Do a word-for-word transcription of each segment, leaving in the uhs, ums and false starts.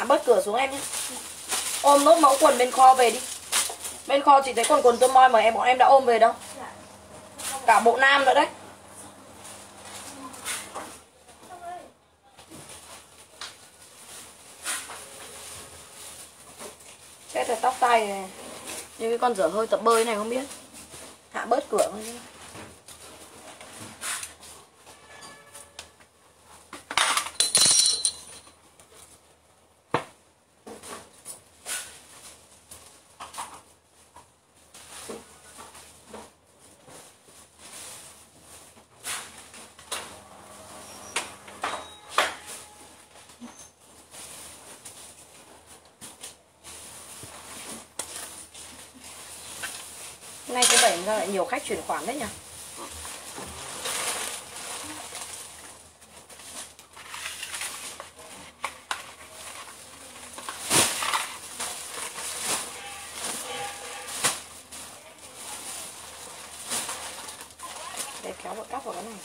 bớt cửa xuống em nhé. Ôm nốt mẫu quần bên kho về đi. Bên kho chị thấy quần quần tôm moi mà em bọn em đã ôm về đâu. Cả bộ nam nữa đấy. Chết rồi, tóc tai này như cái con dở hơi tập bơi này không biết. Hạ bớt cửa thôi. Nay thứ bảy ra lại nhiều khách chuyển khoản đấy nhỉ. Để kéo vào cắp vào cái này.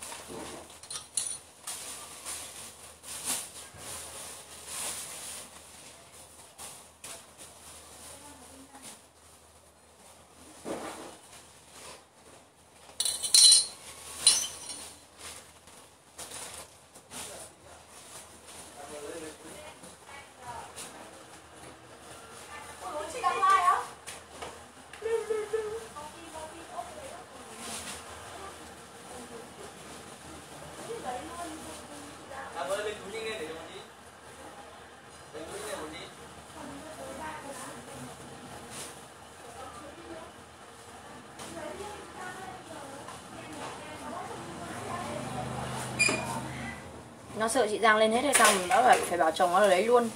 Nó sợ chị Giang lên hết hay sao, mình đã phải phải bảo chồng nó là lấy luôn.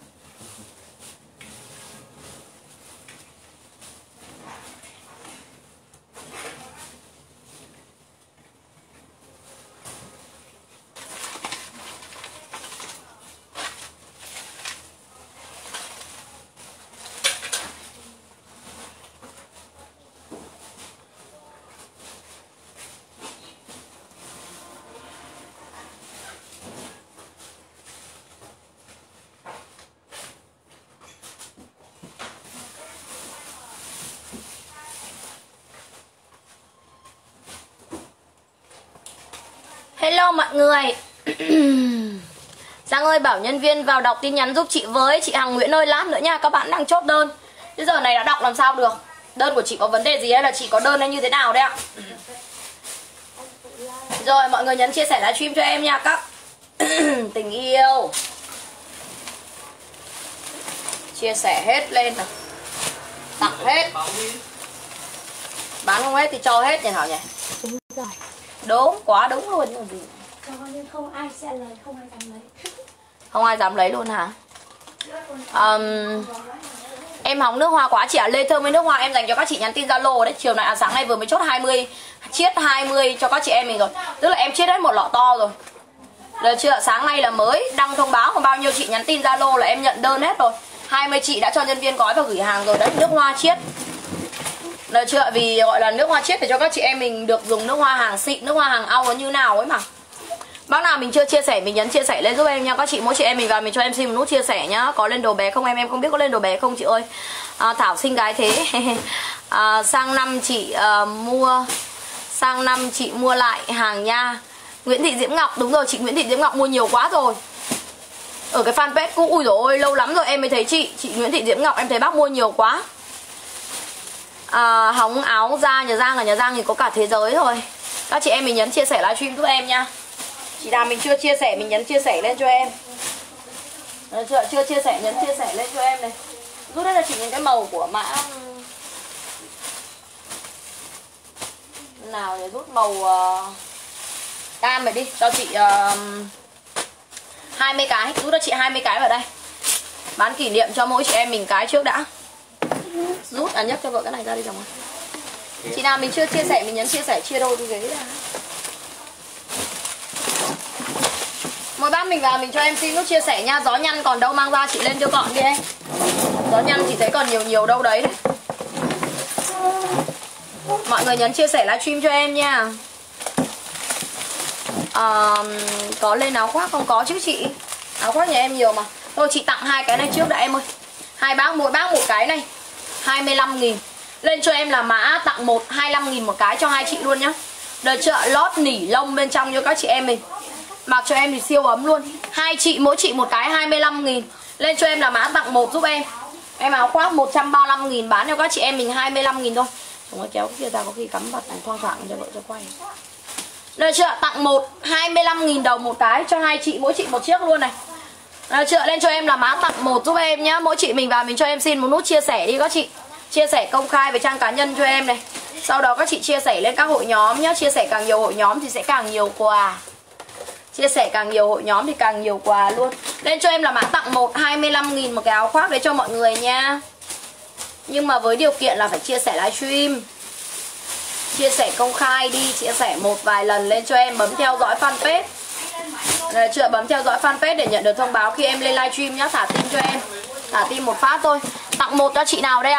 Hello mọi người. Giang ơi bảo nhân viên vào đọc tin nhắn giúp chị với. Chị Hằng Nguyễn ơi lát nữa nha, các bạn đang chốt đơn. Bây giờ này đã đọc làm sao được. Đơn của chị có vấn đề gì hay là chị có đơn hay như thế nào đấy ạ? Rồi mọi người nhấn chia sẻ livestream cho em nha các tình yêu. Chia sẻ hết lên nào. Tặng hết. Bán không hết thì cho hết nhỉ Thảo nhỉ? Đúng rồi. Đúng, quá đúng luôn còn gì. Cho nên không ai sẽ lấy, không ai dám lấy. Không ai dám lấy luôn hả? Um, em hóng nước hoa quá chị ạ. À, Lê Thơm với nước hoa em dành cho các chị nhắn tin Zalo đấy. Chiều nay à, sáng nay vừa mới chốt hai mươi, chiết hai mươi cho các chị em mình rồi. Tức là em chiết hết một lọ to rồi. Được chưa? Sáng nay là mới đăng thông báo, còn bao nhiêu chị nhắn tin Zalo là em nhận đơn hết rồi. hai mươi chị đã cho nhân viên gói và gửi hàng rồi đấy. Nước hoa chiết. Được chưa? Vì gọi là nước hoa chiết để cho các chị em mình được dùng nước hoa hàng xịn, nước hoa hàng au nó như nào ấy mà. Bác nào mình chưa chia sẻ mình nhấn chia sẻ lên giúp em nha. Các chị mỗi chị em mình vào mình cho em xin một nút chia sẻ nhá. Có lên đồ bé không em? Em không biết có lên đồ bé không chị ơi. à, Thảo xinh gái thế. à, Sang năm chị uh, mua Sang năm chị mua lại hàng nha. Nguyễn Thị Diễm Ngọc. Đúng rồi, chị Nguyễn Thị Diễm Ngọc mua nhiều quá rồi. Ở cái fanpage cũ, ui dồi ôi, lâu lắm rồi em mới thấy chị Chị Nguyễn Thị Diễm Ngọc em thấy bác mua nhiều quá. à, Hóng áo da nhà Giang, ở nhà Giang thì có cả thế giới rồi. Các chị em mình nhấn chia sẻ livestream giúp em nha. Chị nào mình chưa chia sẻ mình nhấn chia sẻ lên cho em. Được chưa? Chưa chia sẻ nhấn chia sẻ lên cho em này. Rút đây là chỉ những cái màu của mã nào để rút màu uh, cam này đi cho chị uh, hai mươi cái, rút cho chị hai mươi cái vào đây. Bán kỷ niệm cho mỗi chị em mình cái trước đã. Rút à, nhấc cho vợ cái này ra đi chồng ơi. Chị nào mình chưa chia sẻ mình nhấn chia sẻ, chia đôi cái ghế ra. Mỗi bác mình vào mình cho em xin nút chia sẻ nha. Gió nhăn còn đâu mang ra chị lên cho gọn đi em. Gió nhăn chị thấy còn nhiều nhiều đâu đấy. Mọi người nhấn chia sẻ livestream cho em nha. à, Có lên áo khoác không? Có chứ chị. Áo khoác nhà em nhiều mà. Thôi chị tặng hai cái này trước đã em ơi. Hai bác, mỗi bác một cái này hai mươi lăm nghìn. Lên cho em là mã tặng một, hai mươi lăm nghìn một cái cho hai chị luôn nhá. Đợt chợ lót nỉ lông bên trong cho các chị em mình. Mặc cho em thì siêu ấm luôn. Hai chị, mỗi chị một cái hai mươi lăm nghìn. Lên cho em là mã tặng một giúp em. Em áo khoác một trăm ba mươi lăm nghìn bán cho các chị em mình hai mươi lăm nghìn thôi. Chúng nó kéo cái kia ra có khi cắm bật này thoang thoảng cho vợ cho quay. Đợt chợ tặng một, hai mươi lăm nghìn đồng một cái cho hai chị, mỗi chị một chiếc luôn này. Đợt chợ lên cho em là mã tặng một giúp em nhá. Mỗi chị mình vào mình cho em xin một nút chia sẻ đi các chị. Chia sẻ công khai về trang cá nhân cho em này. Sau đó các chị chia sẻ lên các hội nhóm nhá. Chia sẻ càng nhiều hội nhóm thì sẽ càng nhiều quà. Chia sẻ càng nhiều hội nhóm thì càng nhiều quà luôn. Lên cho em là mã tặng một, hai mươi lăm nghìn một cái áo khoác đấy cho mọi người nha. Nhưng mà với điều kiện là phải chia sẻ livestream. Chia sẻ công khai đi. Chia sẻ một vài lần lên cho em. Bấm theo dõi fanpage. Đấy, chưa bấm theo dõi fanpage để nhận được thông báo khi em lên livestream nhá. Thả tim cho em. Thả tim một phát thôi. Tặng một cho chị nào đây ạ?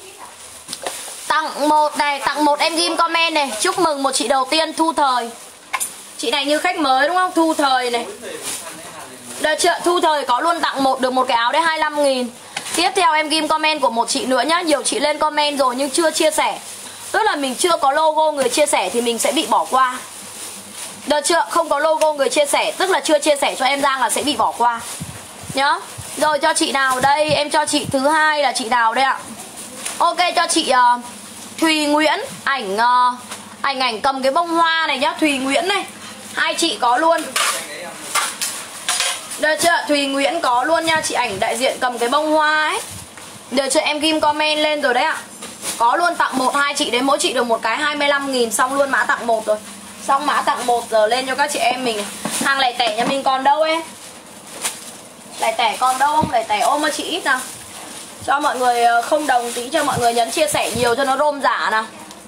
Tặng một này, tặng một em ghim comment này. Chúc mừng một chị đầu tiên Thu Thời. Chị này như khách mới đúng không? Thu Thời này. Đợt chợ Thu Thời có luôn tặng một được một cái áo đấy hai mươi lăm nghìn. Tiếp theo em ghim comment của một chị nữa nhá. Nhiều chị lên comment rồi nhưng chưa chia sẻ. Tức là mình chưa có logo người chia sẻ thì mình sẽ bị bỏ qua. Đợt chợ không có logo người chia sẻ, tức là chưa chia sẻ cho em Giang là sẽ bị bỏ qua nhá. Rồi cho chị nào đây? Em cho chị thứ hai là chị nào đây ạ? Ok, cho chị uh, Thùy Nguyễn. Ảnh uh, ảnh ảnh cầm cái bông hoa này nhá. Thùy Nguyễn này. Hai chị có luôn. Được chưa? Thùy Nguyễn có luôn nha. Chị ảnh đại diện cầm cái bông hoa ấy. Được chưa? Em ghim comment lên rồi đấy ạ. Có luôn tặng một, hai chị đấy. Mỗi chị được một cái hai mươi lăm nghìn. Xong luôn mã tặng một rồi. Xong mã tặng một giờ lên cho các chị em mình. Hàng lẻ tẻ nhà mình còn đâu em? Lẻ tẻ còn đâu không? Lẻ tẻ ôm cho chị ít nào. Cho mọi người không đồng tí, cho mọi người nhấn chia sẻ nhiều cho nó rôm giả nào.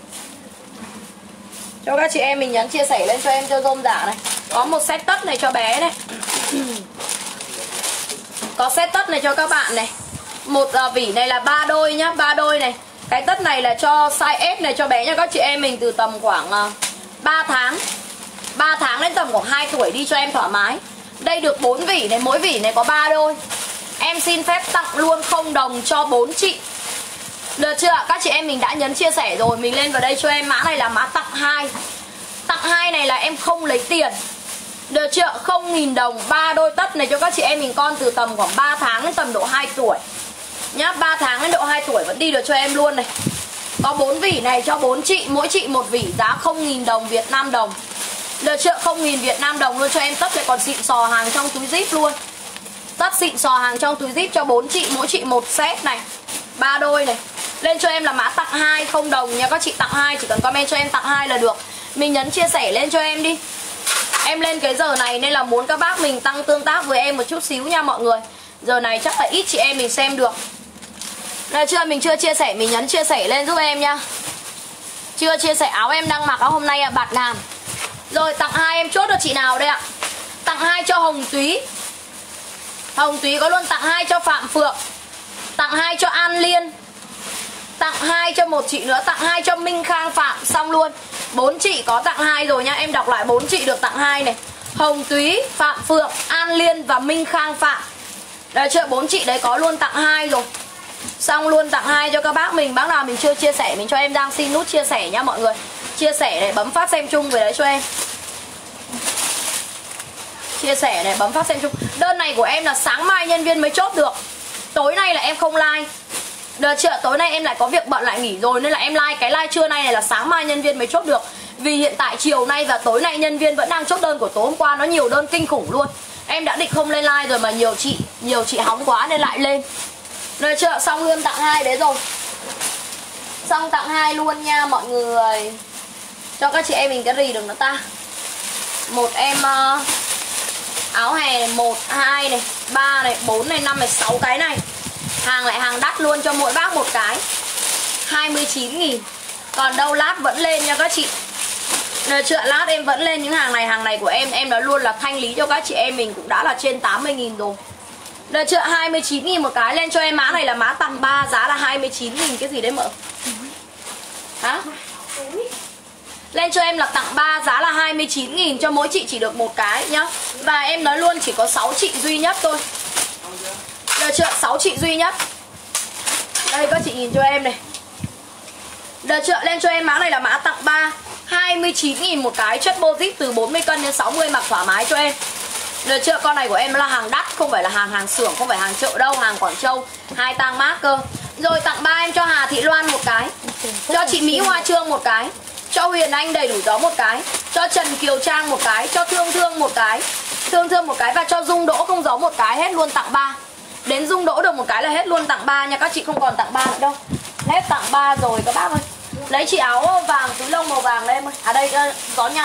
Cho các chị em mình nhấn chia sẻ lên cho em cho rôm giả này. Có một set tất này cho bé này. Có set tất này cho các bạn này. Một uh, vỉ này là ba đôi nhá, ba đôi này. Cái tất này là cho size S này cho bé nha các chị em mình từ tầm khoảng uh, ba tháng. ba tháng đến tầm khoảng hai tuổi đi cho em thoải mái. Đây được bốn vỉ này, mỗi vỉ này có ba đôi. Em xin phép tặng luôn không đồng cho bốn chị. Được chưa ạ? Các chị em mình đã nhấn chia sẻ rồi. Mình lên vào đây cho em mã này là mã tặng hai. Tặng hai này là em không lấy tiền. Được chưa? Không nghìn đồng. Ba đôi tất này cho các chị em mình con từ tầm khoảng ba tháng đến tầm độ hai tuổi nhá. Ba tháng đến độ hai tuổi vẫn đi được cho em luôn này. Có bốn vỉ này cho bốn chị. Mỗi chị một vỉ giá không nghìn đồng Việt Nam đồng. Được chưa? không nghìn Việt Nam đồng luôn cho em. Tất này còn xịn sò hàng trong túi zip luôn. Tất xịn sò hàng trong túi zip cho bốn chị. Mỗi chị một set này. Ba đôi này. Lên cho em là mã tặng hai không đồng nha. Các chị tặng hai chỉ cần comment cho em tặng hai là được. Mình nhấn chia sẻ lên cho em đi. Em lên cái giờ này nên là muốn các bác mình tăng tương tác với em một chút xíu nha mọi người. Giờ này chắc là ít chị em mình xem được. Được chưa? Mình chưa chia sẻ, mình nhấn chia sẻ lên giúp em nha. Chưa chia sẻ áo em đang mặc áo hôm nay là bạt ngàn. Rồi tặng hai em chốt cho chị nào đây ạ? Tặng hai cho Hồng Túy. Hồng Túy có luôn. Tặng hai cho Phạm Phượng. Tặng hai cho An Liên. Tặng hai cho một chị nữa. Tặng hai cho Minh Khang Phạm. Xong luôn. Bốn chị có tặng hai rồi nha. Em đọc lại bốn chị được tặng hai này. Hồng Túy, Phạm Phượng, An Liên và Minh Khang Phạm. Đấy chưa? Bốn chị đấy có luôn tặng hai rồi. Xong luôn tặng hai cho các bác mình. Bác nào mình chưa chia sẻ mình cho em đang xin nút chia sẻ nha mọi người. Chia sẻ này, bấm phát xem chung về đấy cho em. Chia sẻ này, bấm phát xem chung. Đơn này của em là sáng mai nhân viên mới chốt được. Tối nay là em không like. Được chưa? Tối nay em lại có việc bận lại nghỉ rồi nên là em like. Cái like trưa nay này là sáng mai nhân viên mới chốt được. Vì hiện tại chiều nay và tối nay nhân viên vẫn đang chốt đơn của tối hôm qua. Nó nhiều đơn kinh khủng luôn. Em đã định không lên like rồi mà nhiều chị Nhiều chị hóng quá nên lại lên. Được chưa? Xong luôn tặng hai đấy rồi. Xong tặng hai luôn nha mọi người. Cho các chị em mình cái gì đừng nó ta. Một em uh, áo hè này, một, hai này, ba này, bốn này, năm này, sáu cái này. Hàng lại hàng đắt luôn cho mỗi bác một cái hai mươi chín nghìn. Còn đâu lát vẫn lên nha các chị. Được chưa? Lát em vẫn lên những hàng này. Hàng này của em, em nói luôn là thanh lý cho các chị em mình cũng đã là trên tám mươi nghìn rồi. Được chưa? hai mươi chín nghìn một cái. Lên cho em mã này là mã tặng ba. Giá là hai mươi chín nghìn. Cái gì đấy mợ? Hả? Lên cho em là tặng ba. Giá là hai mươi chín nghìn. Cho mỗi chị chỉ được một cái nhá. Và em nói luôn chỉ có sáu chị duy nhất thôi. Được chưa? sáu chị duy nhất. Đây các chị nhìn cho em này. Được chưa? Lên cho em mã này là mã tặng ba, hai mươi chín nghìn một cái, chất bô zip từ bốn mươi cân đến sáu mươi, mặc thoải mái cho em. Được chưa? Con này của em là hàng đắt, không phải là hàng hàng xưởng, không phải hàng chợ đâu, hàng Quảng Châu, hai tang mát cơ. Rồi tặng ba em cho Hà Thị Loan một cái, cho chị Mỹ Hoa Trương một cái, cho Huyền Anh đầy đủ gió một cái, cho Trần Kiều Trang một cái, cho Thương Thương một cái, Thương Thương một cái, và cho Dung Đỗ không gió một cái, hết luôn tặng ba. Đến Dung Đỗ được một cái là hết luôn tặng ba nha, các chị không còn tặng ba nữa đâu. Hết tặng ba rồi các bác ơi. Lấy chị áo vàng túi lông màu vàng đây em ơi. À đây gió nhăn.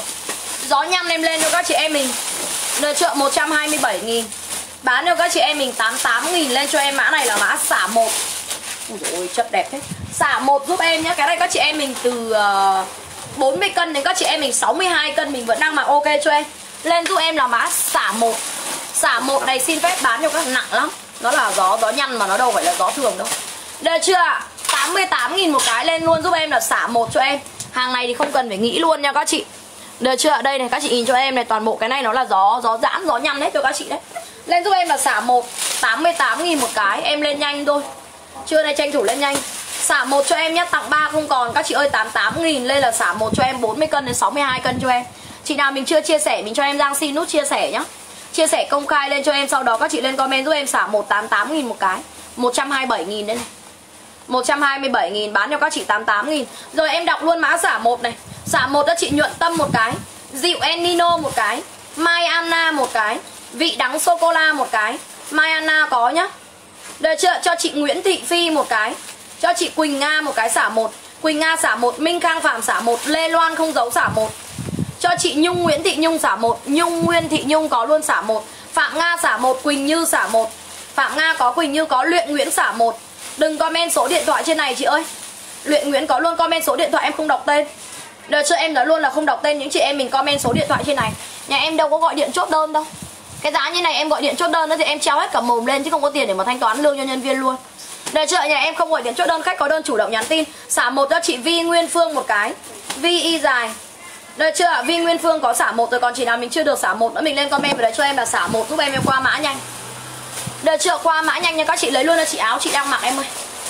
Gió nhăn em lên cho các chị em mình. Được chợ một trăm hai mươi bảy nghìn. Bán cho các chị em mình tám mươi tám nghìn. Lên cho em mã này là mã xả một. Ui dồi ôi, chất đẹp thế. Xả một giúp em nhé. Cái này các chị em mình từ uh, bốn mươi cân đến các chị em mình sáu mươi hai cân mình vẫn đang mặc ok cho em. Lên giúp em là mã xả một. Xả một này xin phép bán cho các nặng lắm. Nó là gió gió nhăn mà nó đâu phải là gió thường đâu. Được chưa ạ? tám mươi tám nghìn một cái, lên luôn giúp em là xả một cho em. Hàng này thì không cần phải nghĩ luôn nha các chị. Được chưa ạ? Đây này các chị nhìn cho em này, toàn bộ cái này nó là gió gió giãn, gió nhăn hết cho các chị đấy. Lên giúp em là xả một, tám mươi tám nghìn một cái, em lên nhanh thôi. Trưa này tranh thủ lên nhanh. Xả một cho em nhé, tặng ba không còn các chị ơi, tám mươi tám nghìn. Lên là xả một cho em bốn mươi cân đến sáu mươi hai cân cho em. Chị nào mình chưa chia sẻ, mình cho em Giang xin nút chia sẻ nhá. Chia sẻ công khai lên cho em, sau đó các chị lên comment giúp em xả một, tám mươi tám nghìn một cái, một trăm hai mươi bảy nghìn đây này, một trăm hai mươi bảy nghìn, bán cho các chị tám mươi tám nghìn. Rồi em đọc luôn mã xả một này. Xả một cho chị Nhuận Tâm một cái, Dịu Enino một cái, Mai Anna một cái, Vị Đắng Sô Cô La một cái, Mai Anna có nhá. Được chưa? Cho chị Nguyễn Thị Phi một cái, cho chị Quỳnh Nga một cái xả một, Quỳnh Nga xả một, Minh Khang Phạm xả một, Lê Loan không dấu xả một. Cho chị Nhung Nguyễn Thị Nhung xả một, Nhung Nguyên Thị Nhung có luôn xả một, Phạm Nga xả một, Quỳnh Như xả một, Phạm Nga có, Quỳnh Như có, Luyện Nguyễn xả một. Đừng comment số điện thoại trên này chị ơi. Luyện Nguyễn có luôn, comment số điện thoại em không đọc tên. Đợt cho em nói luôn là không đọc tên những chị em mình comment số điện thoại trên này. Nhà em đâu có gọi điện chốt đơn đâu. Cái giá như này em gọi điện chốt đơn thì em treo hết cả mồm lên chứ không có tiền để mà thanh toán lương cho nhân viên luôn. Đợt chợ nhà em không gọi điện chốt đơn, khách có đơn chủ động nhắn tin. Xả một cho chị Vi Nguyên Phương một cái, Vi Y dài. Được chưa ạ? Vi Nguyên Phương có xả một rồi, còn chị nào mình chưa được xả một nữa mình lên comment vào đấy cho em là xả một, giúp em em qua mã nhanh. Được chưa? Qua mã nhanh nha các chị, lấy luôn cho chị áo chị đang mặc em ơi.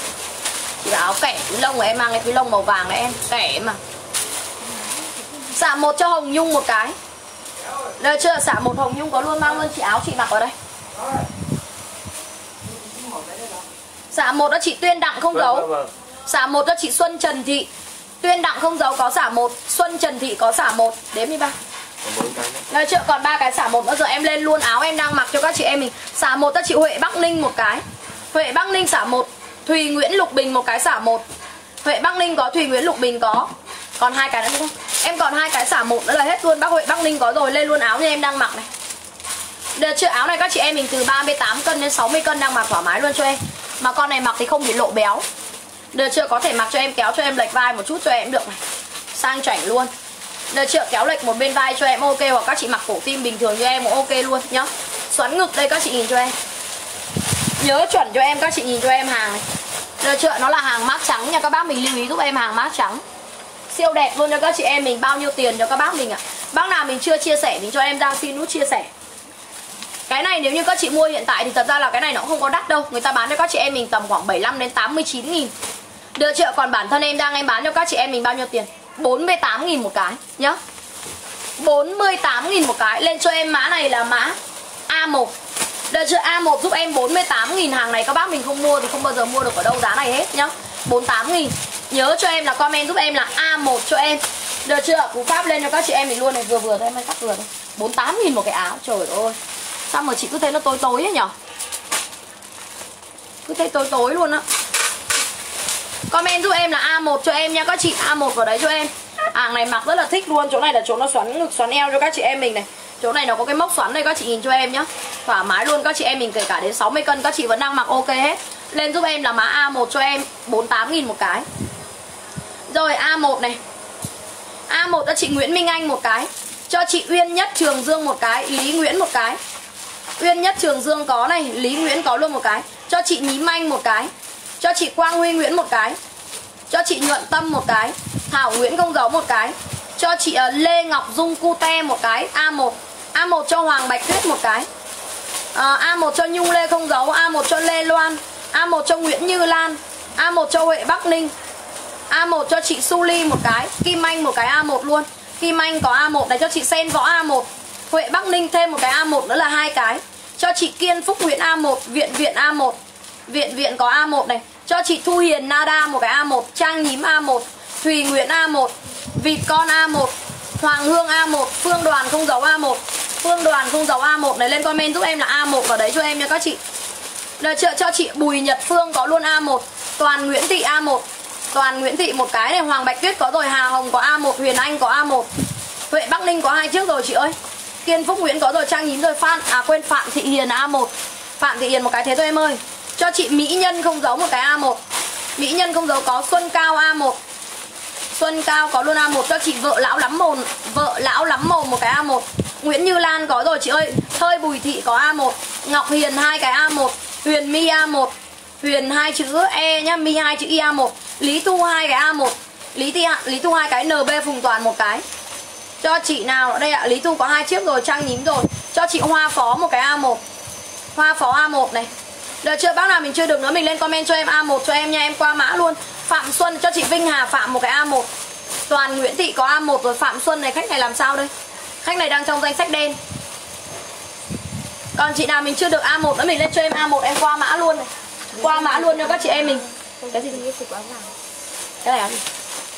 Chị áo kẻ túi lông của em, mang cái túi lông màu vàng này em, kẻ mà. Xả một cho Hồng Nhung một cái. Được chưa? Xả một Hồng Nhung có luôn, mang luôn chị áo chị mặc vào đây. Xả một cho chị Tuyên Đặng không dấu. Xả một cho chị Xuân Trần Thị. Tuyên Đặng không dấu có xả một, Xuân Trần Thị có xả một, đếm đi ba. Được chưa? Còn ba cái xả một nữa. Giờ em lên luôn áo em đang mặc cho các chị em mình. Xả một cho chị Huệ Bắc Ninh một cái, Huệ Bắc Ninh xả một, Thùy Nguyễn Lục Bình một cái xả một. Huệ Bắc Ninh có, Thùy Nguyễn Lục Bình có. Còn hai cái nữa đúng không? Em còn hai cái xả một nữa là hết luôn. Bác Huệ Bắc Ninh có rồi, lên luôn áo như em đang mặc này. Được chưa? Áo này các chị em mình từ ba mươi tám cân đến sáu mươi cân đang mặc thoải mái luôn cho em. Mà con này mặc thì không bị lộ béo. Được chưa? Có thể mặc cho em, kéo cho em lệch vai một chút cho em được này, sang chảnh luôn. Được chưa? Kéo lệch một bên vai cho em ok, hoặc các chị mặc cổ tim bình thường cho em cũng ok luôn nhá. Xoắn ngực đây các chị nhìn cho em, nhớ chuẩn cho em, các chị nhìn cho em hàng này. Được chưa? Nó là hàng mát trắng nha các bác, mình lưu ý giúp em hàng mát trắng. Siêu đẹp luôn cho các chị em mình. Bao nhiêu tiền cho các bác mình ạ? À? Bác nào mình chưa chia sẻ mình cho em Giang xin nút chia sẻ. Cái này nếu như các chị mua hiện tại thì thật ra là cái này nó cũng không có đắt đâu. Người ta bán cho các chị em mình tầm khoảng bảy mươi lăm đến tám mươi chín nghìn. Được chưa? Còn bản thân em đang em bán cho các chị em mình bao nhiêu tiền? bốn mươi tám nghìn một cái nhá. bốn mươi tám nghìn một cái. Lên cho em mã này là mã A một. Được chưa? A một giúp em bốn mươi tám nghìn. Hàng này các bác mình không mua thì không bao giờ mua được ở đâu giá này hết nhá. bốn mươi tám nghìn. Nhớ cho em là comment giúp em là A một cho em. Được chưa? Cú pháp lên cho các chị em mình luôn này, vừa vừa thôi em ơi, cắt vừa thôi. bốn mươi tám nghìn một cái áo. Trời ơi. Sao mà chị cứ thấy nó tối tối ấy nhở? Cứ thấy tối tối luôn á. Comment giúp em là A một cho em nha các chị, A một vào đấy cho em. Hàng này mặc rất là thích luôn. Chỗ này là chỗ nó xoắn ngực xoắn eo cho các chị em mình này. Chỗ này nó có cái móc xoắn đây các chị nhìn cho em nhá. Thoải mái luôn các chị em mình, kể cả đến sáu mươi cân các chị vẫn đang mặc ok hết. Lên giúp em là mã A một cho em, bốn mươi tám nghìn một cái. Rồi A một này, A một cho chị Nguyễn Minh Anh một cái, cho chị Uyên Nhất Trường Dương một cái, Lý Nguyễn một cái. Uyên Nhất Trường Dương có này, Lý Nguyễn có luôn một cái. Cho chị Nhím Anh một cái, cho chị Quang Huy Nguyễn một cái, cho chị Nhuận Tâm một cái, Thảo Nguyễn không dấu một cái, cho chị uh, Lê Ngọc Dung Cute một cái. A một. A một cho Hoàng Bạch Tuyết một cái. à, A một cho Nhung Lê không dấu, A một cho Lê Loan, A một cho Nguyễn Như Lan, A một cho Huệ Bắc Ninh, A một cho chị Su Ly một cái, Kim Anh một cái A một luôn. Kim Anh có A một này cho chị Sen Võ A một, Huệ Bắc Ninh thêm một cái A một nữa là hai cái. Cho chị Kiên Phúc Nguyễn A một, Viện Viện A một, Viện Viện có A một này. Cho chị Thu Hiền Nada một cái A một, Trang Nhím A một, Thùy Nguyễn A một, Vịt Con A một, Hoàng Hương A một, Phương Đoàn không dấu A một, Phương Đoàn không dấu A một này, lên comment giúp em là A một vào đấy cho em nha các chị. Là trợ cho chị Bùi Nhật Phương có luôn A một, Toàn Nguyễn Thị A một, Toàn Nguyễn Thị một cái này, Hoàng Bạch Tuyết có rồi, Hà Hồng có A một, Huyền Anh có A một, Huệ Bắc Ninh có hai trước rồi chị ơi. Kiên Phúc Nguyễn có rồi, Trang Nhím rồi, Phan à quên Phạm Thị Hiền A một, Phạm Thị Hiền một cái thế thôi em ơi. Cho chị Mỹ Nhân không dấu một cái A một, Mỹ Nhân không dấu có Xuân Cao A một, Xuân Cao có luôn A một. Cho chị Vợ Lão Lắm Mồm, Vợ Lão Lắm Mồm một cái A một, Nguyễn Như Lan có rồi chị ơi. Thơi Bùi Thị có A một, Ngọc Hiền hai cái A một, Huyền My A một, Huyền hai chữ E nhá, My hai chữ I A một, Lý Thu hai cái A một, Lý Thị Lý Thu hai cái, en bê Phùng Toàn một cái. Cho chị nào ở đây ạ, à, Lý Thu có hai chiếc rồi, Trang Nhím rồi. Cho chị Hoa Phó một cái A một, Hoa Phó A một này. Được chưa? Bác nào mình chưa được nữa mình lên comment cho em A một cho em nha, em qua mã luôn. Phạm Xuân cho chị Vinh Hà Phạm một cái A một, Toàn Nguyễn Thị có A một rồi. Phạm Xuân này, khách này làm sao đây? Khách này đang trong danh sách đen. Còn chị nào mình chưa được A một nữa mình lên cho em A một, em qua mã luôn này. Qua mã luôn cho các chị em mình. Cái gì? Cái này là gì?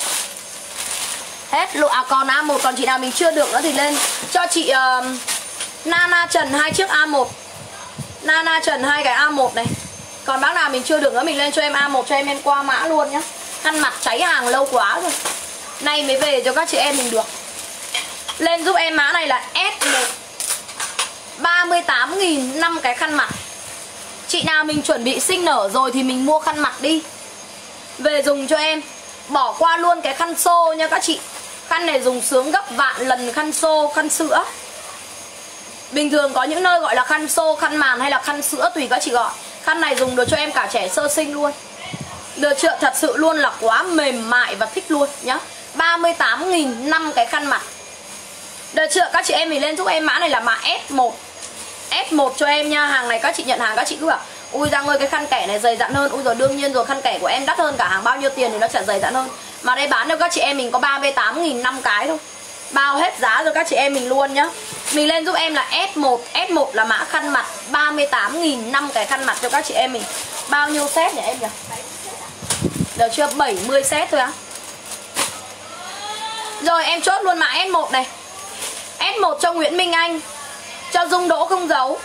Hết lộ à, còn A một, còn chị nào mình chưa được nữa thì lên cho chị uh, Nana Trần hai chiếc A một, Nana Trần hai cái A một này. Còn bác nào mình chưa được nữa mình lên cho em A một cho em, em qua mã luôn nhá. Khăn mặt cháy hàng lâu quá rồi, nay mới về cho các chị em mình được. Lên giúp em mã này là S một, ba mươi tám nghìn năm cái khăn mặt. Chị nào mình chuẩn bị sinh nở rồi thì mình mua khăn mặt đi về dùng cho em. Bỏ qua luôn cái khăn xô nha các chị. Khăn này dùng sướng gấp vạn lần khăn xô, khăn sữa. Bình thường có những nơi gọi là khăn xô, khăn màn hay là khăn sữa tùy các chị gọi. Khăn này dùng được cho em cả trẻ sơ sinh luôn. Được chưa? Thật sự luôn là quá mềm mại và thích luôn nhá. ba mươi tám nghìn năm cái khăn mặt. Được chưa? Các chị em mình lên giúp em mã này là mã S một. S một cho em nha. Hàng này các chị nhận hàng các chị cứ bảo ui Giang ơi cái khăn kẻ này dày dặn hơn. Ui rồi đương nhiên rồi, khăn kẻ của em đắt hơn cả hàng bao nhiêu tiền thì nó chẳng dày dặn hơn. Mà đây bán cho các chị em mình có ba mươi tám nghìn năm cái thôi. Bao hết giá cho các chị em mình luôn nhá. Mình lên giúp em là S một. S một là mã khăn mặt, ba mươi tám nghìn năm cái khăn mặt cho các chị em mình. Bao nhiêu set nhỉ em nhỉ? Được chưa? bảy mươi set thôi á. Rồi em chốt luôn mã S một này. S một cho Nguyễn Minh Anh, cho Dung Đỗ không dấu,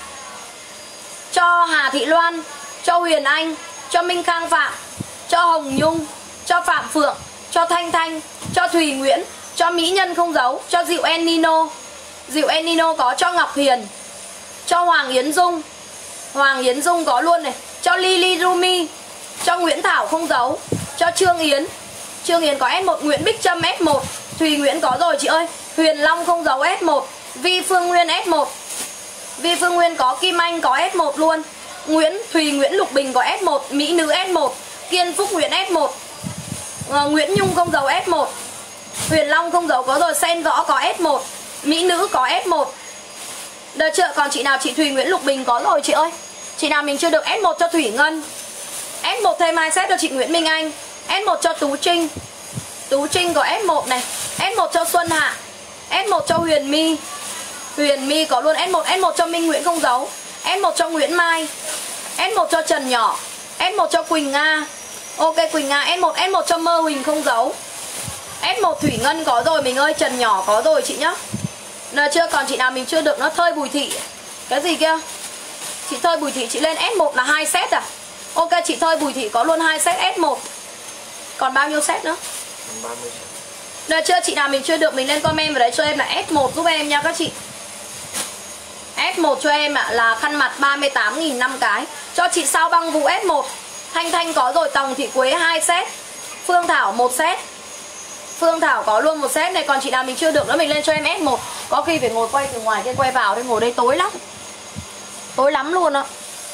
cho Hà Thị Loan, cho Huyền Anh, cho Minh Khang Phạm, cho Hồng Nhung, cho Phạm Phượng, cho Thanh Thanh, cho Thùy Nguyễn, cho Mỹ Nhân không dấu, cho Diệu En Nino. Diệu En Nino có, cho Ngọc Hiền, cho Hoàng Yến Dung. Hoàng Yến Dung có luôn này. Cho Lily Rumi, cho Nguyễn Thảo không dấu, cho Trương Yến. Trương Yến có S một, Nguyễn Bích Trâm S một, Thùy Nguyễn có rồi chị ơi. Huyền Long không dấu S một, Vi Phương Nguyên S một. Vi Phương Nguyên có, Kim Anh có S một luôn. Nguyễn Thùy Nguyễn Lục Bình có S một, Mỹ Nữ S một, Kiên Phúc Nguyễn S một, à, Nguyễn Nhung không dấu S một, Huyền Long không dấu có rồi. Sen Võ có S một, Mỹ Nữ có S một. Được chưa? Còn chị nào chị Thùy Nguyễn Lục Bình có rồi chị ơi. Chị nào mình chưa được S một cho Thủy Ngân, S một thêm hai set cho chị Nguyễn Minh Anh, S một cho Tú Trinh. Tú Trinh có S một này. S một cho Xuân Hạ, S một cho Huyền My. Huyền My có luôn S một. S một cho Minh Nguyễn không dấu, S một cho Nguyễn Mai, S một cho Trần Nhỏ, S một cho Quỳnh Nga. Ok Quỳnh Nga S một. S một cho Mơ Huỳnh không dấu, S một Thủy Ngân có rồi mình ơi. Trần Nhỏ có rồi chị nhá. Được chưa? Còn chị nào mình chưa được nó Thơi Bùi Thị. Cái gì kia? Chị Thơi Bùi Thị chị lên S một là hai set à? Ok chị Thơi Bùi Thị có luôn hai set S một. Còn bao nhiêu set nữa? ba mươi. Được chưa? Chị nào mình chưa được mình lên comment vào đấy cho em là S một giúp em nha các chị. S một cho em ạ, à, là khăn mặt ba mươi tám nghìn năm cái. Cho chị Sao Băng Vũ S một. Thanh Thanh có rồi, Tòng Thị Quế hai set, Phương Thảo một set. Phương Thảo có luôn một set này. Còn chị nào mình chưa được nữa mình lên cho em S một. Có khi phải ngồi quay từ ngoài kia quay vào đây, ngồi đây tối lắm. Tối lắm luôn á.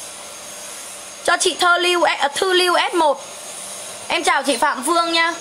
Cho chị Thơ Lưu, Thư Lưu S một. Em chào chị Phạm Phương nha.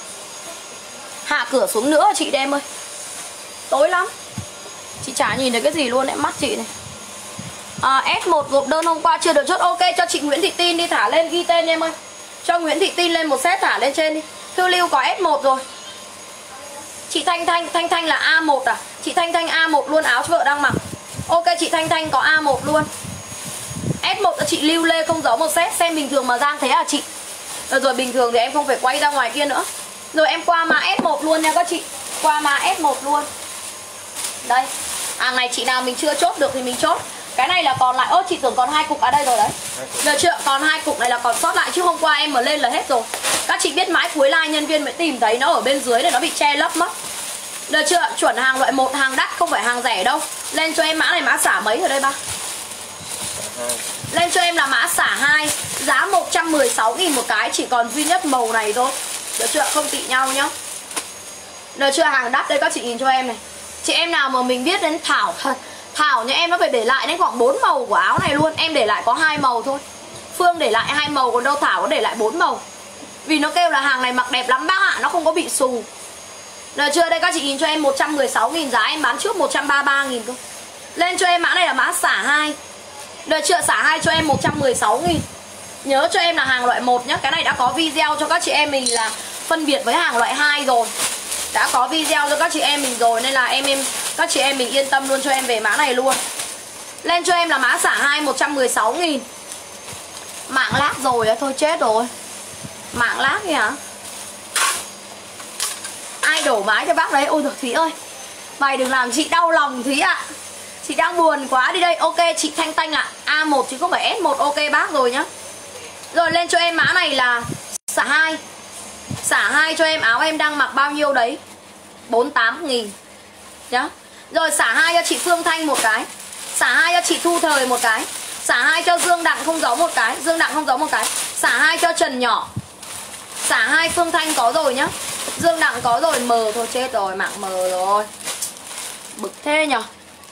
Hạ cửa xuống nữa chị đem ơi. Tối lắm. Chị chả nhìn thấy cái gì luôn đấy, mắt chị này. à, ét một gộp đơn hôm qua chưa được chốt. Ok, cho chị Nguyễn Thị Tin đi, thả lên ghi tên em ơi. Cho Nguyễn Thị Tin lên một set, thả lên trên đi. Thư Lưu có ét một rồi. Chị Thanh Thanh, Thanh Thanh là A một à? Chị Thanh Thanh A một luôn, áo vợ đang mặc. Ok, chị Thanh Thanh có A một luôn. ét một là chị Lưu Lê không giấu một set. Xem bình thường mà Giang thế à chị? Rồi, rồi bình thường thì em không phải quay ra ngoài kia nữa. Rồi em qua mã ét một luôn nha các chị. Qua mã ét một luôn. Đây, hàng này chị nào mình chưa chốt được thì mình chốt. Cái này là còn lại, ơ chị tưởng còn hai cục ở đây rồi đấy. Được chưa? Còn hai cục này là còn sót lại, chứ hôm qua em mở lên là hết rồi. Các chị biết mãi cuối live nhân viên mới tìm thấy nó ở bên dưới để nó bị che lấp mất. Được chưa? Chuẩn hàng loại một, hàng đắt không phải hàng rẻ đâu. Lên cho em mã này, mã xả mấy ở đây ba? Lên cho em là mã xả hai, giá một trăm mười sáu nghìn một cái, chỉ còn duy nhất màu này thôi. Được chưa? Không tị nhau nhá. Được chưa? Hàng đắt đây các chị nhìn cho em này. Chị em nào mà mình biết đến Thảo thật, Thảo nhà em nó phải để lại đến khoảng bốn màu của áo này luôn. Em để lại có hai màu thôi. Phương để lại hai màu, còn đâu Thảo có để lại bốn màu. Vì nó kêu là hàng này mặc đẹp lắm bác ạ, nó không có bị xù. Được chưa? Đây các chị nhìn cho em một trăm mười sáu nghìn, giá em bán trước một trăm ba mươi ba nghìn cơ. Lên cho em mã này là mã xả hai. Được chưa? Xả hai cho em một trăm mười sáu nghìn. Nhớ cho em là hàng loại một nhá. Cái này đã có video cho các chị em mình là phân biệt với hàng loại hai rồi. Đã có video cho các chị em mình rồi, nên là em em các chị em mình yên tâm luôn cho em về mã này luôn. Lên cho em là mã xả hai một trăm mười sáu nghìn. Mạng lag rồi á, thôi chết rồi. Mạng lag kìa hả? Ai đổ mái cho bác đấy? Ôi giời Thúy ơi, mày đừng làm chị đau lòng Thúy ạ. À. Chị đang buồn quá đi đây. Ok, chị Thanh Thanh ạ. À. A một chứ không phải S một. Ok bác rồi nhá. Rồi lên cho em mã này là xả hai. Xả hai cho em, áo em đang mặc bao nhiêu đấy? bốn mươi tám nghìn nhá. Rồi xả hai cho chị Phương Thanh một cái. Xả hai cho chị Thu Thời một cái. Xả hai cho Dương Đặng không giấu một cái. Dương Đặng không giấu một cái. Xả hai cho Trần Nhỏ. Xả hai Phương Thanh có rồi nhá. Dương Đặng có rồi, mờ thôi chết rồi, mạng mờ rồi. Bực thế nhở.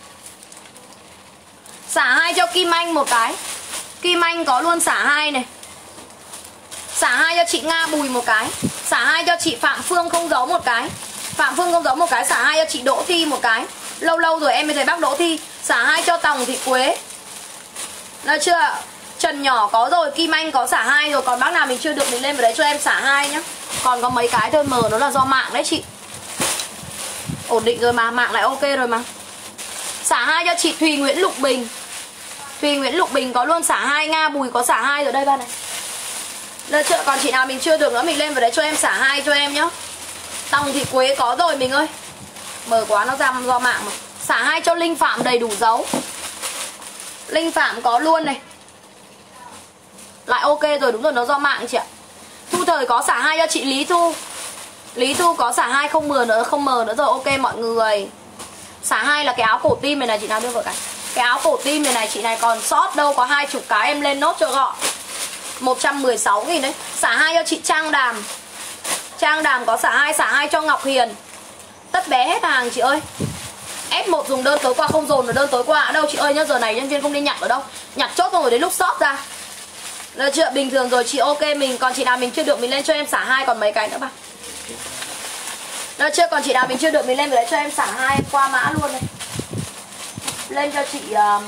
Xả hai cho Kim Anh một cái. Kim Anh có luôn xả hai này. Xả hai cho chị Nga Bùi một cái. Xả hai cho chị Phạm Phương không giấu một cái. Phạm Phương không giấu một cái. Xả hai cho chị Đỗ Thi một cái. Lâu lâu rồi em mới thấy bác Đỗ Thi. Xả hai cho Tòng Thị Quế. Được chưa? Trần Nhỏ có rồi, Kim Anh có xả hai rồi. Còn bác nào mình chưa được mình lên vào đấy cho em xả hai nhá. Còn có mấy cái thôi, mờ nó là do mạng đấy chị. Ổn định rồi mà, mạng lại ok rồi mà. Xả hai cho chị Thùy Nguyễn Lục Bình. Thùy Nguyễn Lục Bình có luôn xả hai. Nga Bùi có xả hai rồi đây ba này. Được chưa? Còn chị nào mình chưa được nữa mình lên vào đấy cho em xả hai cho em nhá. Tòng Thị Quế có rồi mình ơi. Mờ quá nó ra do mạng mà. Xả hai cho Linh Phạm đầy đủ dấu. Linh Phạm có luôn này. Lại ok rồi, đúng rồi, nó do mạng chị ạ. Thu Thời có xả hai cho chị Lý Thu. Lý Thu có xả hai không mờ nữa, không mờ nữa rồi. Ok mọi người. Xả hai là cái áo cổ tim này này, chị nào đưa vào cái. Cái áo cổ tim này này chị này còn sót đâu có hai chục cái, em lên nốt cho gọn. một trăm mười sáu nghìn đấy. Xả hai cho chị Trang Đàm. Trang Đàm có xả hai, xả hai cho Ngọc Hiền. Tất bé hết hàng chị ơi. ép một dùng đơn tối qua không dồn được đơn tối qua ở đâu chị ơi nhá. Giờ này nhân viên không đi nhặt ở đâu. Nhặt chốt rồi đến lúc sót ra. Được chưa? Bình thường rồi chị ok mình. Còn chị nào mình chưa được mình lên cho em xả hai. Còn mấy cái nữa ba. Được chưa? Còn chị nào mình chưa được mình lên để cho em xả hai qua mã luôn này. Lên cho chị um...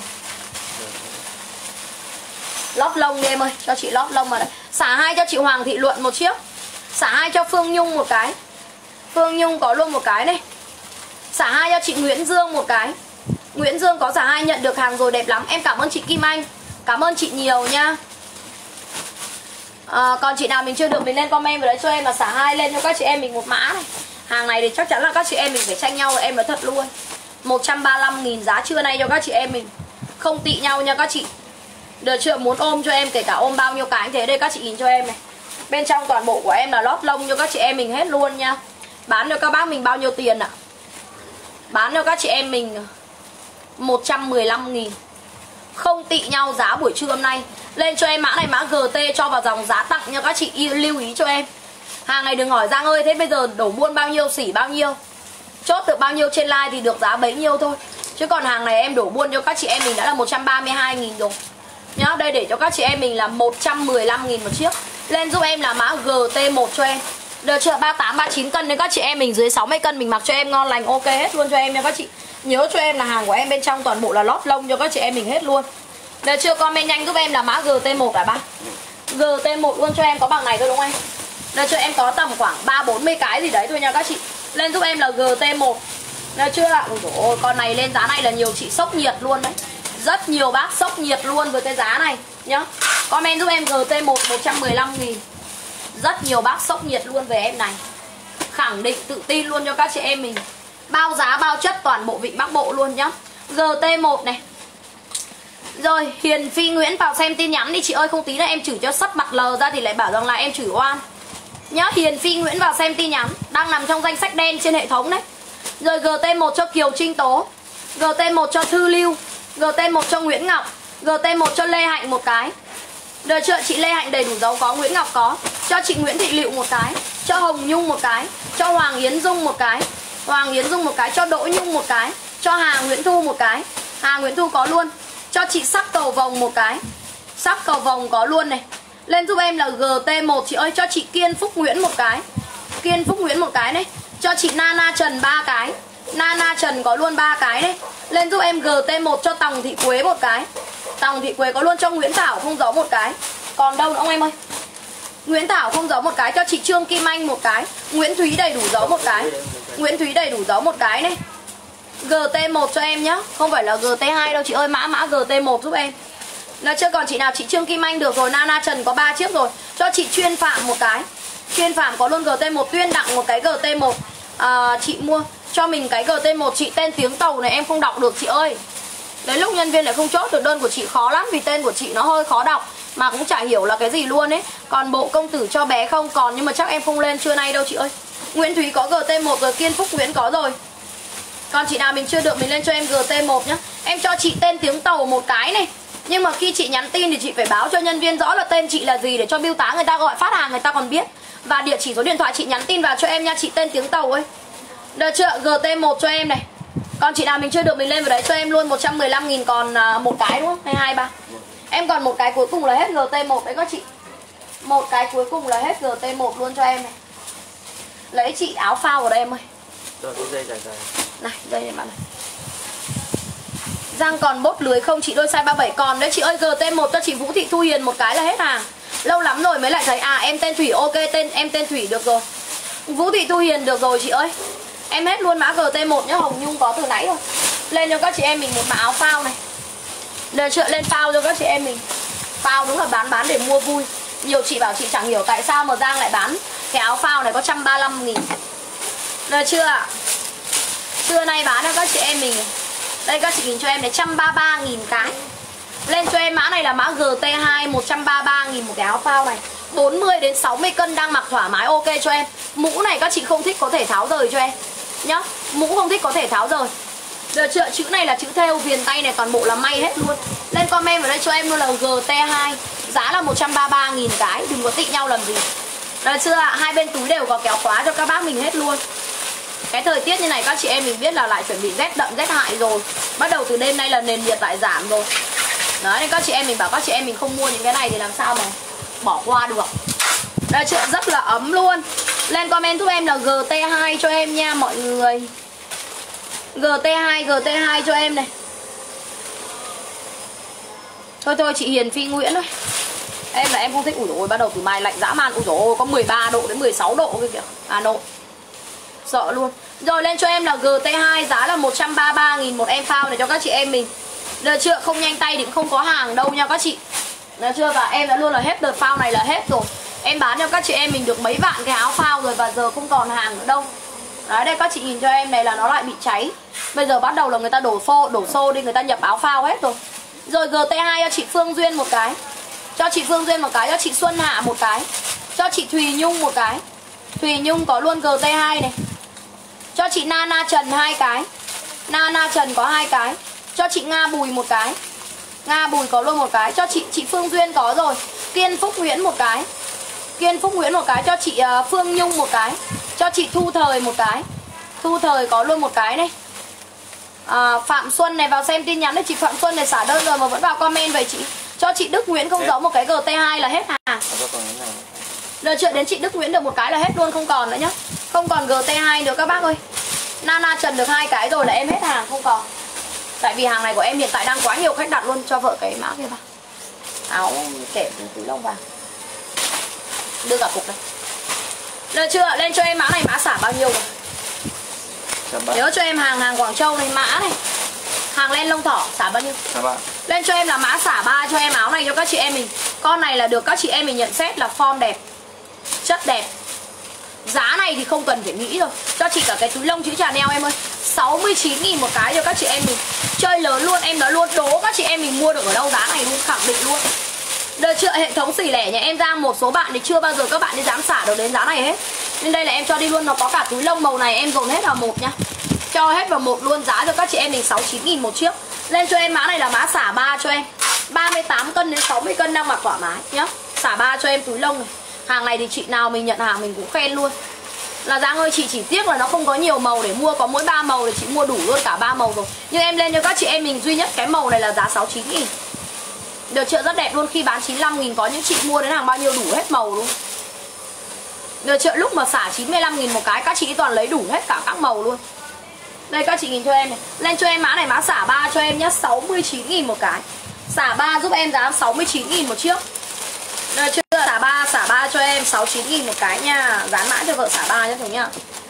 lót lông đi em ơi. Cho chị lót lông vào đây. Xả hai cho chị Hoàng Thị Luận một chiếc. Xả hai cho Phương Nhung một cái. Phương Nhung có luôn một cái này. Xả hai cho chị Nguyễn Dương một cái. Nguyễn Dương có xả hai, nhận được hàng rồi, đẹp lắm. Em cảm ơn chị Kim Anh. Cảm ơn chị nhiều nha. à, Còn chị nào mình chưa được mình lên comment vào đấy cho em là xả hai lên cho các chị em mình một mã này. Hàng này thì chắc chắn là các chị em mình phải tranh nhau, em nói thật luôn. Một trăm ba mươi lăm nghìn giá trưa nay cho các chị em mình. Không tị nhau nha các chị. Được chưa? Muốn ôm cho em, kể cả ôm bao nhiêu cái thế đây các chị nhìn cho em này. Bên trong toàn bộ của em là lót lông cho các chị em mình hết luôn nha. Bán cho các bác mình bao nhiêu tiền ạ? À? Bán cho các chị em mình một trăm mười lăm nghìn. Không tị nhau giá buổi trưa hôm nay. Lên cho em mã này, mã giê tê cho vào dòng giá tặng nha các chị, lưu ý cho em. Hàng này đừng hỏi Giang ơi thế bây giờ đổ buôn bao nhiêu xỉ bao nhiêu, chốt được bao nhiêu trên live thì được giá bấy nhiêu thôi. Chứ còn hàng này em đổ buôn cho các chị em mình đã là một trăm ba mươi hai nghìn rồi nhá. Đây để cho các chị em mình là một trăm mười lăm nghìn một chiếc. Lên giúp em là mã giê tê một cho em. Được chưa? ba mươi tám, ba mươi chín cân. Nếu các chị em mình dưới sáu mươi cân mình mặc cho em ngon lành ok hết luôn cho em nha các chị. Nhớ cho em là hàng của em bên trong toàn bộ là lót lông cho các chị em mình hết luôn. Được chưa? Comment nhanh giúp em là mã G T một hả bác? G T một luôn cho em, có bằng này thôi đúng không em? Được chưa? Em có tầm khoảng ba bốn mươi cái gì đấy thôi nha các chị. Lên giúp em là G T một. Được chưa ạ? Ôi, con này lên giá này là nhiều chị sốc nhiệt luôn đấy. Rất nhiều bác sốc nhiệt luôn với cái giá này nhá. Comment giúp em G T một một trăm mười lăm nghìn. Rất nhiều bác sốc nhiệt luôn về em này. Khẳng định tự tin luôn cho các chị em mình. Bao giá bao chất toàn bộ Vịnh Bắc Bộ luôn nhá. G T một này. Rồi Hiền Phi Nguyễn vào xem tin nhắn đi chị ơi. Không tí nữa em chửi cho sắp mặt lờ ra thì lại bảo rằng là em chửi oan nhá. Hiền Phi Nguyễn vào xem tin nhắn. Đang nằm trong danh sách đen trên hệ thống đấy. Rồi G T một cho Kiều Trinh Tố, G T một cho Thư Lưu, G T một cho Nguyễn Ngọc, G T một cho Lê Hạnh một cái. Được chưa? Chị Lê Hạnh đầy đủ dấu có, Nguyễn Ngọc có. Cho chị Nguyễn Thị Liệu một cái, cho Hồng Nhung một cái, cho Hoàng Yến Dung một cái, Hoàng Yến Dung một cái, cho Đỗ Nhung một cái, cho Hà Nguyễn Thu một cái, Hà Nguyễn Thu có luôn. Cho chị Sắc Cầu Vồng một cái, Sắc Cầu Vồng có luôn này. Lên giúp em là G T một chị ơi. Cho chị Kiên Phúc Nguyễn một cái, Kiên Phúc Nguyễn một cái này. Cho chị Nana Trần ba cái, Nana Trần có luôn ba cái đấy. Lên giúp em G T một cho Tòng Thị Quế một cái, Tòng Thị Quế có luôn. Cho Nguyễn Thảo không giấu một cái. Còn đâu nữa ông em ơi? Nguyễn Thảo không giấu một cái. Cho chị Trương Kim Anh một cái, Nguyễn Thúy đầy đủ dấu một cái, Nguyễn Thúy đầy đủ dấu một cái này. G T một cho em nhá, không phải là G T hai đâu chị ơi. Mã mã G T một giúp em. Là chưa còn chị nào? Chị Trương Kim Anh được rồi, Nana Trần có ba chiếc rồi. Cho chị Chuyên Phạm một cái, Chuyên Phạm có luôn G T một. Tuyên Đặng một cái G T một. À, chị mua cho mình cái G T một. Chị tên tiếng tàu này em không đọc được chị ơi. Đấy lúc nhân viên lại không chốt được đơn của chị khó lắm. Vì tên của chị nó hơi khó đọc mà cũng chả hiểu là cái gì luôn ấy. Còn bộ công tử cho bé không còn, nhưng mà chắc em không lên trưa nay đâu chị ơi. Nguyễn Thúy có G T một rồi, Kiên Phúc Nguyễn có rồi. Còn chị nào mình chưa được mình lên cho em G T một nhá. Em cho chị tên tiếng tàu một cái này. Nhưng mà khi chị nhắn tin thì chị phải báo cho nhân viên rõ là tên chị là gì, để cho bưu tá người ta gọi phát hàng người ta còn biết. Và địa chỉ số điện thoại chị nhắn tin vào cho em nha. Chị tên tiếng tàu ơi. Được chưa? G T một cho em này. Còn chị nào mình chưa được mình lên vào đấy cho em luôn một trăm mười lăm nghìn. Còn một cái đúng không? Hay hai ba? Em còn một cái cuối cùng là hết G T một đấy các chị. Một cái cuối cùng là hết G T một luôn cho em này. Lấy chị áo phao vào đây em ơi. Rồi cái dây dài dài. Này dây này bạn này. Giang còn bốt lưới không chị? Đôi size ba mươi bảy còn đấy chị ơi. G T một cho chị Vũ Thị Thu Hiền một cái là hết hàng. Lâu lắm rồi mới lại thấy. À em tên Thủy, ok tên em tên Thủy được rồi. Vũ Thị Thu Hiền được rồi chị ơi. Em hết luôn mã G T một nhá. Hồng Nhung có từ nãy rồi. Lên cho các chị em mình một mã áo phao này. Được chưa? Lên phao cho các chị em mình. Phao đúng là bán bán để mua vui. Nhiều chị bảo chị chẳng hiểu tại sao mà Giang lại bán cái áo phao này có một trăm ba mươi lăm nghìn. Được chưa ạ? Trưa nay bán cho các chị em mình. Đây các chị nhìn cho em này, một trăm ba mươi ba nghìn cái. Lên cho em mã này là mã G T hai, một trăm ba mươi ba nghìn một cái áo phao này. Bốn mươi đến sáu mươi cân đang mặc thoải mái ok cho em. Mũ này các chị không thích có thể tháo rời cho em nhá. Mũ không thích có thể tháo rời. Được chưa? Chữ này là chữ thêu, viền tay này toàn bộ là may hết luôn. Lên comment vào đây cho em luôn là G T hai. Giá là một trăm ba mươi ba nghìn cái. Đừng có tị nhau làm gì. Được chưa ạ? Hai bên túi đều có kéo khóa cho các bác mình hết luôn. Cái thời tiết như này các chị em mình biết là lại chuẩn bị rét đậm rét hại rồi. Bắt đầu từ đêm nay là nền nhiệt lại giảm rồi. Đấy nên các chị em mình bảo các chị em mình không mua những cái này thì làm sao mà bỏ qua được. Đây chưa? Rất là ấm luôn. Lên comment giúp em là G T hai cho em nha mọi người. G T hai, G T hai cho em này. Thôi thôi chị Hiền Phi Nguyễn thôi. Em là em không thích. Ủi dồi ôi, bắt đầu từ mai lạnh dã man. Ủi dồi ôi, có mười ba độ đến mười sáu độ kia kìa. Hà Nội. Sợ luôn. Rồi lên cho em là G T hai. Giá là một trăm ba mươi ba nghìn một em phao này cho các chị em mình. Được chưa? Không nhanh tay thì không có hàng đâu nha các chị. Được chưa? Và em đã luôn là hết đợt phao này là hết rồi. Em bán cho các chị em mình được mấy vạn cái áo phao rồi. Và giờ không còn hàng nữa đâu. Đấy đây các chị nhìn cho em này là nó lại bị cháy. Bây giờ bắt đầu là người ta đổ xô, đổ xô đi, người ta nhập áo phao hết rồi. Rồi G T hai cho chị Phương Duyên một cái. Cho chị Phương Duyên một cái. Cho chị Xuân Hạ một cái. Cho chị Thùy Nhung một cái. Thùy Nhung có luôn G T hai này. Cho chị Nana Trần hai cái. Nana Trần có hai cái. Cho chị Nga Bùi một cái. Nga Bùi có luôn một cái. Cho chị chị Phương Duyên có rồi. Kiên Phúc Nguyễn một cái. Kiên Phúc Nguyễn một cái. Cho chị uh, Phương Nhung một cái. Cho chị Thu Thời một cái. Thu Thời có luôn một cái này. à, Phạm Xuân này vào xem tin nhắn đấy. Chị Phạm Xuân này xả đơn rồi mà vẫn vào comment vậy chị. Cho chị Đức Nguyễn không giấu một cái G T hai là hết hàng. Được chưa? Đến chị Đức Nguyễn được một cái là hết luôn, không còn nữa nhá. Không còn giê tê hai nữa các bác ơi. Nana Trần được hai cái rồi là em hết hàng, không còn. Tại vì hàng này của em hiện tại đang quá nhiều khách đặt luôn. Cho vợ cái mã kia vào. Áo kẹp túi lông vàng. Đưa cả cục đây. Được chưa? Lên cho em mã này, mã xả bao nhiêu rồi? Nhớ cho em hàng hàng Quảng Châu này, mã này. Hàng len lông thỏ xả bao nhiêu? Lên cho em là mã xả ba cho em áo này cho các chị em mình. Con này là được các chị em mình nhận xét là form đẹp, chất đẹp. Giá này thì không cần phải nghĩ rồi. Cho chị cả cái túi lông chữ Chanel em ơi. sáu mươi chín nghìn một cái cho các chị em mình. Chơi lớn luôn, em nói luôn, đố các chị em mình mua được ở đâu giá này luôn, khẳng định luôn. Được chưa? Hệ thống xỉ lẻ nhà em ra một số bạn thì chưa bao giờ các bạn đi dám xả được đến giá này hết. Nên đây là em cho đi luôn, nó có cả túi lông màu này em dồn hết vào một nhá. Cho hết vào một luôn, giá cho các chị em mình sáu mươi chín nghìn một chiếc. Lên cho em mã này là mã xả ba cho em. ba mươi tám cân đến sáu mươi cân đang mặc thoải mái nhá. Xả ba cho em túi lông này. Hàng này thì chị nào mình nhận hàng mình cũng khen luôn. Là Giang ơi, chị chỉ tiếc là nó không có nhiều màu để mua, có mỗi ba màu thì chị mua đủ luôn cả ba màu rồi. Nhưng em lên cho các chị em mình duy nhất cái màu này là giá sáu mươi chín nghìn. Được chưa? Rất đẹp luôn, khi bán chín mươi lăm nghìn có những chị mua đến hàng bao nhiêu đủ hết màu luôn. Được chưa? Lúc mà xả chín mươi lăm nghìn một cái các chị toàn lấy đủ hết cả các màu luôn. Đây các chị nhìn cho em này. Lên cho em mã này, mã xả ba cho em nhá, sáu mươi chín nghìn một cái. Xả ba giúp em giá sáu mươi chín nghìn một chiếc. Được chưa? Xả ba, xả ba cho em sáu mươi chín nghìn một cái nha. Dán mã cho vợ xả ba nhá, thấy nhá.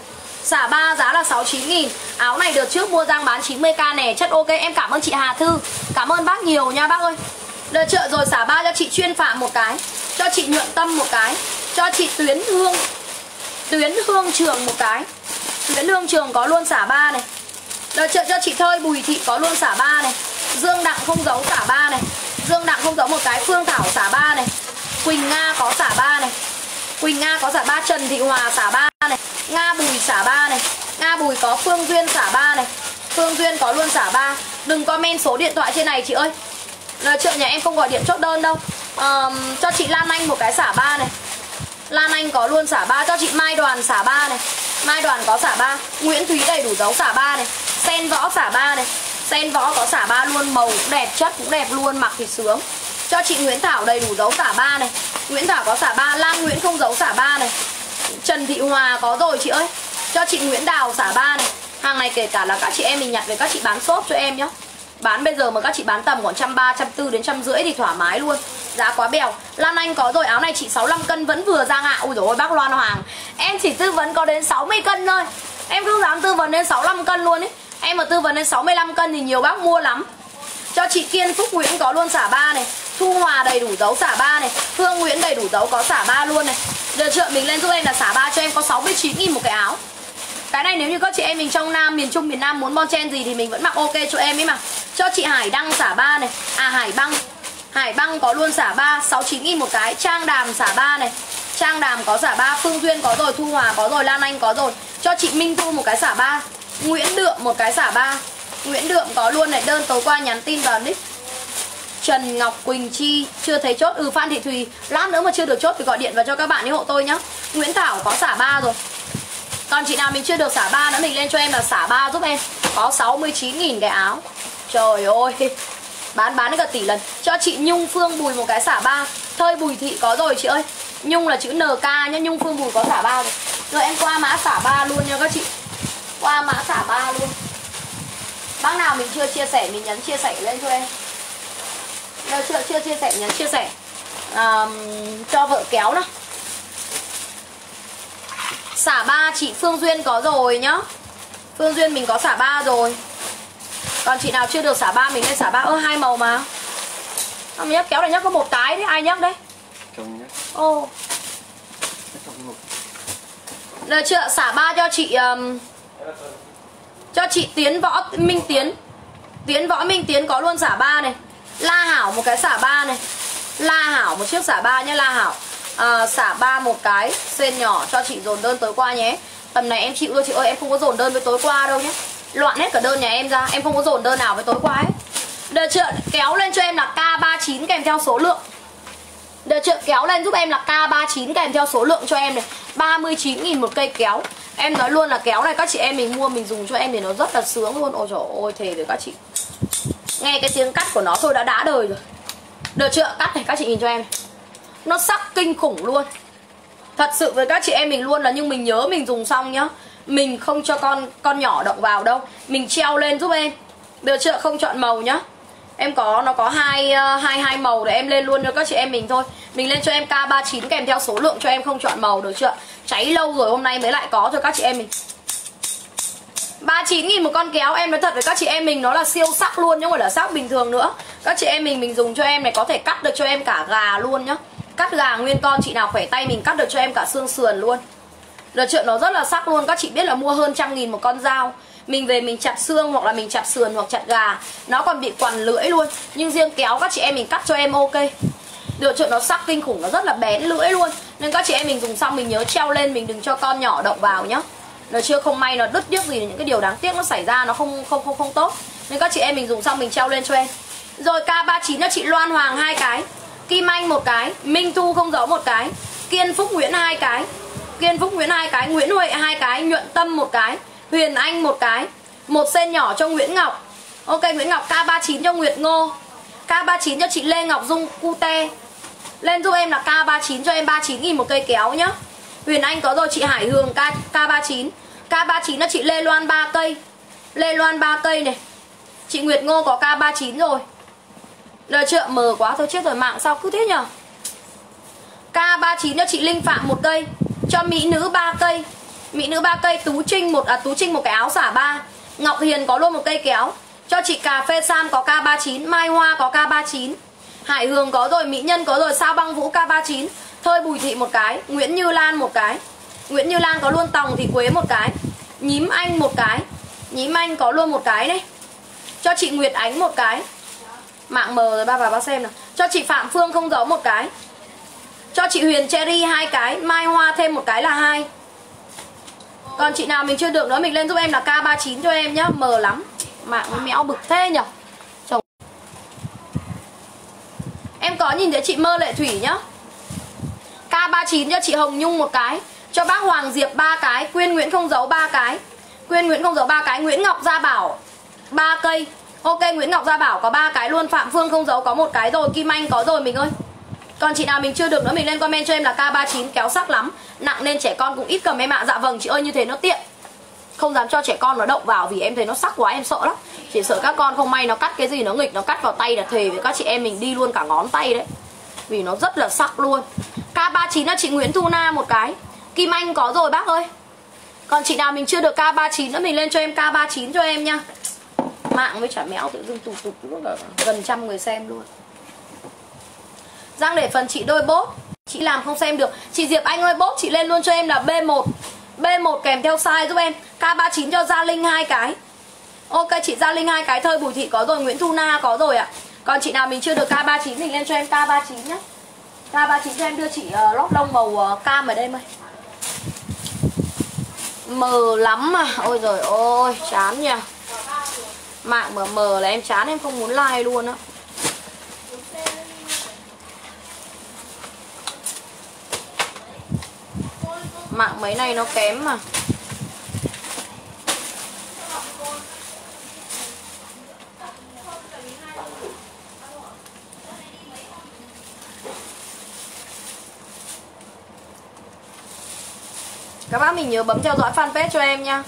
Xả ba giá là sáu mươi chín nghìn. Áo này đợt trước mua Giang bán chín mươi k này, chất ok. Em cảm ơn chị Hà Thư. Cảm ơn bác nhiều nha bác ơi. Được chưa? Rồi xả ba cho chị Chuyên Phạm một cái, cho chị Nhuận Tâm một cái, cho chị Tuyến Hương Tuyến Hương Trường một cái. Tuyến Hương Trường có luôn xả ba này. Được chưa? Cho chị Thơi Bùi Thị có luôn xả ba này. Dương Đặng không giấu xả ba này. Dương Đặng không giấu một cái. Phương Thảo xả ba này. Quỳnh Nga có xả ba này. Quỳnh Nga có xả ba. Trần Thị Hòa xả ba này. Nga Bùi xả ba này. Nga Bùi có. Phương Duyên xả ba này. Phương Duyên có luôn xả ba. Đừng comment số điện thoại trên này chị ơi. Được chưa? Nhà em không gọi điện chốt đơn đâu. um, Cho chị Lan Anh một cái xả ba này. Lan Anh có luôn xả ba. Cho chị Mai Đoàn xả ba này. Mai Đoàn có xả ba. Nguyễn Thúy đầy đủ dấu xả ba này. Sen Võ xả ba này. Sen Võ có xả ba luôn. Màu cũng đẹp, chất cũng đẹp luôn, mặc thì sướng. Cho chị Nguyễn Thảo đầy đủ dấu xả ba này. Nguyễn Thảo có xả ba. Lan Nguyễn không dấu xả ba này. Trần Thị Hòa có rồi chị ơi. Cho chị Nguyễn Đào xả ba này. Hàng này kể cả là các chị em mình nhặt về các chị bán shop cho em nhá. Bán bây giờ mà các chị bán tầm khoảng một trăm ba mươi, một trăm bốn mươi đến một trăm rưỡi thì thoải mái luôn. Giá quá bèo. Lan Anh có rồi, áo này chị sáu mươi lăm cân vẫn vừa Giang ạ. Ui dồi ôi bác Loan Hoàng, em chỉ tư vấn có đến sáu mươi cân thôi. Em không dám tư vấn đến sáu mươi lăm cân luôn ấy. Em mà tư vấn đến sáu mươi lăm cân thì nhiều bác mua lắm. Cho chị Kiên Phúc Nguyễn có luôn xả ba này. Thu Hòa đầy đủ dấu xả ba này. Hương Nguyễn đầy đủ dấu có xả ba luôn này. Được chưa? Mình lên giúp em là xả ba cho em có sáu mươi chín nghìn một cái áo. Cái này nếu như các chị em mình trong Nam, miền Trung, miền Nam muốn bon chen gì thì mình vẫn mặc ok cho em ấy mà. Cho chị Hải Đăng xả ba này. À Hải Băng. Hải Băng có luôn xả ba, sáu mươi chín nghìn một cái. Trang Đàm xả ba này. Trang Đàm có xả ba. Phương Duyên có rồi. Thu Hòa có rồi. Lan Anh có rồi. Cho chị Minh Thu một cái xả ba. Nguyễn Đượm một cái xả ba. Nguyễn Đượm có luôn này. Đơn tối qua nhắn tin vào nick. Trần Ngọc Quỳnh Chi chưa thấy chốt. Ừ Phan Thị Thùy lát nữa mà chưa được chốt thì gọi điện vào cho các bạn đi hộ tôi nhá. Nguyễn Thảo có xả ba rồi. Còn chị nào mình chưa được xả ba nữa mình lên cho em là xả ba giúp em. Có sáu mươi chín nghìn cái áo. Trời ơi, bán bán cả tỷ lần. Cho chị Nhung Phương Bùi một cái xả ba. Thơi Bùi Thị có rồi chị ơi. Nhung là chữ en ca nhá. Nhung Phương Bùi có xả ba rồi. Rồi em qua mã xả ba luôn nha các chị. Qua mã xả ba luôn. Bác nào mình chưa chia sẻ mình nhấn chia sẻ lên cho em. Nếu chưa, chưa chia sẻ nhấn chia sẻ. à, Cho vợ kéo nào. Xả ba chị Phương Duyên có rồi nhá. Phương Duyên mình có xả ba rồi. Còn chị nào chưa được xả ba mình lên xả ba. Ơ hai màu mà. À, mình nhắc kéo này nhắc có một cái đấy. Ai nhắc đấy? Chồng nhắc. Ồ. Được chưa? Xả ba cho chị um, cho chị Tiến Võ Minh Tiến. Tiến Võ Minh Tiến có luôn xả ba này. La Hảo một cái xả ba này. La Hảo một chiếc xả ba nhé. La Hảo à, xả ba một cái sen nhỏ cho chị dồn đơn tối qua nhé. Tầm này em chịu thôi chị ơi. Em không có dồn đơn với tối qua đâu nhé. Loạn hết cả đơn nhà em ra. Em không có dồn đơn nào với tối qua hết. Được chưa? Kéo lên cho em là K ba mươi chín kèm theo số lượng. Được chưa? Kéo lên giúp em là K ba mươi chín kèm theo số lượng cho em này. Ba mươi chín nghìn một cây kéo. Em nói luôn là kéo này các chị em mình mua mình dùng cho em thì nó rất là sướng luôn. Ôi trời ơi thề với các chị. Nghe cái tiếng cắt của nó thôi đã đã đời rồi. Được chưa? Cắt này các chị nhìn cho em này. Nó sắc kinh khủng luôn. Thật sự với các chị em mình luôn là, nhưng mình nhớ mình dùng xong nhá, mình không cho con con nhỏ động vào đâu, mình treo lên giúp em, được chưa? Không chọn màu nhá. Em có, nó có hai hai hai màu để em lên luôn cho các chị em mình thôi. Mình lên cho em K ba mươi chín kèm theo số lượng cho em, không chọn màu, được chưa? Cháy lâu rồi hôm nay mới lại có cho các chị em mình. ba mươi chín nghìn một con kéo, em nói thật với các chị em mình nó là siêu sắc luôn, chứ không phải là sắc bình thường nữa. Các chị em mình mình dùng cho em này có thể cắt được cho em cả gà luôn nhá. Cắt gà nguyên con, chị nào khỏe tay mình cắt được cho em cả xương sườn luôn. Được chưa? Nó rất là sắc luôn. Các chị biết là mua hơn trăm nghìn một con dao, mình về mình chặt xương hoặc là mình chặt sườn hoặc chặt gà, nó còn bị quằn lưỡi luôn. Nhưng riêng kéo các chị em mình cắt cho em ok. Được chưa? Nó sắc kinh khủng, nó rất là bén lưỡi luôn. Nên các chị em mình dùng xong mình nhớ treo lên, mình đừng cho con nhỏ động vào nhá. Được chưa? Không may nó đứt điếc gì, những cái điều đáng tiếc nó xảy ra nó không không không không tốt. Nên các chị em mình dùng xong mình treo lên cho em. Rồi K ba mươi chín cho chị Loan Hoàng hai cái, Kim Anh một cái, Minh Thu không dấu một cái, Kiên Phúc Nguyễn hai cái, Kiên Phúc Nguyễn hai cái, Nguyễn Huệ hai cái, Nhuận Tâm một cái, Huyền Anh một cái, một sen nhỏ cho Nguyễn Ngọc. Ok, Nguyễn Ngọc. K ba mươi chín cho Nguyệt Ngô, K ba mươi chín cho chị Lê Ngọc Dung Cute. Lên giúp em là K ba mươi chín cho em ba mươi chín nghìn một cây kéo nhá. Huyền Anh có rồi, chị Hải Hường K, K ba mươi chín. K ba mươi chín cho chị Lê Loan ba cây, Lê Loan ba cây này. Chị Nguyệt Ngô có K ba mươi chín rồi. Được chưa? Mờ quá thôi, chết rồi, mạng sao cứ thế nhở. K ba mươi chín cho chị Linh Phạm một cây, cho Mỹ Nữ ba cây, Mỹ Nữ ba cây, Tú Trinh một à, Tú Trinh một cái áo xả ba, Ngọc Hiền có luôn một cây kéo, cho chị Cà Phê Sam có K ba mươi chín, Mai Hoa có K ba mươi chín, Hải Hường có rồi, Mỹ Nhân có rồi, Sao Băng Vũ K ba mươi chín, Thơi Bùi Thị một cái, Nguyễn Như Lan một cái, Nguyễn Như Lan có luôn, Tòng Thị Quế một cái, Nhím Anh một cái, Nhím Anh có luôn một cái này, cho chị Nguyệt Ánh một cái. Mạng mờ rồi ba bà ba xem nào. Cho chị Phạm Phương không dấu một cái, cho chị Huyền Cherry hai cái, Mai Hoa thêm một cái là hai. Còn chị nào mình chưa được nữa mình lên giúp em là K ba mươi chín cho em nhá. Mờ lắm, mạng nó méo bực thế nhở. Chồng. Em có nhìn thấy chị Mơ Lệ Thủy nhá. K ba mươi chín cho chị Hồng Nhung một cái, cho bác Hoàng Diệp ba cái, Quyên Nguyễn không dấu ba cái, Quyên Nguyễn không dấu ba cái, Nguyễn Ngọc Gia Bảo ba cây. Ok, Nguyễn Ngọc Gia Bảo có ba cái luôn, Phạm Phương không dấu có một cái rồi, Kim Anh có rồi mình ơi. Còn chị nào mình chưa được nữa mình lên comment cho em là K ba mươi chín, kéo sắc lắm, nặng nên trẻ con cũng ít cầm em ạ. Dạ vâng chị ơi, như thế nó tiện, không dám cho trẻ con nó động vào vì em thấy nó sắc quá, em sợ lắm. Chỉ sợ các con không may nó cắt cái gì nó nghịch, nó cắt vào tay là thề với các chị em mình đi luôn cả ngón tay đấy, vì nó rất là sắc luôn. K ba mươi chín là chị Nguyễn Thu Na một cái, Kim Anh có rồi bác ơi. Còn chị nào mình chưa được K ba mươi chín nữa mình lên cho em K ba mươi chín cho em nha. Mạng với chả méo tự dưng tụt tụt gần trăm người xem luôn. Giang để phần chị đôi bốt, chị làm không xem được. Chị Diệp Anh ơi, bốt chị lên luôn cho em là B một, B một kèm theo size giúp em. K ba mươi chín cho Gia Linh hai cái. Ok, chị Gia Linh hai cái, Thơi Bùi Thị có rồi, Nguyễn Thu Na có rồi ạ. Còn chị nào mình chưa được K ba mươi chín mình lên cho em K ba mươi chín nhé. K ba mươi chín cho em, đưa chị uh, lót lông màu uh, cam ở đây em ơi. Mờ lắm mà, ôi giời ôi, chán nha. Mạng mờ mờ là em chán, em không muốn like luôn á. Mạng mấy này nó kém mà. Các bác mình nhớ bấm theo dõi fanpage cho em nha.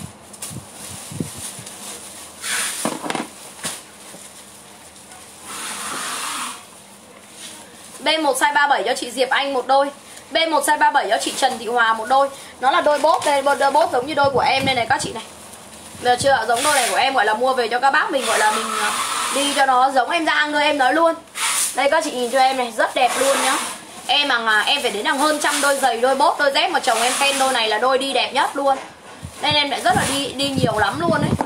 B một size ba mươi bảy cho chị Diệp Anh một đôi, B một size ba mươi bảy cho chị Trần Thị Hòa một đôi. Nó là đôi bốt đây, đôi bốt giống như đôi của em đây này các chị này. Được chưa? Giống đôi này của em, gọi là mua về cho các bác mình, gọi là mình đi cho nó giống em Giang thôi, em nói luôn. Đây các chị nhìn cho em này, rất đẹp luôn nhá. Em mà em phải đến hàng hơn trăm đôi giày, đôi bốt, đôi dép mà chồng em khen đôi này là đôi đi đẹp nhất luôn. Nên em lại rất là đi đi nhiều lắm luôn đấy.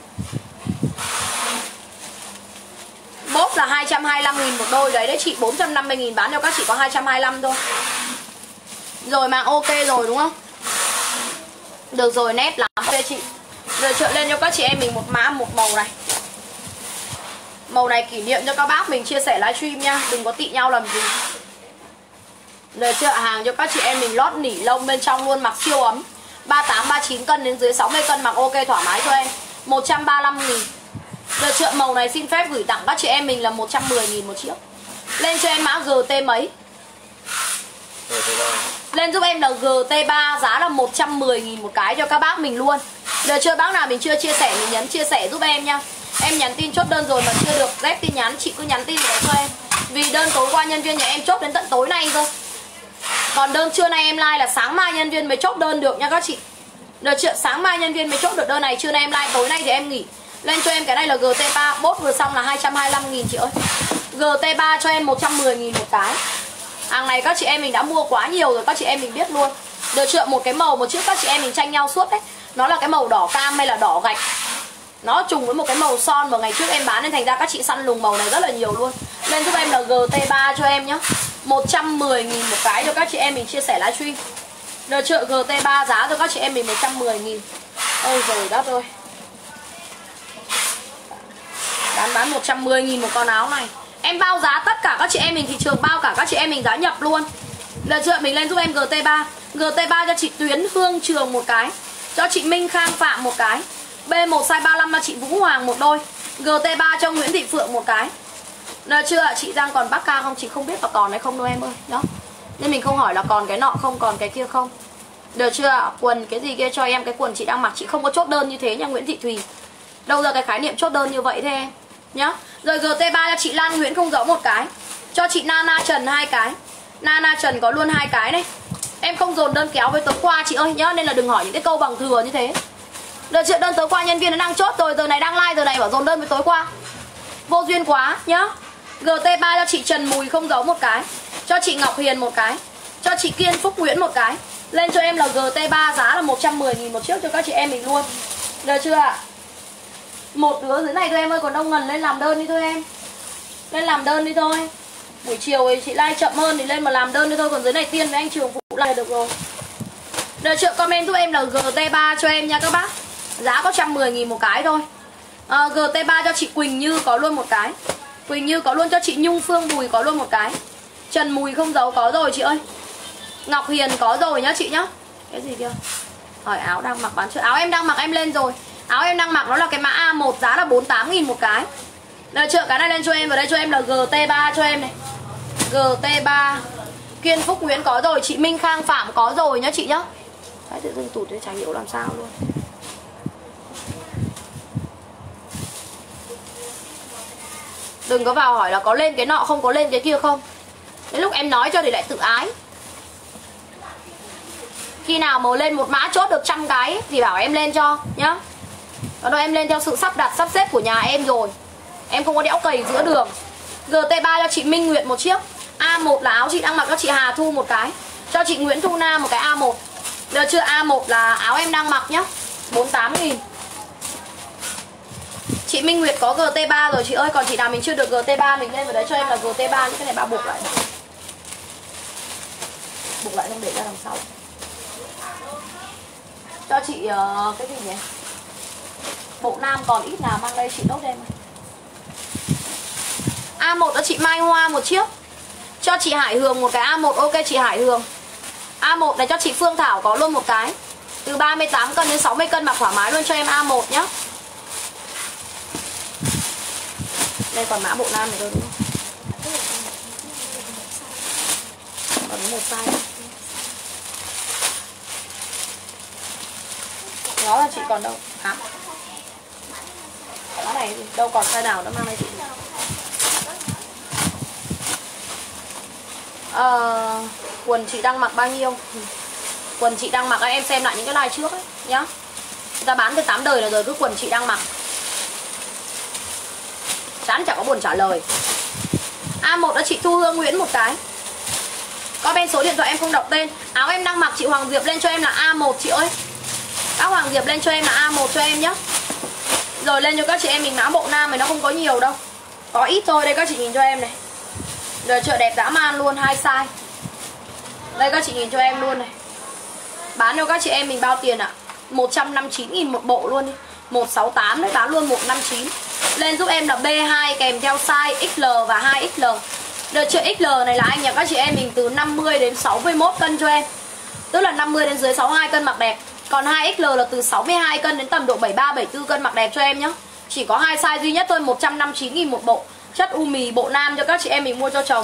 Bốt là hai trăm hai mươi lăm nghìn một đôi đấy, đấy chị, bốn trăm năm mươi nghìn bán cho các chị có hai trăm hai mươi lăm thôi. Rồi mạng ok rồi đúng không? Được rồi, nét lắm đây chị. Rồi trợ lên cho các chị em mình một mã, một màu này. Màu này kỷ niệm cho các bác mình chia sẻ livestream nha, đừng có tị nhau làm gì. Rồi chưa, hàng cho các chị em mình lót nỉ lông bên trong luôn, mặc siêu ấm. Ba mươi tám, ba mươi chín cân đến dưới sáu mươi cân mặc ok thoải mái cho em. Một trăm ba mươi lăm nghìn. Được chưa, màu này xin phép gửi tặng các chị em mình là một trăm mười nghìn một chiếc. Lên cho em mã giê tê mấy. Lên giúp em là giê tê ba giá là một trăm mười nghìn một cái cho các bác mình luôn. Được chưa? Bác nào mình chưa chia sẻ mình nhấn chia sẻ giúp em nha. Em nhắn tin chốt đơn rồi mà chưa được rep tin nhắn, chị cứ nhắn tin vào cho em. Vì đơn tối qua nhân viên nhà em chốt đến tận tối nay cơ. Còn đơn trưa nay em like là sáng mai nhân viên mới chốt đơn được nha các chị. Được chưa? Sáng mai nhân viên mới chốt được đơn này, trưa nay em like, tối nay thì em nghỉ. Lên cho em cái này là giê tê ba, bốt vừa xong là hai trăm hai mươi lăm nghìn chị ơi. giê tê ba cho em một trăm mười nghìn một cái. Hàng này các chị em mình đã mua quá nhiều rồi, các chị em mình biết luôn. Được chưa? Một cái màu một trước các chị em mình tranh nhau suốt đấy. Nó là cái màu đỏ cam hay là đỏ gạch. Nó trùng với một cái màu son mà ngày trước em bán nên thành ra các chị săn lùng màu này rất là nhiều luôn. Lên giúp em là giê tê ba cho em nhá. một trăm mười nghìn một cái cho các chị em mình chia sẻ livestream. Được chưa? giê tê ba giá cho các chị em mình một trăm mười nghìn. Ôi trời đất ơi. Bán bán một trăm mười nghìn một con áo này. Em bao giá tất cả các chị em mình thị trường, bao cả các chị em mình giá nhập luôn. Được chưa? Mình lên giúp em giê tê ba. giê tê ba cho chị Tuyến Hương Trường một cái. Cho chị Minh Khang Phạm một cái. bê một size ba mươi lăm cho chị Vũ Hoàng một đôi. giê tê ba cho Nguyễn Thị Phượng một cái. Được chưa? Chị Giang còn Bắc Ca không? Chị không biết là còn hay không đâu em ơi. Đó. Nên mình không hỏi là còn cái nọ không, còn cái kia không. Được chưa? Quần cái gì kia cho em, cái quần chị đang mặc chị không có chốt đơn như thế nha Nguyễn Thị Thùy. Đâu ra cái khái niệm chốt đơn như vậy thế em nhá. Rồi giê tê ba cho chị Lan Nguyễn không rõ một cái. Cho chị Nana Trần hai cái. Nana Trần có luôn hai cái này. Em không dồn đơn kéo với tối qua chị ơi nhá, nên là đừng hỏi những cái câu bằng thừa như thế. Được chưa? Đơn tối qua nhân viên nó đang chốt rồi, giờ này đang like, giờ này bảo dồn đơn với tối qua. Vô duyên quá nhá. giê tê ba cho chị Trần Mùi không giấu một cái. Cho chị Ngọc Hiền một cái. Cho chị Kiên Phúc Nguyễn một cái. Lên cho em là giê tê ba giá là một trăm mười nghìn một chiếc cho các chị em mình luôn. Được chưa ạ? Một đứa dưới này thôi em ơi, còn đông ngần lên làm đơn đi thôi em. Lên làm đơn đi thôi. Buổi chiều thì chị like chậm hơn thì lên mà làm đơn đi thôi, còn dưới này Tiên với anh Trường phụ lại được rồi. Được chưa? Comment giúp em là giê tê ba cho em nha các bác. Giá có một trăm mười nghìn một cái thôi. à, giê tê ba cho chị Quỳnh Như có luôn một cái. Quỳnh Như có luôn, cho chị Nhung Phương Bùi có luôn một cái. Trần Mùi không giấu có rồi chị ơi. Ngọc Hiền có rồi nhá chị nhá. Cái gì kia? Hỏi áo đang mặc bán chưa? Áo em đang mặc em lên rồi. Áo em đang mặc nó là cái mã A một giá là bốn mươi tám nghìn một cái. Được chưa? Cái này lên cho em, vào đây cho em là giê tê ba cho em này. giê tê ba. Kiên Phúc Nguyễn có rồi, chị Minh Khang Phạm có rồi nhá chị nhá. Đấy, tự dưng tụt đấy chả hiểu làm sao luôn. Đừng có vào hỏi là có lên cái nọ không, có lên cái kia không. Đến lúc em nói cho thì lại tự ái. Khi nào mà lên một mã chốt được trăm cái thì bảo em lên cho nhá. Còn đâu em lên theo sự sắp đặt sắp xếp của nhà em rồi. Em không có đẽo cầy giữa đường. giê tê ba cho chị Minh Nguyệt một chiếc. A một là áo chị đang mặc, cho chị Hà Thu một cái. Cho chị Nguyễn Thu Na một cái A một. Được chưa? A một là áo em đang mặc nhá, bốn mươi tám nghìn. Chị Minh Nguyệt có giê tê ba rồi chị ơi. Còn chị nào mình chưa được giê tê ba mình lên vào đấy cho em là giê tê ba. Những cái này ba buộc lại. Buộc lại không để ra đằng sau. Cho chị uh, cái gì nhỉ? Bộ nam còn ít nào mang đây chị nốt em. A một cho chị Mai Hoa một chiếc. Cho chị Hải Hường một cái A một. Ok chị Hải Hường. A một này cho chị Phương Thảo có luôn một cái. Từ ba mươi tám cân đến sáu mươi cân mặc thoải mái luôn cho em A một nhá. Đây còn mã bộ nam này thôi đúng không? Còn một size. Đó là chị còn đâu? Hả? Đó này đâu còn size nào nó mang đây chị. Ờ, quần chị đang mặc bao nhiêu? Quần chị đang mặc em xem lại những cái live trước ấy nhá. Người ta bán từ tám đời là rồi cứ quần chị đang mặc. Chán chẳng có buồn trả lời. A một đó chị Thu Hương Nguyễn một cái. Có bên số điện thoại em không đọc tên. Áo em đang mặc chị Hoàng Diệp lên cho em là A một chị ơi. Các Hoàng Diệp lên cho em là A một cho em nhá. Rồi lên cho các chị em mình mã bộ nam này nó không có nhiều đâu. Có ít thôi, đây các chị nhìn cho em này. Rồi chợ đẹp dã man luôn, hai size. Đây các chị nhìn cho em luôn này. Bán cho các chị em mình bao tiền ạ? À? một trăm năm mươi chín nghìn một bộ luôn đi. một trăm sáu mươi tám đấy, bán luôn một trăm năm mươi chín. Lên giúp em là B hai kèm theo size ích lờ và hai ích lờ. Đợt chợ ích lờ này là anh nhà các chị em mình từ năm mươi đến sáu mươi mốt cân cho em. Tức là năm mươi đến dưới sáu mươi hai cân mặc đẹp. Còn hai ích lờ là từ sáu mươi hai cân đến tầm độ bảy mươi ba, bảy mươi tư cân mặc đẹp cho em nhá. Chỉ có hai size duy nhất thôi, một trăm năm mươi chín nghìn một bộ. Chất u mì bộ nam cho các chị em mình mua cho chồng.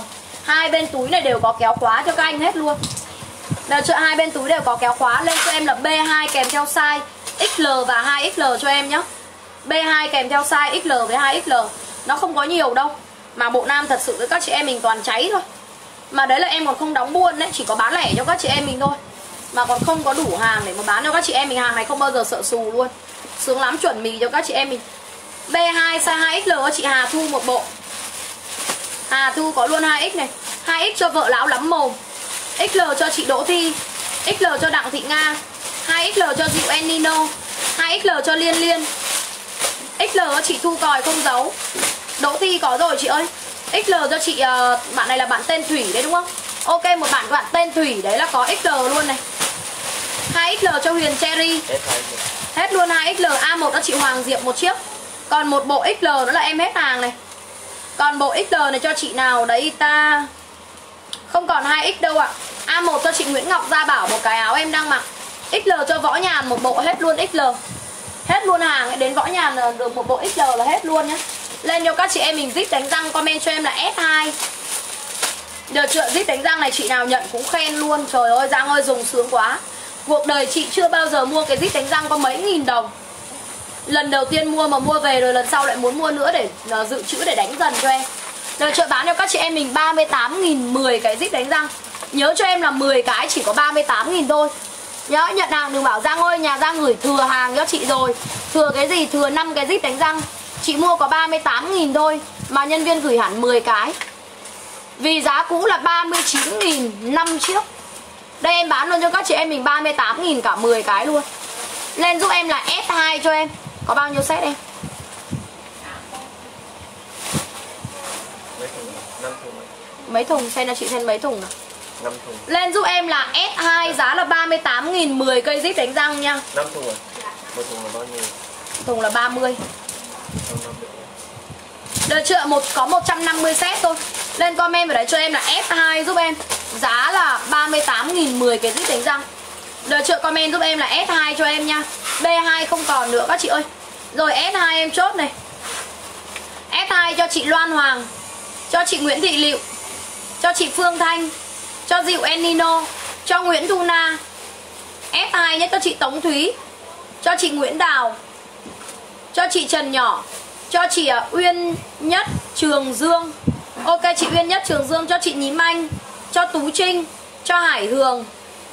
Hai bên túi này đều có kéo khóa cho các anh hết luôn. Đợt chợ hai bên túi đều có kéo khóa. Lên cho em là B hai kèm theo size ích lờ và hai ích lờ cho em nhé. B hai kèm theo size ích lờ với hai ích lờ. Nó không có nhiều đâu. Mà bộ nam thật sự với các chị em mình toàn cháy thôi. Mà đấy là em còn không đóng buôn đấy, chỉ có bán lẻ cho các chị em mình thôi. Mà còn không có đủ hàng để mà bán cho các chị em mình. Hàng này không bao giờ sợ xù luôn. Sướng lắm, chuẩn mì cho các chị em mình. B hai size hai ích lờ chị Hà Thu một bộ. Hà Thu có luôn hai ích này. hai ích cho vợ lão lắm mồm. ích lờ cho chị Đỗ Thi, ích lờ cho Đặng Thị Nga, hai ích lờ cho Dịu Enino, hai ích lờ cho Liên Liên, ích lờ cho chị Thu Còi không giấu. Đỗ Thi có rồi chị ơi. ích lờ cho chị, uh, bạn này là bạn tên Thủy đấy đúng không? Ok, một bạn các bạn tên Thủy đấy là có ích lờ luôn này. hai ích lờ cho Huyền Cherry. Hết luôn hai ích lờ. A một cho chị Hoàng Diệp một chiếc. Còn một bộ ích lờ nữa là em hết hàng này. Còn bộ ích lờ này cho chị nào đấy ta. Không còn hai ích đâu ạ. A một cho chị Nguyễn Ngọc Gia Bảo một cái áo em đang mặc. ích lờ cho Võ Nhàn một bộ, hết luôn ích lờ. Hết luôn hàng ấy, đến Võ Nhàn được một bộ ích lờ là hết luôn nhá. Lên cho các chị em mình zip đánh răng, comment cho em là S hai. Đợt chợ zip đánh răng này chị nào nhận cũng khen luôn. Trời ơi Giang ơi dùng sướng quá. Cuộc đời chị chưa bao giờ mua cái zip đánh răng có mấy nghìn đồng. Lần đầu tiên mua mà mua về rồi lần sau lại muốn mua nữa để uh, dự trữ để đánh dần cho em. Đợt chợ bán cho các chị em mình ba mươi tám nghìn mười cái zip đánh răng. Nhớ cho em là mười cái chỉ có ba mươi tám nghìn thôi. Nhớ nhận hàng đừng bảo Giang ơi nhà Giang gửi thừa hàng cho chị rồi. Thừa cái gì? Thừa năm cái zip đánh răng. Chị mua có ba mươi tám nghìn thôi mà nhân viên gửi hẳn mười cái. Vì giá cũ là ba mươi chín nghìn năm chiếc. Đây em bán luôn cho các chị em mình ba mươi tám nghìn cả mười cái luôn. Lên giúp em là S hai cho em. Có bao nhiêu set em? Mấy thùng? Xem là chị xem mấy thùng nào. năm thùng. Lên giúp em là S hai giá là ba mươi tám nghìn mười cây zip đánh răng nha. năm thùng rồi. Một thùng là bao nhiêu? Thùng là ba mươi. Đợt chợ một có một trăm năm mươi set thôi. Lên comment vào đấy cho em là S hai giúp em. Giá là ba mươi tám nghìn mười cái zip đánh răng. Đợt chợ comment giúp em là S hai cho em nha. B hai không còn nữa các chị ơi. Rồi S hai em chốt này. S hai cho chị Loan Hoàng, cho chị Nguyễn Thị Liệu, cho chị Phương Thanh, cho Dịu Enino, cho Nguyễn Thu Na. S hai nhé cho chị Tống Thúy, cho chị Nguyễn Đào, cho chị Trần Nhỏ, cho chị Uyên Nhất Trường Dương. Ok chị Uyên Nhất Trường Dương, cho chị Nhím Anh, cho Tú Trinh, cho Hải Hường,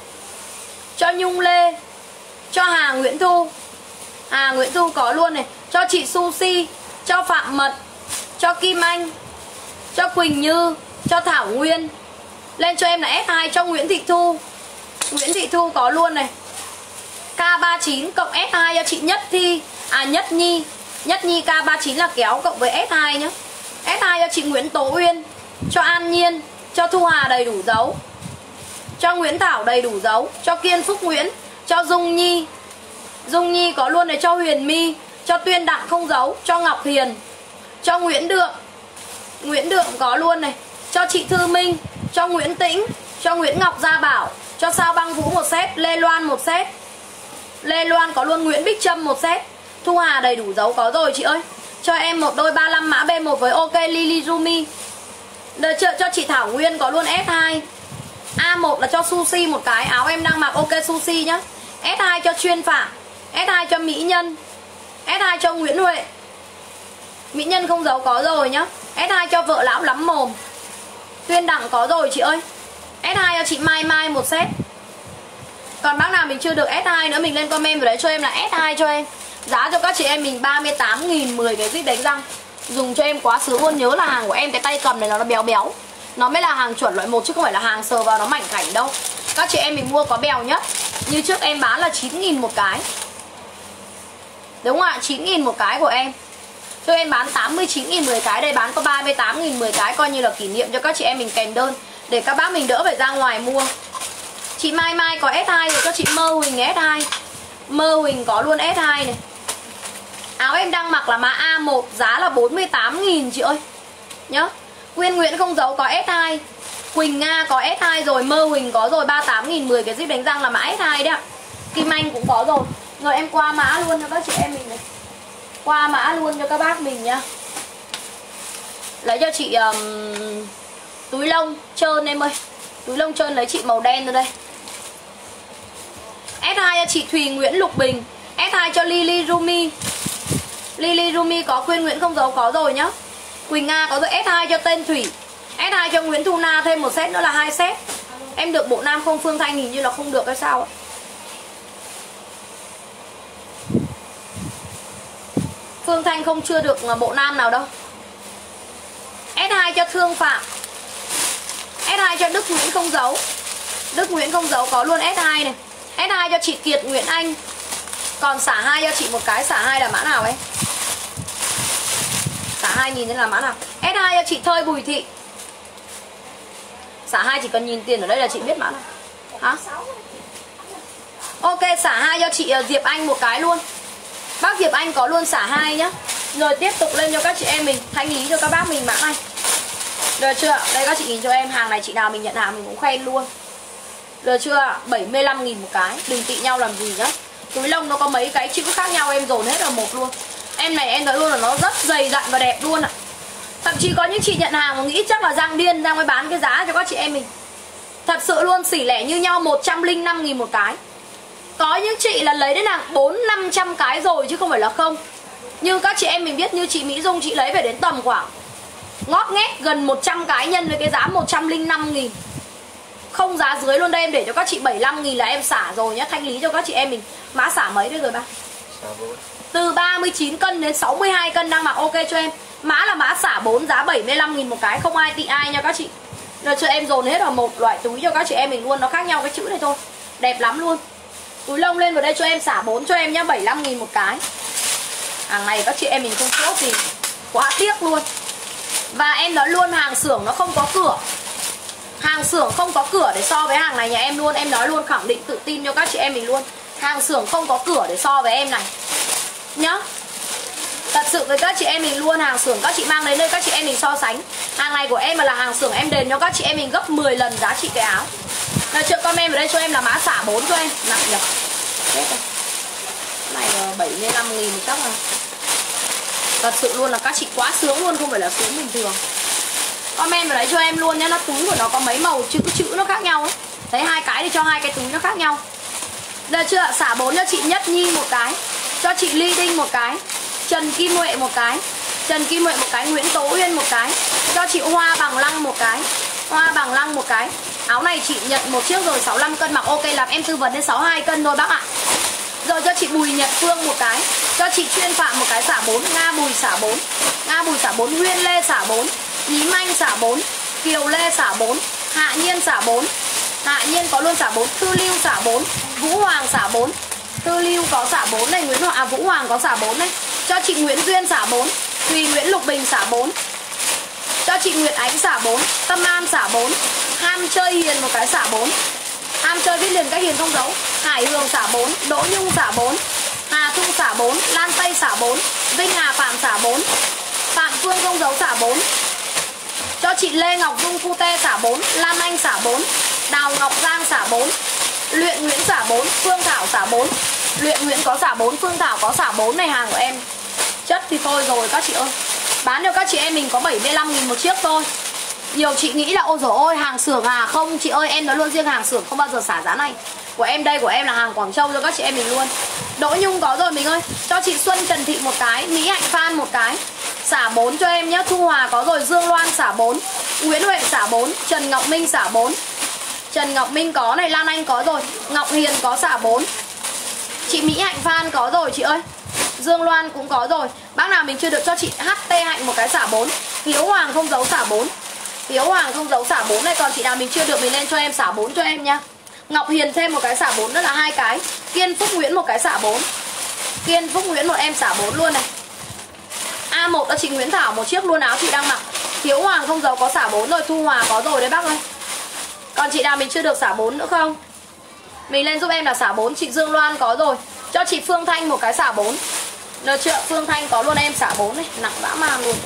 cho Nhung Lê, cho Hà Nguyễn Thu. Hà Nguyễn Thu có luôn này. Cho chị Sushi, cho Phạm Mật, cho Kim Anh, cho Quỳnh Như, cho Thảo Nguyên. Lên cho em là S hai cho Nguyễn Thị Thu. Nguyễn Thị Thu có luôn này. K ba mươi chín cộng S hai cho chị Nhất Thi. À Nhất Nhi. Nhất Nhi K ba mươi chín là kéo cộng với S hai nhé. S hai cho chị Nguyễn Tố Uyên, cho An Nhiên, cho Thu Hà đầy đủ dấu, cho Nguyễn Thảo đầy đủ dấu, cho Kiên Phúc Nguyễn, cho Dung Nhi. Dung Nhi có luôn này, cho Huyền My, cho Tuyên Đặng không dấu, cho Ngọc Hiền, cho Nguyễn Đượng. Nguyễn Đượng có luôn này, cho chị Thư Minh, cho Nguyễn Tĩnh, cho Nguyễn Ngọc Gia Bảo, cho Sao Băng Vũ một set, Lê Loan một set. Lê Loan có luôn, Nguyễn Bích Trâm một set. Thu Hà đầy đủ dấu có rồi chị ơi. Cho em một đôi ba mươi lăm mã B một với ok Lily Rumi. Đợt chợ cho chị Thảo Nguyên có luôn S hai. A một là cho Sushi một cái, áo em đang mặc ok Sushi nhá. S hai cho Chuyên Phạm, S hai cho Mỹ Nhân, S hai cho Nguyễn Huệ. Mỹ Nhân không dấu có rồi nhá. S hai cho Vợ Lão Lắm Mồm. Tuyên Đặng có rồi chị ơi. S hai cho chị Mai Mai một set. Còn bác nào mình chưa được S hai nữa mình lên comment vào đấy cho em là S hai cho em. Giá cho các chị em mình ba mươi tám nghìn mười cái zip đánh răng. Dùng cho em quá sướng luôn. Nhớ là hàng của em cái tay cầm này nó béo béo. Nó mới là hàng chuẩn loại một chứ không phải là hàng sờ vào nó mảnh khảnh đâu. Các chị em mình mua có bèo nhất. Như trước em bán là chín nghìn một cái. Đúng không ạ? chín nghìn một cái của em. Cho em bán tám mươi chín nghìn mười cái. Đây bán có ba mươi tám nghìn mười cái. Coi như là kỷ niệm cho các chị em mình kèm đơn. Để các bác mình đỡ phải ra ngoài mua. Chị Mai Mai có S hai rồi. Cho chị Mơ Huỳnh S hai. Mơ Huỳnh có luôn S hai này. Áo em đang mặc là mã A một. Giá là bốn mươi tám nghìn chị ơi. Nhá. Quyên Nguyễn không dấu có S hai. Quỳnh Nga có S hai rồi. Mơ Huỳnh có rồi. ba mươi tám nghìn mười cái zip đánh răng là mã S hai đấy ạ. Kim Anh cũng có rồi. Rồi em qua mã luôn cho các chị em mình này. Qua mã luôn cho các bác mình nhá. Lấy cho chị um, Túi lông trơn em ơi. Túi lông trơn lấy chị màu đen rồi đây. ét hai cho chị Thùy Nguyễn Lục Bình. ét hai cho Lily Rumi. Lily Rumi có, Quyên Nguyễn không dấu có rồi nhá. Quỳnh Nga có rồi. ét hai cho tên Thủy. ét hai cho Nguyễn Thu Na thêm một set nữa là hai set. Em được bộ nam không? Phương Thanh hình như là không được hay sao ạ? Phương Thanh không chưa được bộ nam nào đâu. ét hai cho Thương Phạm. ét hai cho Đức Nguyễn không dấu. Đức Nguyễn không dấu có luôn ét hai này. ét hai cho chị Kiệt Nguyễn Anh. Còn xả hai cho chị một cái. Xả hai là mã nào ấy? Xả hai nhìn thấy là mã nào? ét hai cho chị Thơi Bùi Thị. Xả hai chỉ cần nhìn tiền ở đây là chị biết mã nào. Hả? Ok, xả hai cho chị Diệp Anh một cái luôn. Bác Diệp Anh có luôn xả hai nhá. Rồi tiếp tục lên cho các chị em mình thanh lý cho các bác mình mã này. Được chưa? Đây các chị nhìn cho em. Hàng này chị nào mình nhận hàng mình cũng khen luôn. Được chưa? bảy mươi lăm nghìn một cái. Đừng tị nhau làm gì nhá. Túi lông nó có mấy cái chữ khác nhau em dồn hết vào một luôn. Em này em nói luôn là nó rất dày dặn và đẹp luôn ạ. Thậm chí có những chị nhận hàng mà nghĩ chắc là Giang điên Giang mới bán cái giá cho các chị em mình. Thật sự luôn, xỉ lẻ như nhau, một trăm lẻ năm nghìn một cái. Có những chị là lấy đến hàng bốn năm trăm cái rồi chứ không phải là không. Nhưng các chị em mình biết, như chị Mỹ Dung chị lấy về đến tầm khoảng ngót nghét gần một trăm cái nhân với cái giá một trăm lẻ năm nghìn. Không giá dưới luôn. Đây em để cho các chị bảy mươi lăm nghìn là em xả rồi nhá. Thanh lý cho các chị em mình. Mã xả mấy đây rồi ba? Từ ba mươi chín cân đến sáu mươi hai cân đang mặc ok cho em. Mã là mã xả bốn, giá bảy mươi lăm nghìn một cái. Không ai tị ai nha các chị. Rồi cho em dồn hết vào một loại túi cho các chị em mình luôn. Nó khác nhau cái chữ này thôi. Đẹp lắm luôn. Túi lông lên vào đây cho em xả bốn cho em nhá. bảy mươi lăm nghìn một cái. Hàng này các chị em mình không chốt thì quá tiếc luôn. Và em nói luôn, hàng xưởng nó không có cửa. Hàng xưởng không có cửa để so với hàng này nhà em luôn. Em nói luôn, khẳng định tự tin cho các chị em mình luôn. Hàng xưởng không có cửa để so với em này nhá. Thật sự với các chị em mình luôn. Hàng xưởng các chị mang đến đây các chị em mình so sánh. Hàng này của em mà là hàng xưởng em đền cho các chị em mình gấp mười lần giá trị cái áo. Là chợ comment ở đây cho em là mã xả bốn cho em. Nặng nhỉ. Cái này bảy mươi lăm nghìn chắc là. Thật sự luôn là các chị quá sướng luôn. Không phải là sướng bình thường. Comment vào đấy cho em luôn nhá. Nó túi của nó có mấy màu chữ chữ nó khác nhau ấy. Thấy hai cái thì cho hai cái túi nó khác nhau. Được chưa? Xả bốn cho chị Nhất Nhi một cái. Cho chị Ly Đinh một cái. Trần Kim Huệ một cái. Trần Kim Huệ một cái. Nguyễn Tố Uyên một cái. Cho chị Hoa Bằng Lăng một cái. Hoa Bằng Lăng một cái. Áo này chị nhận một chiếc rồi sáu mươi lăm cân mặc ok, làm em tư vấn đến sáu mươi hai cân thôi bác ạ. Rồi cho chị Bùi Nhật Phương một cái. Cho chị Chuyên Phạm một cái xả bốn. Nga Bùi xả bốn. Nga Bùi xả bốn. Huyên Lê xả bốn. Nhím Anh xả bốn. Kiều Lê xả bốn. Hạ Nhiên xả bốn. Hạ Nhiên có luôn xả bốn. Thư Lưu xả bốn. Vũ Hoàng xả bốn. Thư Lưu có xả bốn này. Nguyễn Hoàng, à, Vũ Hoàng có xả bốn này. Cho chị Nguyễn Duyên xả bốn. Thùy Nguyễn Lục Bình xả bốn. Cho chị Nguyệt Ánh xả bốn. Tâm An xả bốn. Ham Chơi Hiền một cái xả bốn. Ham Chơi viết liền các Hiền không dấu. Hải Hường xả bốn. Đỗ Nhung xả bốn. Hà Thu xả bốn. Lan Tây xả bốn. Vinh Hà Phạm xả bốn. Phạm Phương không dấu xả bốn. Cho chị Lê Ngọc Dung Phu Tê xả bốn. Lam Anh xả bốn. Đào Ngọc Giang xả bốn. Luyện Nguyễn xả bốn. Phương Thảo xả bốn. Luyện Nguyễn có xả bốn. Phương Thảo có xả bốn này. Hàng của em chất thì thôi rồi các chị ơi. Bán cho các chị em mình có bảy mươi lăm nghìn một chiếc thôi. Nhiều chị nghĩ là ôi dồi ôi hàng xưởng à. Không chị ơi, em nói luôn, riêng hàng xưởng không bao giờ xả giá này. Của em đây, của em là hàng Quảng Châu cho các chị em mình luôn. Đỗ Nhung có rồi mình ơi. Cho chị Xuân Trần Thị một cái. Mỹ Hạnh Phan một cái. Xả bốn cho em nhé. Thu Hòa có rồi. Dương Loan xả bốn. Nguyễn Huệ xả bốn. Trần Ngọc Minh xả bốn. Trần Ngọc Minh có này. Lan Anh có rồi. Ngọc Hiền có xả bốn. Chị Mỹ Hạnh Phan có rồi chị ơi. Dương Loan cũng có rồi. Bác nào mình chưa được cho chị hát tê Hạnh một cái xả bốn. Hiếu Hoàng không giấu xả bốn. Hiếu Hoàng không giấu xả bốn này. Còn chị nào mình chưa được mình lên cho em xả bốn cho em nha. Ngọc Hiền thêm một cái xả bốn, đó là hai cái. Kiên Phúc Nguyễn một cái xả bốn. Kiên Phúc Nguyễn một em xả bốn luôn này. A một cho chị Nguyễn Thảo một chiếc luôn, áo chị đang mặc. Hiếu Hoàng không giấu có xả bốn rồi. Thu Hòa có rồi đấy bác ơi. Còn chị nào mình chưa được xả bốn nữa không? Mình lên giúp em là xả bốn. Chị Dương Loan có rồi. Cho chị Phương Thanh một cái xả bốn. Được chưa? Phương Thanh có luôn em xả bốn này. Nặng dã man luôn.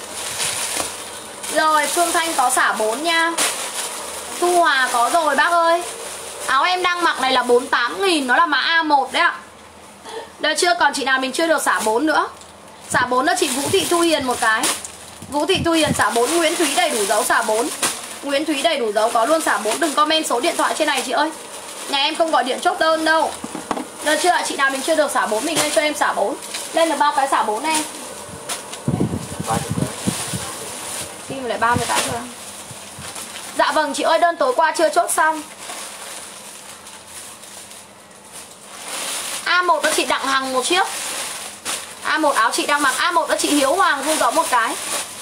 Rồi Phương Thanh có xả bốn nha. Thu Hòa có rồi bác ơi. Áo em đang mặc này là bốn mươi tám nghìn. Nó là mã A một đấy ạ. Được chưa? Còn chị nào mình chưa được xả bốn nữa. Xả bốn là chị Vũ Thị Thu Hiền một cái. Vũ Thị Thu Hiền xả bốn. Nguyễn Thúy đầy đủ dấu xả bốn. Nguyễn Thúy đầy đủ dấu có luôn xả bốn. Đừng comment số điện thoại trên này chị ơi. Nhà em không gọi điện chốt đơn đâu. Được chưa ạ? Chị nào mình chưa được xả bốn mình lên cho em xả bốn. Lên được bao cái xả bốn em? ba mươi cái. Tim lại ba mươi cái rồi. Dạ vâng chị ơi, đơn tối qua chưa chốt xong. A một đó chị Đặng Hằng một chiếc. A một áo chị đang mặc. A một đó chị Hiếu Hoàng thu gió một cái.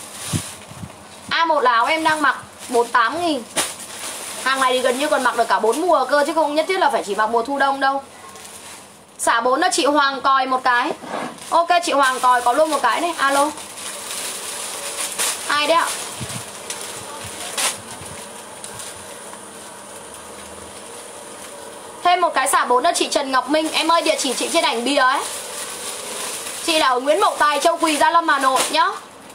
A một là áo em đang mặc bốn mươi tám nghìn. Hàng này thì gần như còn mặc được cả bốn mùa cơ, chứ không nhất thiết là phải chỉ mặc mùa thu đông đâu. Xả bốn là chị Hoàng Còi một cái. Ok chị Hoàng Còi có luôn một cái này. Alo. Ai đấy ạ? Thêm một cái xả bốn là chị Trần Ngọc Minh. Em ơi địa chỉ chị trên ảnh bìa ấy. Chị là ở Nguyễn Mậu Tài, Châu Quỳ, Gia Lâm, Hà Nội nhá.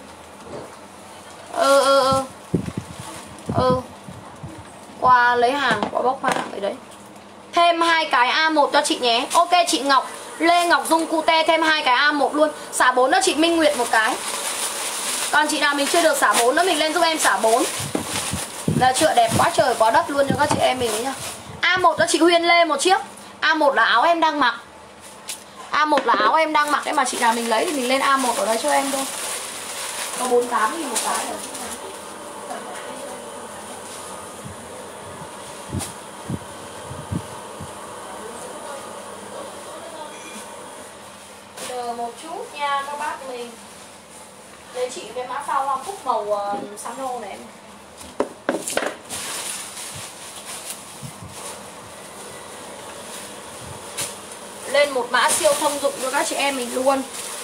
Ừ ừ ừ Ừ qua lấy hàng, qua bóc hàng ở đấy. Thêm hai cái A một cho chị nhé. Ok chị Ngọc Lê Ngọc Dung Cute thêm hai cái A một luôn. Xả bốn đó chị Minh Nguyệt một cái. Còn chị nào mình chưa được xả bốn nữa mình lên giúp em xả bốn. Là chợ đẹp quá trời quá đất luôn cho các chị em mình ấy nhá. A một đó chị Huyên Lê một chiếc. A một là áo em đang mặc. A một là áo em đang mặc đấy, mà chị nào mình lấy thì mình lên A một ở đây cho em thôi. Có bốn mươi tám nghìn một cái rồi. Chờ một chút nha các bác mình. Lấy chị cái mã phao hoa cúc màu uh, xám nâu này em. Lên một mã siêu thông dụng cho các chị em mình luôn.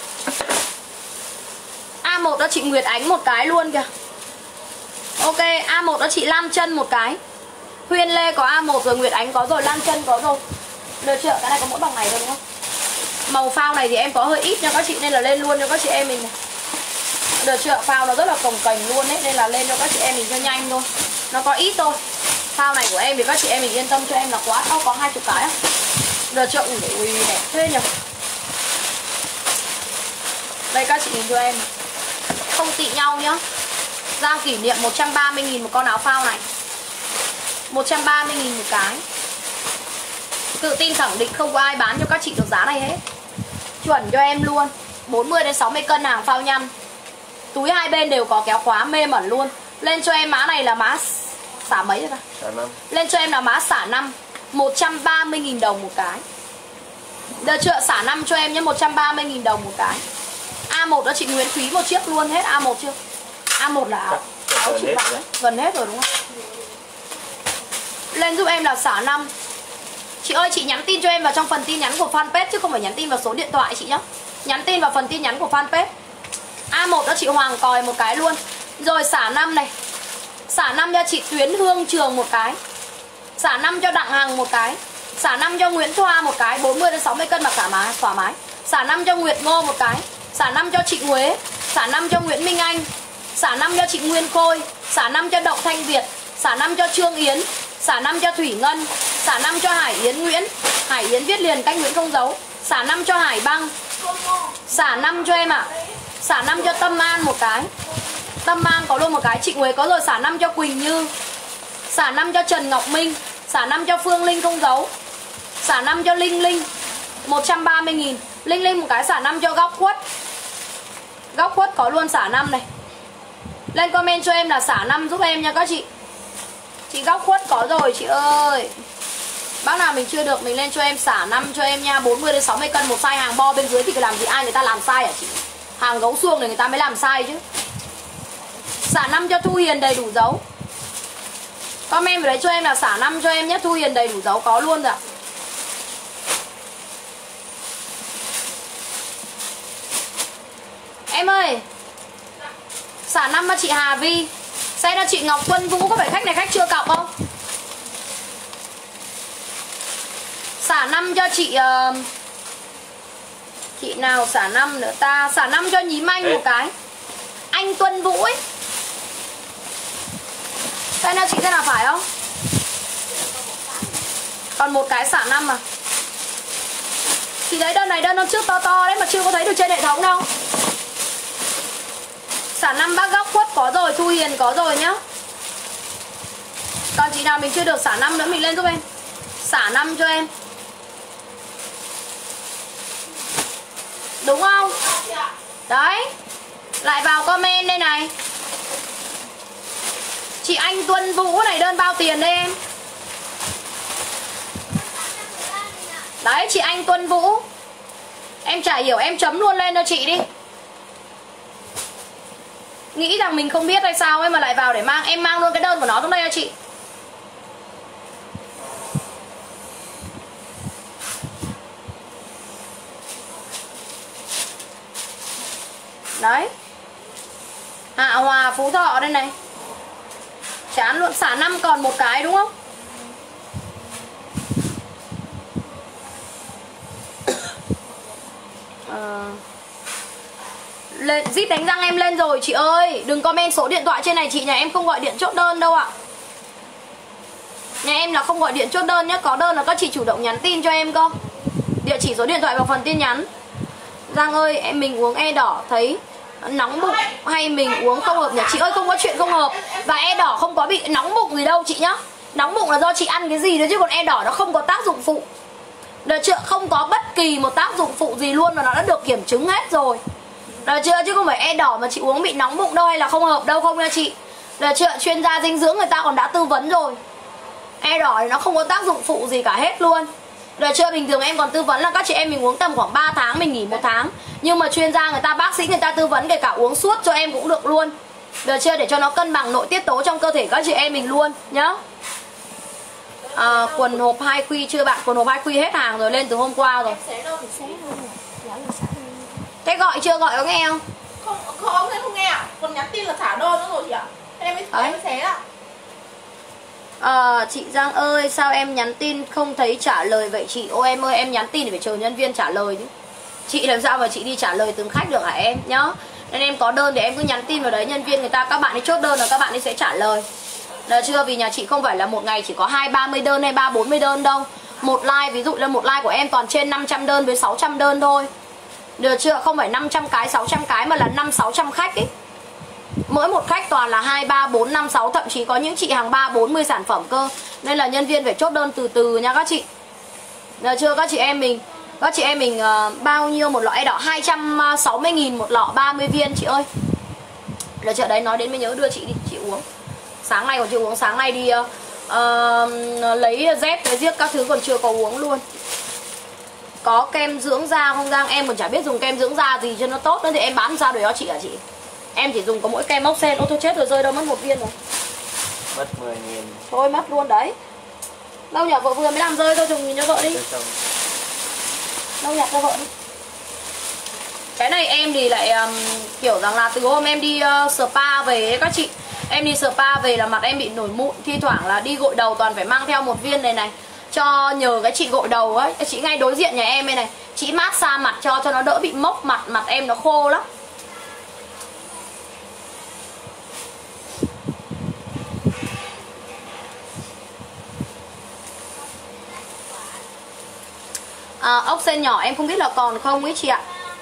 A một đó chị Nguyệt Ánh một cái luôn kìa. Ok, A một đó chị Lam Chân một cái. Huyên Lê có A một rồi, Nguyệt Ánh có rồi, Lam Chân có rồi. Được chưa? Cái này có mỗi bằng này thôi đúng không? Màu phao này thì em có hơi ít nha các chị, nên là lên luôn cho các chị em mình này. Được chưa? Phao nó rất là cồng kềnh luôn đấy, nên là lên cho các chị em mình cho nhanh thôi. Nó có ít thôi. Phao này của em thì các chị em mình yên tâm cho em là quá. Ô, có hai mươi cái á. Được chưa? Ui đẹp thế nhỉ. Đây các chị nhìn cho em. Không tị nhau nhá. Giao kỷ niệm một trăm ba mươi nghìn một con áo phao này. một trăm ba mươi nghìn một cái. Tự tin khẳng định không có ai bán cho các chị được giá này hết. Chuẩn cho em luôn. Bốn mươi đến sáu mươi cân hàng phao nhăn. Túi hai bên đều có kéo khóa mê mẩn luôn. Lên cho em mã này là mã xả mấy rồi ta? Xả năm. Lên cho em là mã xả năm, một trăm ba mươi nghìn đồng một cái. Được chưa? Xả năm cho em nhé, một trăm ba mươi nghìn đồng một cái. A một đó chị Nguyễn Thúy một chiếc luôn. Hết A một chưa? A một là áo, áo chị mặc đấy. Gần hết rồi đúng không? Lên giúp em là xả năm. Chị ơi chị nhắn tin cho em vào trong phần tin nhắn của fanpage, chứ không phải nhắn tin vào số điện thoại chị nhá. Nhắn tin vào phần tin nhắn của fanpage. A một đó chị Hoàng Còi một cái luôn. Rồi xả năm này. Xả năm cho chị Tuyến Hương Trường một cái. Xả năm cho Đặng Hằng một cái. Xả năm cho Nguyễn Thoa một cái, bốn mươi đến sáu mươi cân mặc thoải mái, thoải mái. Xả năm cho Nguyệt Ngô một cái. Xả năm cho chị Huế. Xả năm cho Nguyễn Minh Anh. Xả năm cho chị Nguyên Khôi. Xả năm cho Đậu Thanh Việt. Xả năm cho Trương Yến. Xả năm cho Thủy Ngân. Xả năm cho Hải Yến Nguyễn. Hải Yến viết liền cách Nguyễn không giấu. Xả năm cho Hải Băng. Xả năm cho em ạ. À. Xả năm cho Tâm An một cái. Tâm An có luôn một cái. Chị Huế có rồi. Xả năm cho Quỳnh Như. Xả năm cho Trần Ngọc Minh. Xả năm cho Phương Linh không giấu. Xả năm cho Linh Linh, một trăm ba mươi nghìn. Linh Linh một cái xả năm cho Góc Khuất. Góc Khuất có luôn xả năm này. Lên comment cho em là xả năm giúp em nha các chị. Chị Góc Khuất có rồi chị ơi. Bác nào mình chưa được mình lên cho em xả năm cho em nha. Bốn mươi đến sáu mươi cân một size hàng bo bên dưới thì phải làm gì, ai người ta làm sai hả chị? Hàng gấu xuông này người ta mới làm sai chứ. Xả năm cho Thu Hiền đầy đủ dấu. Comment vào đấy cho em là xả năm cho em nhé. Thu Hiền đầy đủ dấu có luôn rồi ạ. Em ơi, xả năm cho chị Hà Vi. Xe cho chị Ngọc Xuân Vũ. Có phải khách này khách chưa cọc không? Xả năm cho chị uh, chị nào xả năm nữa ta? Xả năm cho Nhím Anh một cái. Anh Tuân Vũ ấy. Xe cho chị thế nào phải không? Còn một cái xả năm à? Chị thấy đơn này đơn hôm trước to to đấy mà chưa có thấy được trên hệ thống đâu. Xả năm bác Góc Khuất có rồi, Thu Hiền có rồi nhá. Còn chị nào mình chưa được xả năm nữa mình lên giúp em. Xả năm cho em. Đúng không? Đấy. Lại vào comment đây này. Chị Anh Tuân Vũ này, đơn bao tiền đây em. Đấy, chị Anh Tuân Vũ. Em chả hiểu, em chấm luôn lên cho chị đi. Nghĩ rằng mình không biết hay sao ấy mà lại vào để mang. Em mang luôn cái đơn của nó xuống đây cho chị. Đấy. Hạ Hòa Phú Thọ đây này. Chán luôn, xả năm còn một cái đúng không? à... Lên, zip đánh răng em lên rồi chị ơi. Đừng comment số điện thoại trên này chị, nhà em không gọi điện chốt đơn đâu ạ. Nhà em là không gọi điện chốt đơn nhé. Có đơn là các chị chủ động nhắn tin cho em cơ. Địa chỉ số điện thoại vào phần tin nhắn. Giang ơi, em mình uống e đỏ thấy nóng bụng hay mình uống không hợp nhỉ? Chị ơi, không có chuyện không hợp. Và e đỏ không có bị nóng bụng gì đâu chị nhá. Nóng bụng là do chị ăn cái gì đó, chứ còn e đỏ nó không có tác dụng phụ. Được chưa? Không có bất kỳ một tác dụng phụ gì luôn, mà nó đã được kiểm chứng hết rồi. Được chưa? Chứ không phải e đỏ mà chị uống bị nóng bụng đâu hay là không hợp đâu, không nha chị. Được chưa? Chuyên gia dinh dưỡng người ta còn đã tư vấn rồi. E đỏ thì nó không có tác dụng phụ gì cả hết luôn. Được chưa? Bình thường em còn tư vấn là các chị em mình uống tầm khoảng ba tháng, mình nghỉ một tháng. Nhưng mà chuyên gia người ta, bác sĩ người ta tư vấn kể cả uống suốt cho em cũng được luôn. Được chưa? Để cho nó cân bằng nội tiết tố trong cơ thể các chị em mình luôn nhá. À, quần hộp hai quy chưa bạn? Quần hộp hai quy hết hàng rồi, lên từ hôm qua rồi. Thế gọi chưa? Gọi có nghe không? Không, không, em không nghe ạ. Còn nhắn tin là xả đơn nữa rồi chị ạ. Em mới, em mới xé ạ. À, chị Giang ơi, sao em nhắn tin không thấy trả lời vậy chị? Ô em ơi, em nhắn tin thì phải chờ nhân viên trả lời chứ. Chị làm sao mà chị đi trả lời từng khách được hả em nhá? Nên em có đơn thì em cứ nhắn tin vào đấy, nhân viên người ta, các bạn ấy chốt đơn là các bạn ấy sẽ trả lời. Được chưa? Vì nhà chị không phải là một ngày chỉ có hai ba mươi đơn hay ba bốn mươi đơn đâu. Một like, ví dụ là một like của em toàn trên năm trăm đơn với sáu trăm đơn thôi. Được chưa? Không phải năm trăm cái, sáu trăm cái mà là năm sáu trăm khách ấy. Mỗi một khách toàn là hai, ba, bốn, năm, sáu, thậm chí có những chị hàng ba, bốn mươi sản phẩm cơ. Nên là nhân viên phải chốt đơn từ từ nha các chị. Được chưa? Các chị em mình Các chị em mình uh, bao nhiêu một lọ e đỏ? Hai trăm sáu mươi nghìn một lọ, ba mươi viên chị ơi. Được chưa? Đấy, nói đến mới nhớ đưa chị đi, chị uống. Sáng nay còn chưa uống, sáng nay đi uh, uh, lấy dép, cái giếc các thứ còn chưa có uống luôn. Có kem dưỡng da không Giang? Em còn chả biết dùng kem dưỡng da gì cho nó tốt nữa thì em bán sao để cho chị hả chị? Em chỉ dùng có mỗi kem ốc sen. Ô thôi chết rồi, rơi đâu mất một viên rồi. Mất mười nghìn. Thôi mất luôn đấy. Đâu nhỉ, vợ vừa mới làm rơi thôi, dùng nhìn cho vợ đi. Đâu nhặt cho vợ đi. Cái này em thì lại um, kiểu rằng là từ hôm em đi uh, spa về ấy, các chị. Em đi spa về là mặt em bị nổi mụn. Thi thoảng là đi gội đầu toàn phải mang theo một viên này này. Cho nhờ cái chị gội đầu ấy, chị ngay đối diện nhà em đây này, chị massage mặt cho cho nó đỡ bị mốc mặt, mặt em nó khô lắm. À, ốc sên nhỏ em không biết là còn không ấy chị ạ.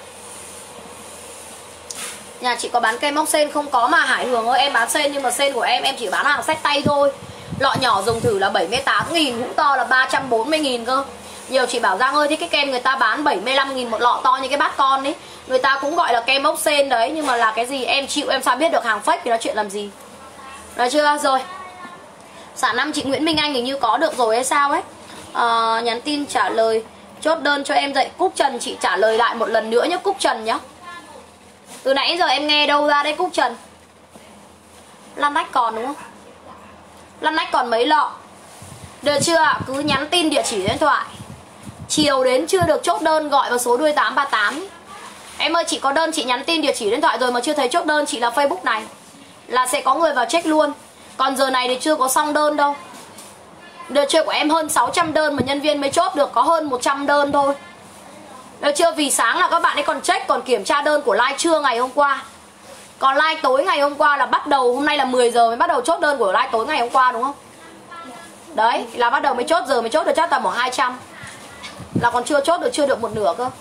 Nhà chị có bán kem ốc sên không? Có mà Hải Hường ơi, em bán sên nhưng mà sên của em em chỉ bán hàng xách tay thôi. Lọ nhỏ dùng thử là bảy mươi tám nghìn, hũ to là ba trăm bốn mươi nghìn cơ. Nhiều chị bảo Giang ơi, thế cái kem người ta bán bảy mươi lăm nghìn một lọ to như cái bát con ấy, người ta cũng gọi là kem ốc sên đấy, nhưng mà là cái gì em chịu, em sao biết được hàng fake thì nói chuyện làm gì. Được chưa? Rồi. Xả năm chị Nguyễn Minh Anh hình như có được rồi hay sao ấy. À, nhắn tin trả lời chốt đơn cho em dậy. Cúc Trần chị trả lời lại một lần nữa nhé Cúc Trần nhá. Từ nãy giờ em nghe đâu ra đây Cúc Trần? Lan Nách còn đúng không? Lan Nách còn mấy lọ. Được chưa ạ? Cứ nhắn tin địa chỉ điện thoại. Chiều đến chưa được chốt đơn gọi vào số đuôi tám ba tám. Em ơi, chị có đơn chị nhắn tin địa chỉ điện thoại rồi mà chưa thấy chốt đơn, chị là Facebook này là sẽ có người vào check luôn. Còn giờ này thì chưa có xong đơn đâu. Được chưa? Của em hơn sáu trăm đơn mà nhân viên mới chốt được có hơn một trăm đơn thôi. Được chưa? Vì sáng là các bạn ấy còn check, còn kiểm tra đơn của live trưa ngày hôm qua. Còn live tối ngày hôm qua là bắt đầu, hôm nay là mười giờ mới bắt đầu chốt đơn của live tối ngày hôm qua đúng không? Đấy, là bắt đầu mới chốt, giờ mới chốt được chắc tầm khoảng hai trăm. Là còn chưa chốt được, chưa được một nửa cơ.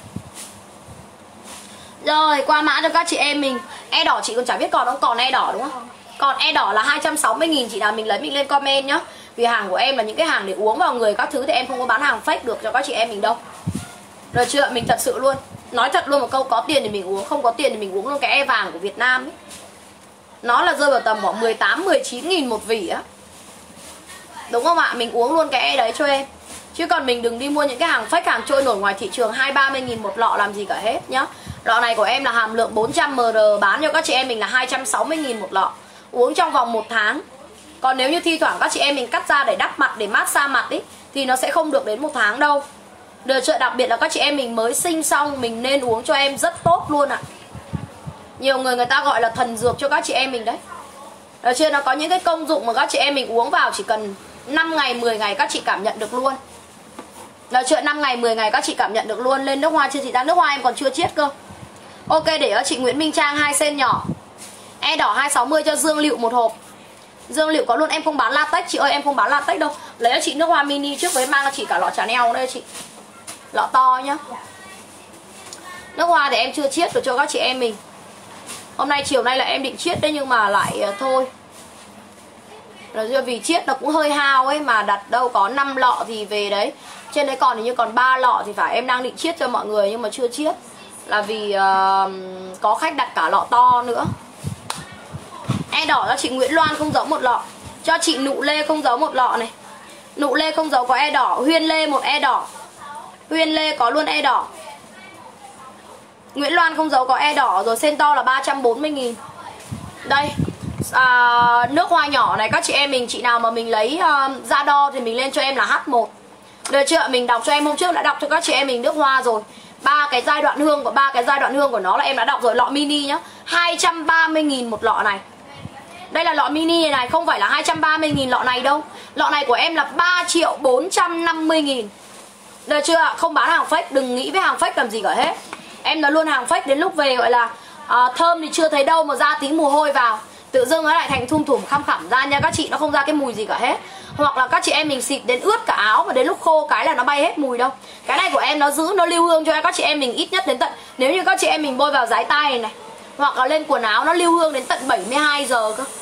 Rồi, qua mã cho các chị em mình. E đỏ chị còn chả biết còn không? Còn e đỏ đúng không? Còn e đỏ là hai trăm sáu mươi nghìn, chị nào mình lấy mình lên comment nhá. Vì hàng của em là những cái hàng để uống vào người các thứ, thì em không có bán hàng fake được cho các chị em mình đâu. Được chưa? Mình thật sự luôn, nói thật luôn một câu, có tiền thì mình uống, không có tiền thì mình uống luôn cái e vàng của Việt Nam ấy. Nó là rơi vào tầm khoảng mười tám mười chín nghìn một vỉ á. Đúng không ạ? Mình uống luôn cái e đấy cho em. Chứ còn mình đừng đi mua những cái hàng fake, hàng trôi nổi ngoài thị trường hai ba mươi nghìn một lọ làm gì cả hết nhá. Lọ này của em là hàm lượng bốn trăm mi li lít, bán cho các chị em mình là hai trăm sáu mươi nghìn một lọ. Uống trong vòng một tháng. Còn nếu như thi thoảng các chị em mình cắt ra để đắp mặt, để massage mặt ý, thì nó sẽ không được đến một tháng đâu. Được chưa? Đặc biệt là các chị em mình mới sinh xong, mình nên uống cho em rất tốt luôn ạ. Nhiều người người ta gọi là thần dược cho các chị em mình đấy. Được chưa? Nó có những cái công dụng mà các chị em mình uống vào chỉ cần năm ngày, mười ngày các chị cảm nhận được luôn. Được chưa? năm ngày, mười ngày các chị cảm nhận được luôn. Lên nước hoa chưa chị ta? Nước hoa em còn chưa chiết cơ. Ok, để cho chị Nguyễn Minh Trang hai sen nhỏ. E đỏ hai sáu mươi cho Dương Liệu một hộp. Dương Liệu có luôn, em không bán latex chị ơi, em không bán latex đâu. Lấy cho chị nước hoa mini trước với mang cho chị cả lọ Chanel đây chị. Lọ to nhá. Nước hoa thì em chưa chiết được cho các chị em mình. Hôm nay chiều nay là em định chiết đấy nhưng mà lại uh, thôi. Là vì chiết nó cũng hơi hao ấy, mà đặt đâu có năm lọ thì về đấy. Trên đấy còn thì như còn ba lọ thì phải em đang định chiết cho mọi người nhưng mà chưa chiết. Là vì uh, có khách đặt cả lọ to nữa. E đỏ cho chị Nguyễn Loan không giấu một lọ. Cho chị Nụ Lê không giấu một lọ này. Nụ Lê không giấu có e đỏ. Huyên Lê một e đỏ. Huyên Lê có luôn e đỏ. Nguyễn Loan không giấu có e đỏ rồi. Sen to là ba trăm bốn mươi nghìn. Đây à, nước hoa nhỏ này các chị em mình, chị nào mà mình lấy uh, ra đo thì mình lên cho em là H một. Được chưa? Mình đọc cho em hôm trước đã đọc cho các chị em mình nước hoa rồi. Ba cái giai đoạn hương của ba cái giai đoạn hương của nó là em đã đọc rồi. Lọ mini nhá, hai trăm ba mươi nghìn một lọ này. Đây là lọ mini này này, không phải là hai trăm ba mươi nghìn lọ này đâu. Lọ này của em là ba triệu bốn trăm năm mươi nghìn. Được chưa? Không bán hàng fake, đừng nghĩ với hàng fake làm gì cả hết. Em nói luôn, hàng fake đến lúc về gọi là à, thơm thì chưa thấy đâu mà ra tí mùi hôi vào, tự dưng nó lại thành thum thủm khăm khẳm ra nha các chị, nó không ra cái mùi gì cả hết. Hoặc là các chị em mình xịt đến ướt cả áo và đến lúc khô cái là nó bay hết mùi đâu. Cái này của em nó giữ, nó lưu hương cho các chị em mình ít nhất đến tận, nếu như các chị em mình bôi vào dái tay này, này hoặc là lên quần áo, nó lưu hương đến tận bảy mươi hai giờ cơ.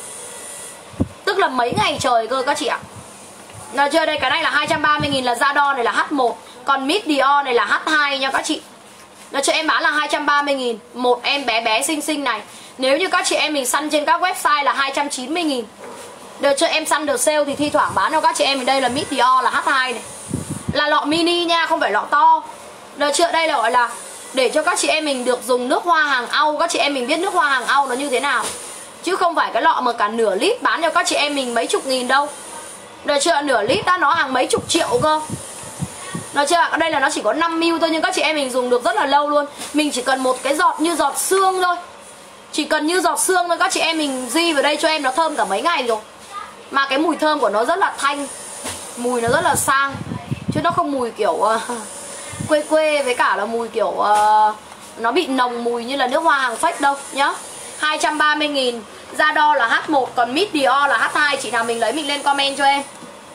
Tức là mấy ngày trời cơ các chị ạ. Nào chưa? Đây cái này là hai trăm ba mươi nghìn là da đo, này là H một. Còn Miss Dior này là H hai nha các chị. Nó cho em bán là hai trăm ba mươi nghìn. Một em bé bé xinh xinh này. Nếu như các chị em mình săn trên các website là hai trăm chín mươi nghìn. Được cho em săn được sale thì thi thoảng bán cho các chị em mình. Đây là Miss Dior là H hai này. Là lọ mini nha, không phải lọ to. Được chưa? Đây là gọi là để cho các chị em mình được dùng nước hoa hàng Âu. Các chị em mình biết nước hoa hàng Âu nó như thế nào, chứ không phải cái lọ mà cả nửa lít bán cho các chị em mình mấy chục nghìn đâu. Được chưa? Nửa lít đã nó hàng mấy chục triệu cơ. Được chưa? Ở đây là nó chỉ có năm mi li lít thôi nhưng các chị em mình dùng được rất là lâu luôn. Mình chỉ cần một cái giọt như giọt xương thôi. Chỉ cần như giọt xương thôi các chị em mình di vào đây cho em, nó thơm cả mấy ngày rồi. Mà cái mùi thơm của nó rất là thanh, mùi nó rất là sang, chứ nó không mùi kiểu uh, quê quê, với cả là mùi kiểu uh, nó bị nồng mùi như là nước hoa hàng fake đâu nhá. Hai trăm ba mươi nghìn. Da đo là H một, còn Miss Dior là H hai. Chị nào mình lấy mình lên comment cho em.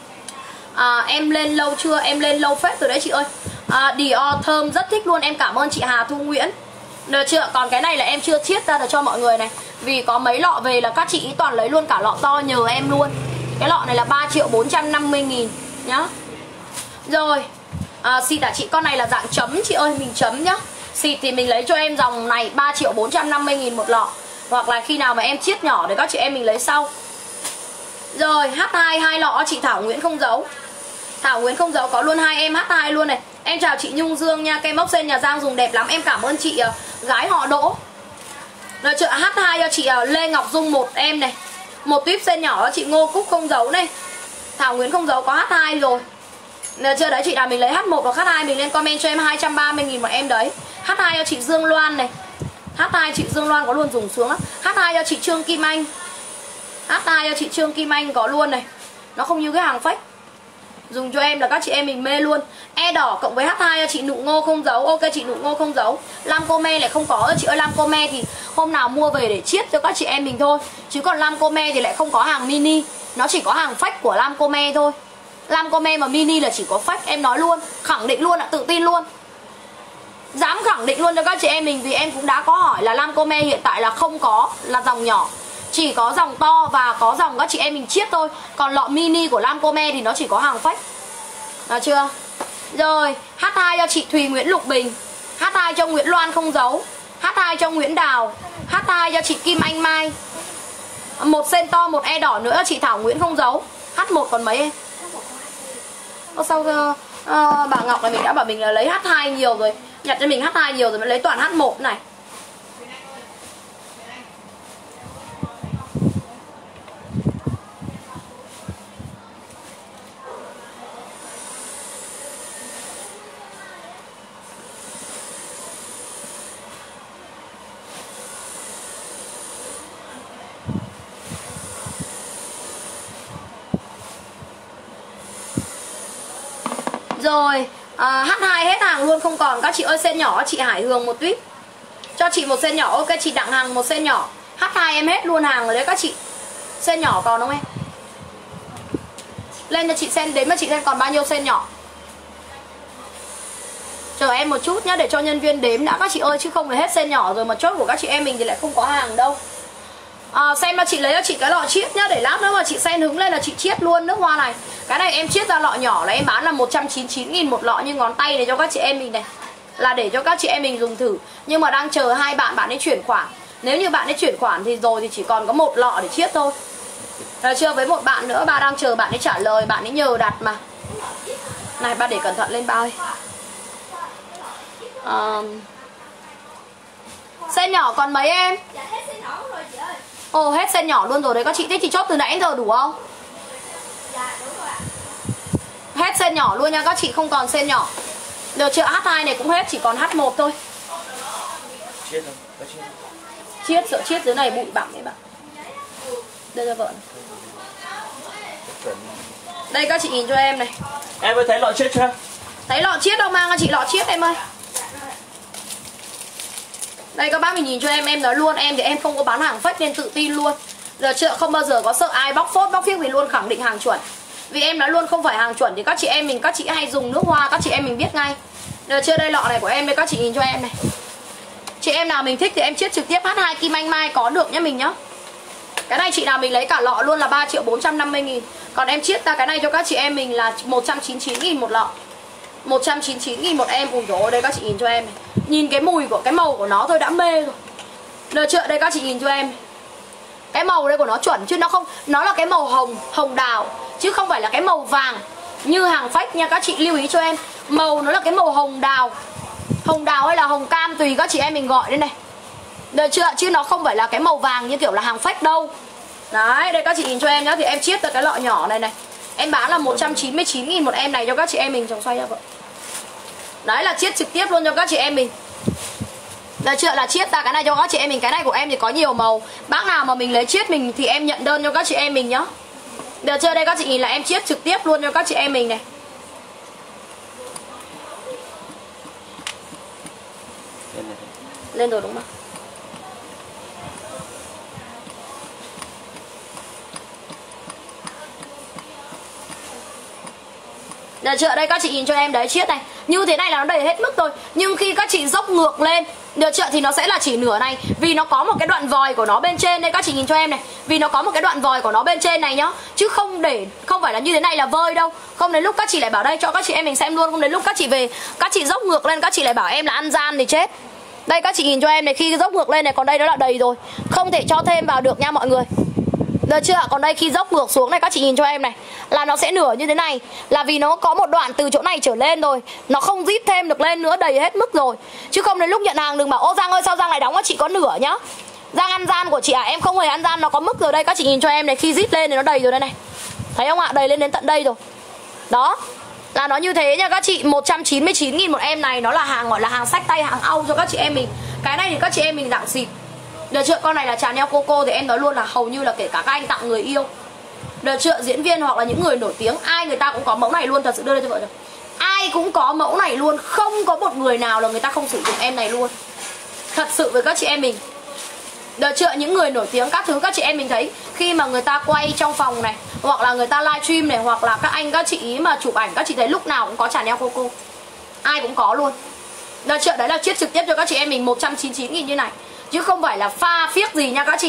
à, Em lên lâu chưa? Em lên lâu phết rồi đấy chị ơi. à, Dior thơm rất thích luôn. Em cảm ơn chị Hà Thu Nguyễn. Được chưa? Còn cái này là em chưa chiết ra được cho mọi người này. Vì có mấy lọ về là các chị toàn lấy luôn cả lọ to nhờ em luôn. Cái lọ này là ba triệu bốn trăm năm mươi nghìn nhá. Rồi à, xịt à chị, con này là dạng chấm chị ơi, mình chấm nhá. Xịt thì mình lấy cho em dòng này ba triệu bốn trăm năm mươi nghìn một lọ. Hoặc là khi nào mà em chiết nhỏ để các chị em mình lấy sau. Rồi H hai hai lọ chị Thảo Nguyễn không giấu. Thảo Nguyễn không giấu có luôn hai em H hai luôn này. Em chào chị Nhung Dương nha, kem ốc sen nhà Giang dùng đẹp lắm. Em cảm ơn chị uh, gái họ Đỗ. Rồi chợ H hai cho chị uh, Lê Ngọc Dung một em này. Một tuyếp sen nhỏ cho chị Ngô Cúc không giấu này. Thảo Nguyễn không giấu có H hai rồi. Được chưa? Đấy chị nào mình lấy H một hoặc H hai mình lên comment cho em hai trăm ba mươi nghìn một em đấy. H hai cho chị Dương Loan này. H hai chị Dương Loan có luôn, dùng xuống lắm. H hai cho chị Trương Kim Anh. H hai cho chị Trương Kim Anh có luôn này. Nó không như cái hàng fake. Dùng cho em là các chị em mình mê luôn. E đỏ cộng với H hai cho chị Nụ Ngô không giấu. Ok chị Nụ Ngô không giấu. Lancome lại không có. Chị ơi Lancome thì hôm nào mua về để chiết cho các chị em mình thôi. Chứ còn Lancome thì lại không có hàng mini. Nó chỉ có hàng fake của Lancome thôi. Lancome mà mini là chỉ có fake. Em nói luôn, khẳng định luôn ạ, tự tin luôn. Dám khẳng định luôn cho các chị em mình. Vì em cũng đã có hỏi là Lancome hiện tại là không có, là dòng nhỏ. Chỉ có dòng to và có dòng các chị em mình chiết thôi. Còn lọ mini của Lancome thì nó chỉ có hàng fake. Được chưa? Rồi, hát hai cho chị Thùy Nguyễn Lục Bình, hát hai cho Nguyễn Loan không giấu, hát hai cho Nguyễn Đào, hát hai cho chị Kim Anh Mai. Một sen to, một e đỏ nữa cho chị Thảo Nguyễn không giấu. hát một còn mấy em? Ô, sao uh, bà Ngọc này mình đã bảo mình là lấy hát hai nhiều rồi, nhặt cho mình hát hai nhiều rồi mới lấy toàn hát một này. Rồi, à, hát hai hết hàng luôn không còn. Các chị ơi, sen nhỏ chị Hải Hường một tuyếp. Cho chị một sen nhỏ. Ok, chị Đặng Hằng một sen nhỏ. hát hai em hết luôn hàng rồi đấy các chị. Sen nhỏ còn không em? Lên cho chị sen, đến mà chị lên còn bao nhiêu sen nhỏ. Chờ em một chút nhá, để cho nhân viên đếm đã các chị ơi. Chứ không phải hết sen nhỏ rồi mà chốt của các chị em mình thì lại không có hàng đâu. À, xem mà chị lấy cho chị cái lọ chiết nhá. Để lát nữa mà chị sen hứng lên là chị chiết luôn nước hoa này. Cái này em chiết ra lọ nhỏ là em bán là một trăm chín mươi chín nghìn một lọ như ngón tay này cho các chị em mình này. Là để cho các chị em mình dùng thử. Nhưng mà đang chờ hai bạn bạn ấy chuyển khoản. Nếu như bạn ấy chuyển khoản thì rồi thì chỉ còn có một lọ để chiết thôi. Được chưa? Với một bạn nữa, ba đang chờ bạn ấy trả lời, bạn ấy nhờ đặt mà. Này ba để cẩn thận lên ba ơi. à, Sen nhỏ còn mấy em? Ồ, hết sen nhỏ luôn rồi đấy các chị. Thế chị chốt từ nãy đến giờ đủ không? Hết sen nhỏ luôn nha các chị, không còn sen nhỏ. Được chưa? hát hai này cũng hết, chỉ còn hát một thôi. Chiết không? Có chiết. Chiết, sợ chiết dưới này bụi bặm đấy bạn. Đây cho vợ này. Đây các chị nhìn cho em này. Em ơi thấy lọ chiết chưa? Thấy lọ chiết đâu, mang cho chị lọ chiết em ơi. Đây các bác mình nhìn cho em, em nói luôn, em thì em không có bán hàng fake nên tự tin luôn. Giờ chợ không bao giờ có sợ ai bóc phốt, bóc phiếc, vì luôn khẳng định hàng chuẩn. Vì em nói luôn không phải hàng chuẩn thì các chị em mình, các chị hay dùng nước hoa, các chị em mình biết ngay. Giờ chưa, đây lọ này của em đây các chị nhìn cho em này. Chị em nào mình thích thì em chiết trực tiếp hát hai Kim Anh Mai có được nhá mình nhá. Cái này chị nào mình lấy cả lọ luôn là ba triệu bốn trăm năm mươi nghìn. Còn em chiết ra cái này cho các chị em mình là một trăm chín mươi chín nghìn một lọ, một trăm chín mươi chín nghìn một em. Ui dồi ôi, đây các chị nhìn cho em này. Nhìn cái mùi của cái màu của nó thôi đã mê rồi. Được chưa? Đây các chị nhìn cho em. Cái màu đây của nó chuẩn chứ nó không, nó là cái màu hồng, hồng đào chứ không phải là cái màu vàng như hàng fake nha các chị, lưu ý cho em. Màu nó là cái màu hồng đào. Hồng đào hay là hồng cam tùy các chị em mình gọi đây này. Được chưa? Chứ nó không phải là cái màu vàng như kiểu là hàng fake đâu. Đấy, đây các chị nhìn cho em nhá. Thì em chiết từ cái lọ nhỏ này này. Em bán là một trăm chín mươi chín nghìn một em này cho các chị em mình. Chồng xoay ra vợ. Đấy là chiết trực tiếp luôn cho các chị em mình. Được chưa? Là chiết ra cái này cho các chị em mình. Cái này của em thì có nhiều màu. Bác nào mà mình lấy chiết mình thì em nhận đơn cho các chị em mình nhá. Được chưa? Đây các chị nhìn là em chiết trực tiếp luôn cho các chị em mình này. Lên rồi đúng không? Được chưa? Đây các chị nhìn cho em đấy, chiết này. Như thế này là nó đầy hết mức rồi. Nhưng khi các chị dốc ngược lên, được chưa, thì nó sẽ là chỉ nửa này. Vì nó có một cái đoạn vòi của nó bên trên. Đây các chị nhìn cho em này. Vì nó có một cái đoạn vòi của nó bên trên này nhá. Chứ không để, không phải là như thế này là vơi đâu. Không đến lúc các chị lại bảo đây cho các chị em mình xem luôn. Không đến lúc các chị về, các chị dốc ngược lên, các chị lại bảo em là ăn gian thì chết. Đây các chị nhìn cho em này, khi dốc ngược lên này, còn đây nó là đầy rồi. Không thể cho thêm vào được nha mọi người. Được chưa? Còn đây khi dốc ngược xuống này các chị nhìn cho em này, là nó sẽ nửa như thế này. Là vì nó có một đoạn từ chỗ này trở lên rồi, nó không zip thêm được lên nữa, đầy hết mức rồi. Chứ không đến lúc nhận hàng đừng bảo ô Giang ơi sao Giang lại đóng cho chị có nửa nhá. Giang ăn gian của chị à? Em không hề ăn gian, nó có mức rồi. Đây các chị nhìn cho em này, khi zip lên thì nó đầy rồi đây này. Thấy không ạ? Đầy lên đến tận đây rồi. Đó. Là nó như thế nha các chị. Một trăm chín mươi chín nghìn một em này. Nó là hàng gọi là hàng xách tay, hàng au cho các chị em mình. Cái này thì các chị em mình dạng xịt. Được chưa? Con này là Chanel Coco thì em nói luôn là hầu như là kể cả các anh tặng người yêu. Được chưa? Diễn viên hoặc là những người nổi tiếng, ai người ta cũng có mẫu này luôn. Thật sự đưa lên cho vợ chồng, ai cũng có mẫu này luôn. Không có một người nào là người ta không sử dụng em này luôn. Thật sự với các chị em mình. Được chưa? Những người nổi tiếng các thứ các chị em mình thấy khi mà người ta quay trong phòng này, hoặc là người ta livestream này, hoặc là các anh các chị ý mà chụp ảnh, các chị thấy lúc nào cũng có Chanel Coco. Ai cũng có luôn. Được chưa? Đấy là chiết trực tiếp cho các chị em mình một trăm chín mươi chín nghìn như này. Chứ không phải là pha phiếc gì nha các chị.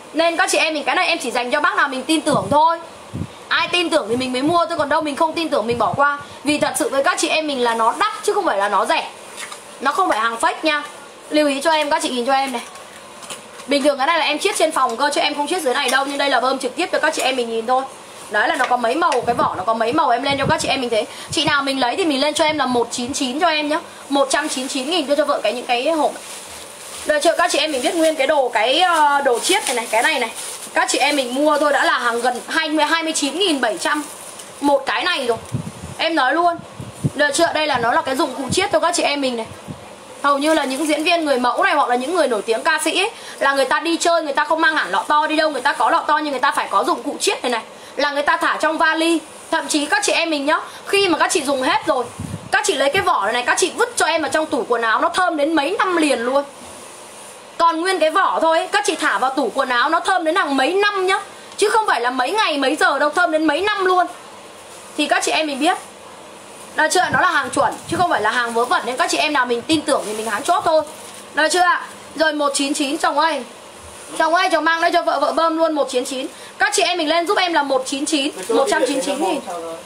Nên các chị em mình cái này em chỉ dành cho bác nào mình tin tưởng thôi. Ai tin tưởng thì mình mới mua thôi, còn đâu mình không tin tưởng mình bỏ qua. Vì thật sự với các chị em mình là nó đắt chứ không phải là nó rẻ. Nó không phải hàng fake nha. Lưu ý cho em, các chị nhìn cho em này. Bình thường cái này là em chiết trên phòng cơ chứ em không chiết dưới này đâu. Nhưng đây là bơm trực tiếp cho các chị em mình nhìn thôi. Đấy là nó có mấy màu, cái vỏ nó có mấy màu em lên cho các chị em mình thấy. Chị nào mình lấy thì mình lên cho em là một trăm chín mươi chín cho em nhá. một trăm chín mươi chín nghìn đưa cho vợ cái những cái hộp. Đợi chờ các chị em mình biết nguyên cái đồ cái đồ chiết này này, cái này này. Các chị em mình mua thôi đã là hàng gần hai mươi chín nghìn bảy trăm một cái này rồi. Em nói luôn. Đợi chờ đây là nó là cái dụng cụ chiết cho các chị em mình này. Hầu như là những diễn viên người mẫu này hoặc là những người nổi tiếng ca sĩ ấy, là người ta đi chơi người ta không mang hẳn lọ to đi đâu, người ta có lọ to nhưng người ta phải có dụng cụ chiết này này. Là người ta thả trong vali. Thậm chí các chị em mình nhá, khi mà các chị dùng hết rồi, các chị lấy cái vỏ này này, các chị vứt cho em vào trong tủ quần áo, nó thơm đến mấy năm liền luôn. Còn nguyên cái vỏ thôi ấy, các chị thả vào tủ quần áo nó thơm đến hàng mấy năm nhá. Chứ không phải là mấy ngày mấy giờ đâu, thơm đến mấy năm luôn. Thì các chị em mình biết được chưa, nó là hàng chuẩn chứ không phải là hàng vớ vẩn. Nên các chị em nào mình tin tưởng thì mình hán chốt thôi. Được chưa ạ? Rồi một trăm chín mươi chín chồng ơi. Chồng ơi, chồng mang đây cho vợ vợ bơm luôn một trăm chín mươi chín. Các chị em mình lên giúp em là một trăm chín mươi chín, một trăm chín mươi chín nghìn.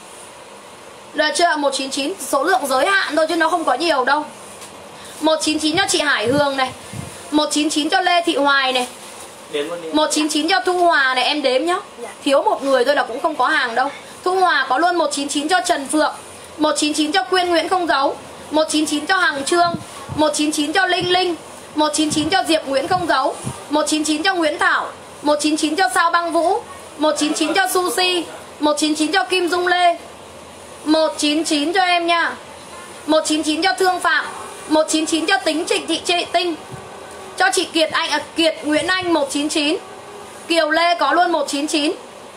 Được chưa? một trăm chín mươi chín, số lượng giới hạn thôi chứ nó không có nhiều đâu. một trăm chín mươi chín cho chị Hải Hương này, một trăm chín mươi chín cho Lê Thị Hoài này, một trăm chín mươi chín cho Thu Hòa này, em đếm nhá. Thiếu một người thôi là cũng không có hàng đâu. Thu Hòa có luôn. Một trăm chín mươi chín cho Trần Phượng, một trăm chín mươi chín cho Quyên Nguyễn không giấu, một trăm chín mươi chín cho Hằng Trương, một trăm chín mươi chín cho Linh Linh, một trăm chín mươi chín cho Diệp Nguyễn không giấu, một trăm chín mươi chín cho Nguyễn Thảo, một trăm chín mươi chín cho Sao Băng Vũ, một trăm chín mươi chín cho Sushi, một trăm chín mươi chín cho Kim Dung Lê, một trăm chín mươi chín cho em nha, một trăm chín mươi chín cho Thương Phạm, một trăm chín mươi chín cho Tính Trịnh Thị Trệ Tinh, cho chị Kiệt Anh à, Kiệt Nguyễn Anh một trăm chín mươi chín, Kiều Lê có luôn một trăm chín mươi chín,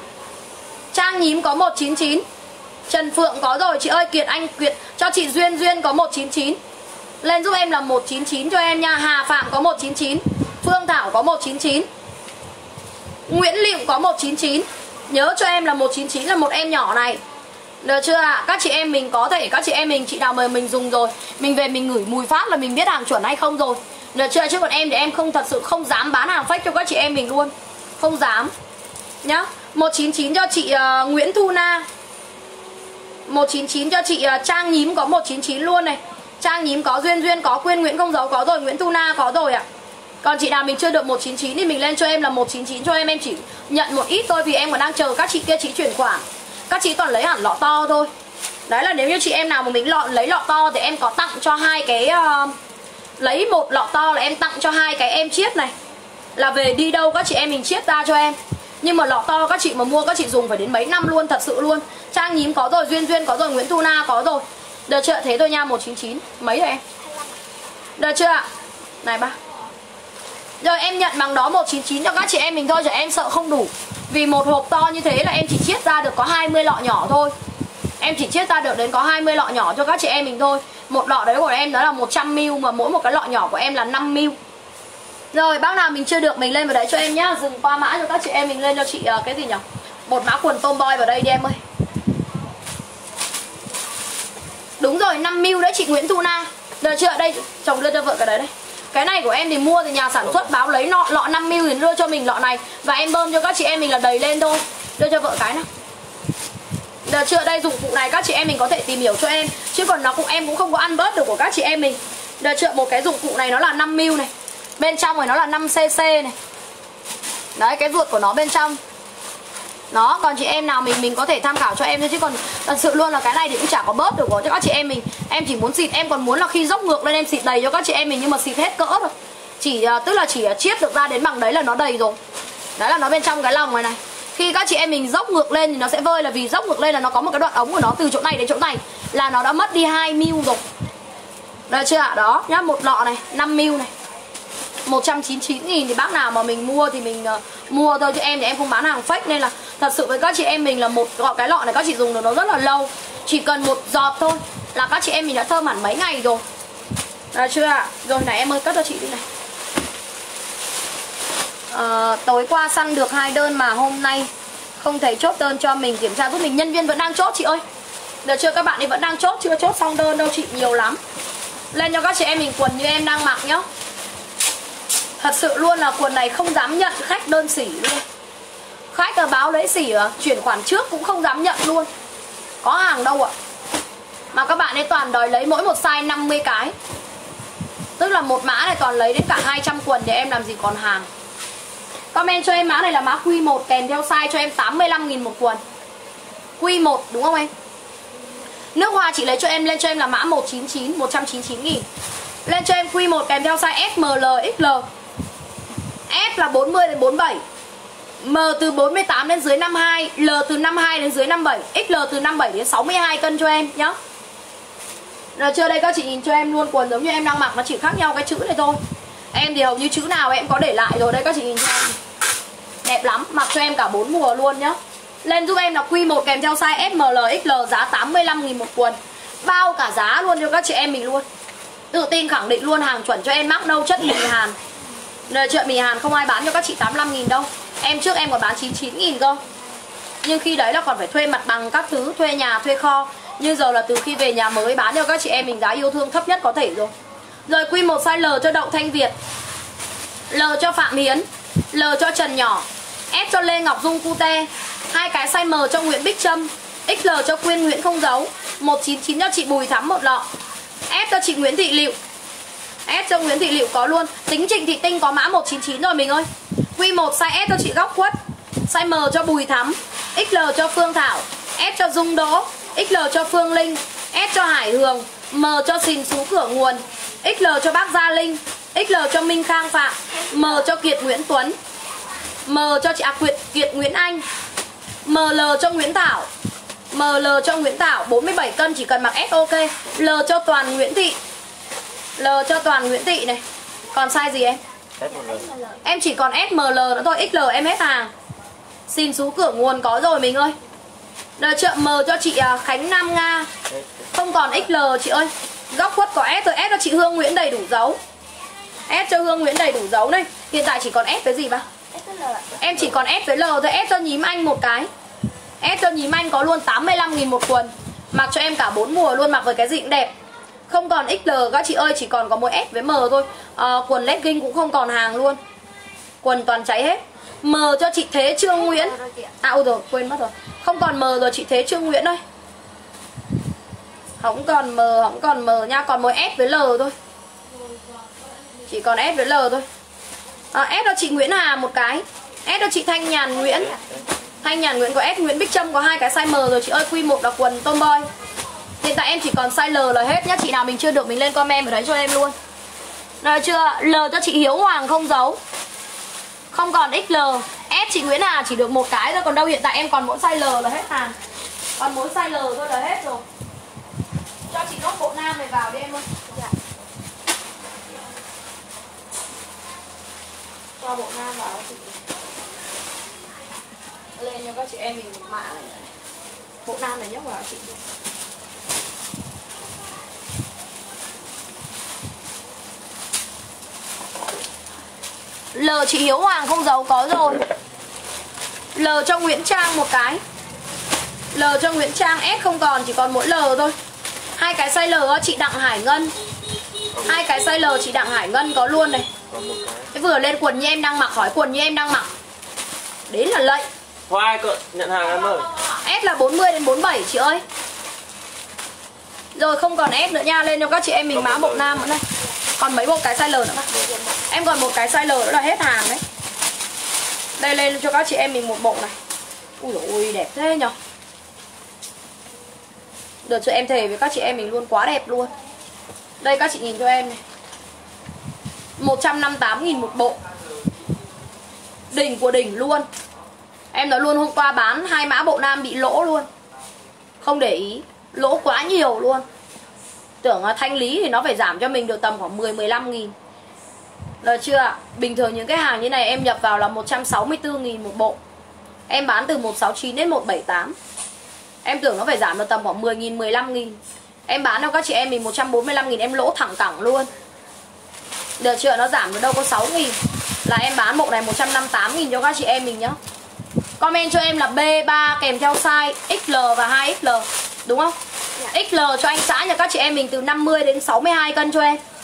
Trang Nhím có một trăm chín mươi chín, Trần Phượng có rồi chị ơi. Kiệt Anh Kiệt cho chị Duyên Duyên có một trăm chín mươi chín. Lên giúp em là một trăm chín mươi chín cho em nha. Hà Phạm có một trăm chín mươi chín, Phương Thảo có một trăm chín mươi chín, Nguyễn Liệu có một trăm chín mươi chín. Nhớ cho em là một trăm chín mươi chín là một em nhỏ này. Được chưa ạ? À? Các chị em mình có thể, các chị em mình, chị nào mà mình dùng rồi, mình về mình ngửi mùi phát là mình biết hàng chuẩn hay không rồi. Được chưa? Chứ còn em thì em không thật sự không dám bán hàng fake cho các chị em mình luôn. Không dám. Nhá. một trăm chín mươi chín cho chị uh, Nguyễn Thu Na, một trăm chín mươi chín cho chị uh, Trang Nhím có một trăm chín mươi chín luôn này. Trang Nhím có, Duyên Duyên có, Quyên Nguyễn không giấu có rồi, Nguyễn Thu Na có rồi ạ. À. Còn chị nào mình chưa được một trăm chín mươi chín thì mình lên cho em là một trăm chín mươi chín cho em. Em chỉ nhận một ít thôi vì em còn đang chờ các chị kia chị chuyển khoản. Các chị toàn lấy hẳn lọ to thôi. Đấy là nếu như chị em nào mà mình lọ, lấy lọ to thì em có tặng cho hai cái uh, lấy một lọ to là em tặng cho hai cái em chiết này. Là về đi đâu các chị em mình chiết ra cho em. Nhưng mà lọ to các chị mà mua các chị dùng phải đến mấy năm luôn, thật sự luôn. Trang Nhím có rồi, Duyên Duyên có rồi, Nguyễn Thu Na có rồi. Được chưa? Thế thôi nha, một trăm chín mươi chín. Mấy rồi em? Được chưa ạ? Này ba. Rồi em nhận bằng đó một trăm chín mươi chín cho các chị em mình thôi, chứ em sợ không đủ. Vì một hộp to như thế là em chỉ chiết ra được có hai mươi lọ nhỏ thôi. Em chỉ chiết ra được đến có hai mươi lọ nhỏ cho các chị em mình thôi. Một lọ đấy của em đó là một trăm mi li lít mà mỗi một cái lọ nhỏ của em là năm mi li lít. Rồi bác nào mình chưa được mình lên vào đấy cho em nhá. Dừng qua mã cho các chị em mình lên cho chị uh, cái gì nhỉ? Một mã quần tomboy vào đây đi em ơi. Đúng rồi, năm mi li lít đấy chị Nguyễn Thu Na. Được chưa? Đây chồng đưa cho vợ cái đấy đây. Cái này của em thì mua từ nhà sản xuất báo lấy lọ lọ năm mi li lít đưa cho mình lọ này và em bơm cho các chị em mình là đầy lên thôi. Đưa cho vợ cái nào. Được chưa? Đây dụng cụ này các chị em mình có thể tìm hiểu cho em, chứ còn nó cũng em cũng không có ăn bớt được của các chị em mình. Được chưa? Một cái dụng cụ này nó là năm mi li lít này. Bên trong này nó là năm xê xê này. Đấy, cái ruột của nó bên trong. Đó, còn chị em nào mình mình có thể tham khảo cho em thôi, chứ còn thật sự luôn là cái này thì cũng chả có bớt được của cho các chị em mình. Em chỉ muốn xịt, em còn muốn là khi dốc ngược lên em xịt đầy cho các chị em mình, nhưng mà xịt hết cỡ rồi. Chỉ tức là chỉ chiết được ra đến bằng đấy là nó đầy rồi. Đấy là nó bên trong cái lòng này này. Khi các chị em mình dốc ngược lên thì nó sẽ vơi, là vì dốc ngược lên là nó có một cái đoạn ống của nó từ chỗ này đến chỗ này là nó đã mất đi hai mi li lít rồi. Được chưa ạ? Đó nhá, một lọ này, năm mi li lít này. một trăm chín mươi chín nghìn thì bác nào mà mình mua thì mình uh, mua thôi, chứ em thì em không bán hàng fake. Nên là thật sự với các chị em mình là một gọ cái lọ này các chị dùng được nó rất là lâu. Chỉ cần một giọt thôi là các chị em mình đã thơm hẳn mấy ngày rồi. Được chưa ạ? Rồi này em ơi, cất cho chị đi này. uh, Tối qua săn được hai đơn mà hôm nay không thấy chốt đơn cho mình, kiểm tra giúp mình. Nhân viên vẫn đang chốt chị ơi. Được chưa? Các bạn ấy vẫn đang chốt, chưa chốt xong đơn đâu chị, nhiều lắm. Lên cho các chị em mình quần như em đang mặc nhá. Thật sự luôn là quần này không dám nhận khách đơn sỉ luôn. Khách là báo lấy sỉ à, chuyển khoản trước cũng không dám nhận luôn. Có hàng đâu ạ. Mà các bạn ấy toàn đòi lấy mỗi một size năm mươi cái. Tức là một mã này toàn lấy đến cả hai trăm quần thì em làm gì còn hàng. Comment cho em mã này là mã Q một kèm theo size cho em tám mươi lăm nghìn một quần. Q một đúng không em? Nước hoa chị lấy cho em, lên cho em là mã một chín chín, một trăm chín mươi chín nghìn. Lên cho em Q một kèm theo size S, M, L, X L. S là bốn mươi đến bốn mươi bảy, M từ bốn mươi tám đến dưới năm mươi hai, L từ năm mươi hai đến dưới năm mươi bảy, X L từ năm mươi bảy đến sáu mươi hai cân cho em nhá. Rồi chưa, đây các chị nhìn cho em luôn, quần giống như em đang mặc, nó chỉ khác nhau cái chữ này thôi. Em thì hầu như chữ nào em có để lại rồi, đây các chị nhìn cho em. Đẹp lắm, mặc cho em cả bốn mùa luôn nhá. Lên giúp em là Q một kèm theo size S, M, L, X L, giá tám mươi lăm nghìn một quần. Bao cả giá luôn cho các chị em mình luôn. Tự tin khẳng định luôn, hàng chuẩn cho em, mắc đâu chất mì Hàn. Nơi chợ mì Hàn không ai bán cho các chị tám mươi lăm nghìn đâu. Em trước em còn bán chín mươi chín nghìn cơ. Nhưng khi đấy là còn phải thuê mặt bằng các thứ, thuê nhà, thuê kho. Nhưng giờ là từ khi về nhà mới bán cho các chị em mình giá yêu thương thấp nhất có thể rồi. Rồi Q một size L cho Đậu Thanh Việt, L cho Phạm Hiến, L cho Trần Nhỏ, S cho Lê Ngọc Dung Cute, hai cái size M cho Nguyễn Bích Trâm, ích lờ cho Quyên Nguyễn Không Dấu, một chín chín cho chị Bùi Thắm một lọ, S cho chị Nguyễn Thị Liệu, S cho Nguyễn Thị Liệu có luôn. Tính Trịnh Thị Tinh có mã một chín chín rồi mình ơi. Q một size S cho chị Góc Quất, size M cho Bùi Thắm, ích lờ cho Phương Thảo, S cho Dung Đỗ, ích lờ cho Phương Linh, S cho Hải Hường, M cho Xìn Xú Cửa Nguồn, ích lờ cho Bác Gia Linh, ích lờ cho Minh Khang Phạm, M cho Kiệt Nguyễn Tuấn, M cho chị à, Kiệt, Kiệt Nguyễn Anh, M L cho Nguyễn Thảo, M L cho Nguyễn Thảo bốn mươi bảy cân chỉ cần mặc S ok. L cho Toàn Nguyễn Thị, L cho Toàn Nguyễn Thị này. Còn size gì em? Em chỉ còn S M L nữa thôi, ích lờ em hết hàng. Xin Xú Cửa Nguồn có rồi mình ơi. Đợi chợ M cho chị Khánh Nam Nga, không còn ích lờ chị ơi. Góc Quất có S rồi, S cho chị Hương Nguyễn đầy đủ dấu, S cho Hương Nguyễn đầy đủ dấu đây. Hiện tại chỉ còn S với gì ba? Em chỉ còn S với L thôi. S cho Nhím Anh một cái, S cho Nhím Anh có luôn tám mươi lăm nghìn một quần. Mặc cho em cả bốn mùa luôn, mặc với cái gì cũng đẹp. Không còn ích lờ các chị ơi, chỉ còn có mỗi S với M thôi. à, Quần legging cũng không còn hàng luôn. Quần toàn cháy hết. M cho chị Thế Trương Nguyễn. À ôi rồi quên mất rồi. Không còn M rồi chị Thế Trương Nguyễn ơi. Không còn M, không còn M nha. Còn mỗi S với L thôi. Chỉ còn S với L thôi. à, S cho chị Nguyễn Hà một cái, S cho chị Thanh Nhàn Nguyễn, Thanh Nhàn Nguyễn có S, Nguyễn Bích Trâm có hai cái size M rồi chị ơi. Q một là quần tomboy. Hiện tại em chỉ còn size L là hết nhá. Chị nào mình chưa được mình lên comment ở đấy cho em luôn. Rồi chưa? L cho chị Hiếu Hoàng Không Dấu, không còn ích lờ. S chị Nguyễn Hà chỉ được một cái thôi. Còn đâu hiện tại em còn mỗi size L là hết hàng. Còn mỗi size L thôi là hết rồi. Cho chị nốt bộ nam này vào đi em ơi. Dạ. Cho bộ nam vào chị. Lên cho các chị em mình một mã này. Bộ nam này nhấc vào chị. L chị Hiếu Hoàng Không Dấu có rồi. L cho Nguyễn Trang một cái, L cho Nguyễn Trang S không còn, chỉ còn mỗi L thôi. Hai cái size L chị Đặng Hải Ngân, hai cái size L chị Đặng Hải Ngân có luôn này. Cái vừa lên quần như em đang mặc, hỏi quần như em đang mặc đến là lệnh. Khoai cỡ nhận hàng em ơi. S là bốn mươi đến bốn mươi bảy chị ơi. Rồi không còn S nữa nha. Lên cho các chị em mình mã bộ nam nữa đây. Còn mấy bộ cái size L nữa mà. Em còn một cái size L nữa là hết hàng đấy. Đây lên cho các chị em mình một bộ này. Ui dồi ôi đẹp thế nhở. Được cho em thề với các chị em mình luôn, quá đẹp luôn. Đây các chị nhìn cho em này, một trăm năm mươi tám nghìn một bộ. Đỉnh của đỉnh luôn. Em nói luôn, hôm qua bán hai mã bộ nam bị lỗ luôn. Không để ý, lỗ quá nhiều luôn. Tưởng là thanh lý thì nó phải giảm cho mình được tầm khoảng mười mười lăm nghìn. Được chưa? Bình thường những cái hàng như này em nhập vào là một trăm sáu mươi tư nghìn một bộ. Em bán từ một sáu chín đến một bảy tám. Em tưởng nó phải giảm được tầm khoảng mười nghìn, mười lăm nghìn. Em bán cho các chị em mình một trăm bốn mươi lăm nghìn, em lỗ thẳng cẳng luôn. Được chưa? Nó giảm được đâu có sáu nghìn. Là em bán bộ này một trăm năm mươi tám nghìn cho các chị em mình nhá. Comment cho em là B ba kèm theo size ích lờ và hai ích lờ. Đúng không? Dạ. ích lờ cho anh xã cho các chị em mình từ năm mươi đến sáu mươi hai cân cho em.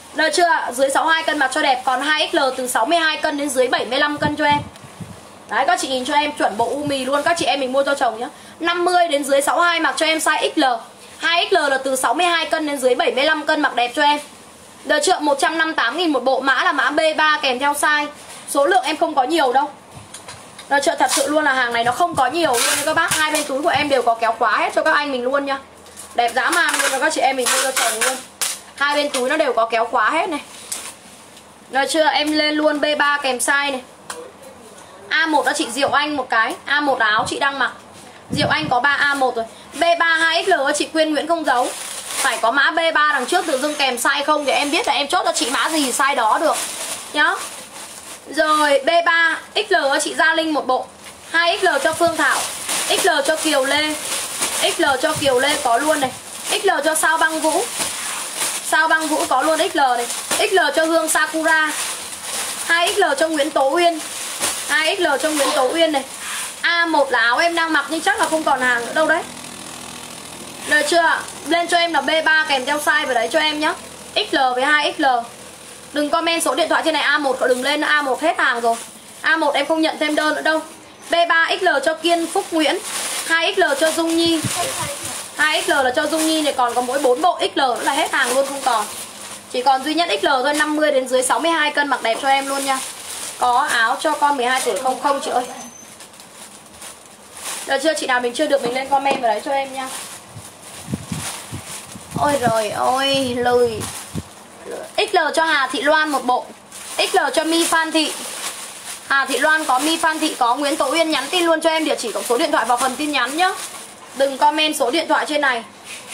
Được chưa? Dưới sáu mươi hai cân mặc cho đẹp. Còn hai ích lờ từ sáu mươi hai cân đến dưới bảy mươi lăm cân cho em. Đấy, các chị nhìn cho em chuẩn bộ u mì luôn. Các chị em mình mua cho chồng nhá. năm mươi đến dưới sáu mươi hai mặc cho em size ích lờ. hai ích lờ là từ sáu mươi hai cân đến dưới bảy mươi lăm cân mặc đẹp cho em. Được chưa? một trăm năm mươi tám nghìn một bộ. Mã là mã B ba kèm theo size. Số lượng em không có nhiều đâu. Được chưa? Thật sự luôn là hàng này nó không có nhiều luôn nha các bác. Hai bên túi của em đều có kéo khóa hết cho các anh mình luôn nha. Đẹp dã man luôn cho các chị em mình mua cho chồng luôn. Hai bên túi nó đều có kéo khóa hết này. Được chưa? Em lên luôn B ba kèm size này. A một đó chị Diệu Anh một cái. A một áo chị đang mặc. Diệu Anh có ba A một rồi. B ba hai ích lờ chị Quyên Nguyễn không giấu. Phải có mã B ba đằng trước tự dưng kèm size không để em biết là em chốt cho chị mã gì size đó được nhá. Rồi B ba ích lờ chị Gia Linh một bộ. hai ích lờ cho Phương Thảo. ích lờ cho Kiều Lê. ích lờ cho Kiều Lê có luôn này. ích lờ cho Sao Băng Vũ. Sao Băng Vũ có luôn ích lờ này. ích lờ cho Hương Sakura. hai ích lờ cho Nguyễn Tố Uyên. hai ích lờ cho Nguyễn Tố Uyên này. A một là áo em đang mặc nhưng chắc là không còn hàng nữa đâu đấy. Được chưa? Lên cho em là B ba kèm theo size vào đấy cho em nhá. ích lờ với hai ích lờ. Đừng comment số điện thoại trên này A một, đừng lên A một hết hàng rồi. A một em không nhận thêm đơn nữa đâu. B ba ích lờ cho Kiên Phúc Nguyễn. hai ích lờ cho Dung Nhi. hai ích lờ là cho Dung Nhi này, còn có mỗi bốn bộ ích lờ nữa là hết hàng luôn, không còn. Chỉ còn duy nhất ích lờ thôi, năm mươi đến dưới sáu mươi hai cân mặc đẹp cho em luôn nha. Có áo cho con mười hai tuổi không không chị ơi. Được chưa? Chị nào mình chưa được mình lên comment vào đấy cho em nha. Ôi rồi ôi lười. ích lờ cho Hà Thị Loan một bộ. ích lờ cho My Phan Thị. Hà Thị Loan có, My Phan Thị có, Nguyễn Tố Uyên nhắn tin luôn cho em địa chỉ cộng số điện thoại vào phần tin nhắn nhá. Đừng comment số điện thoại trên này.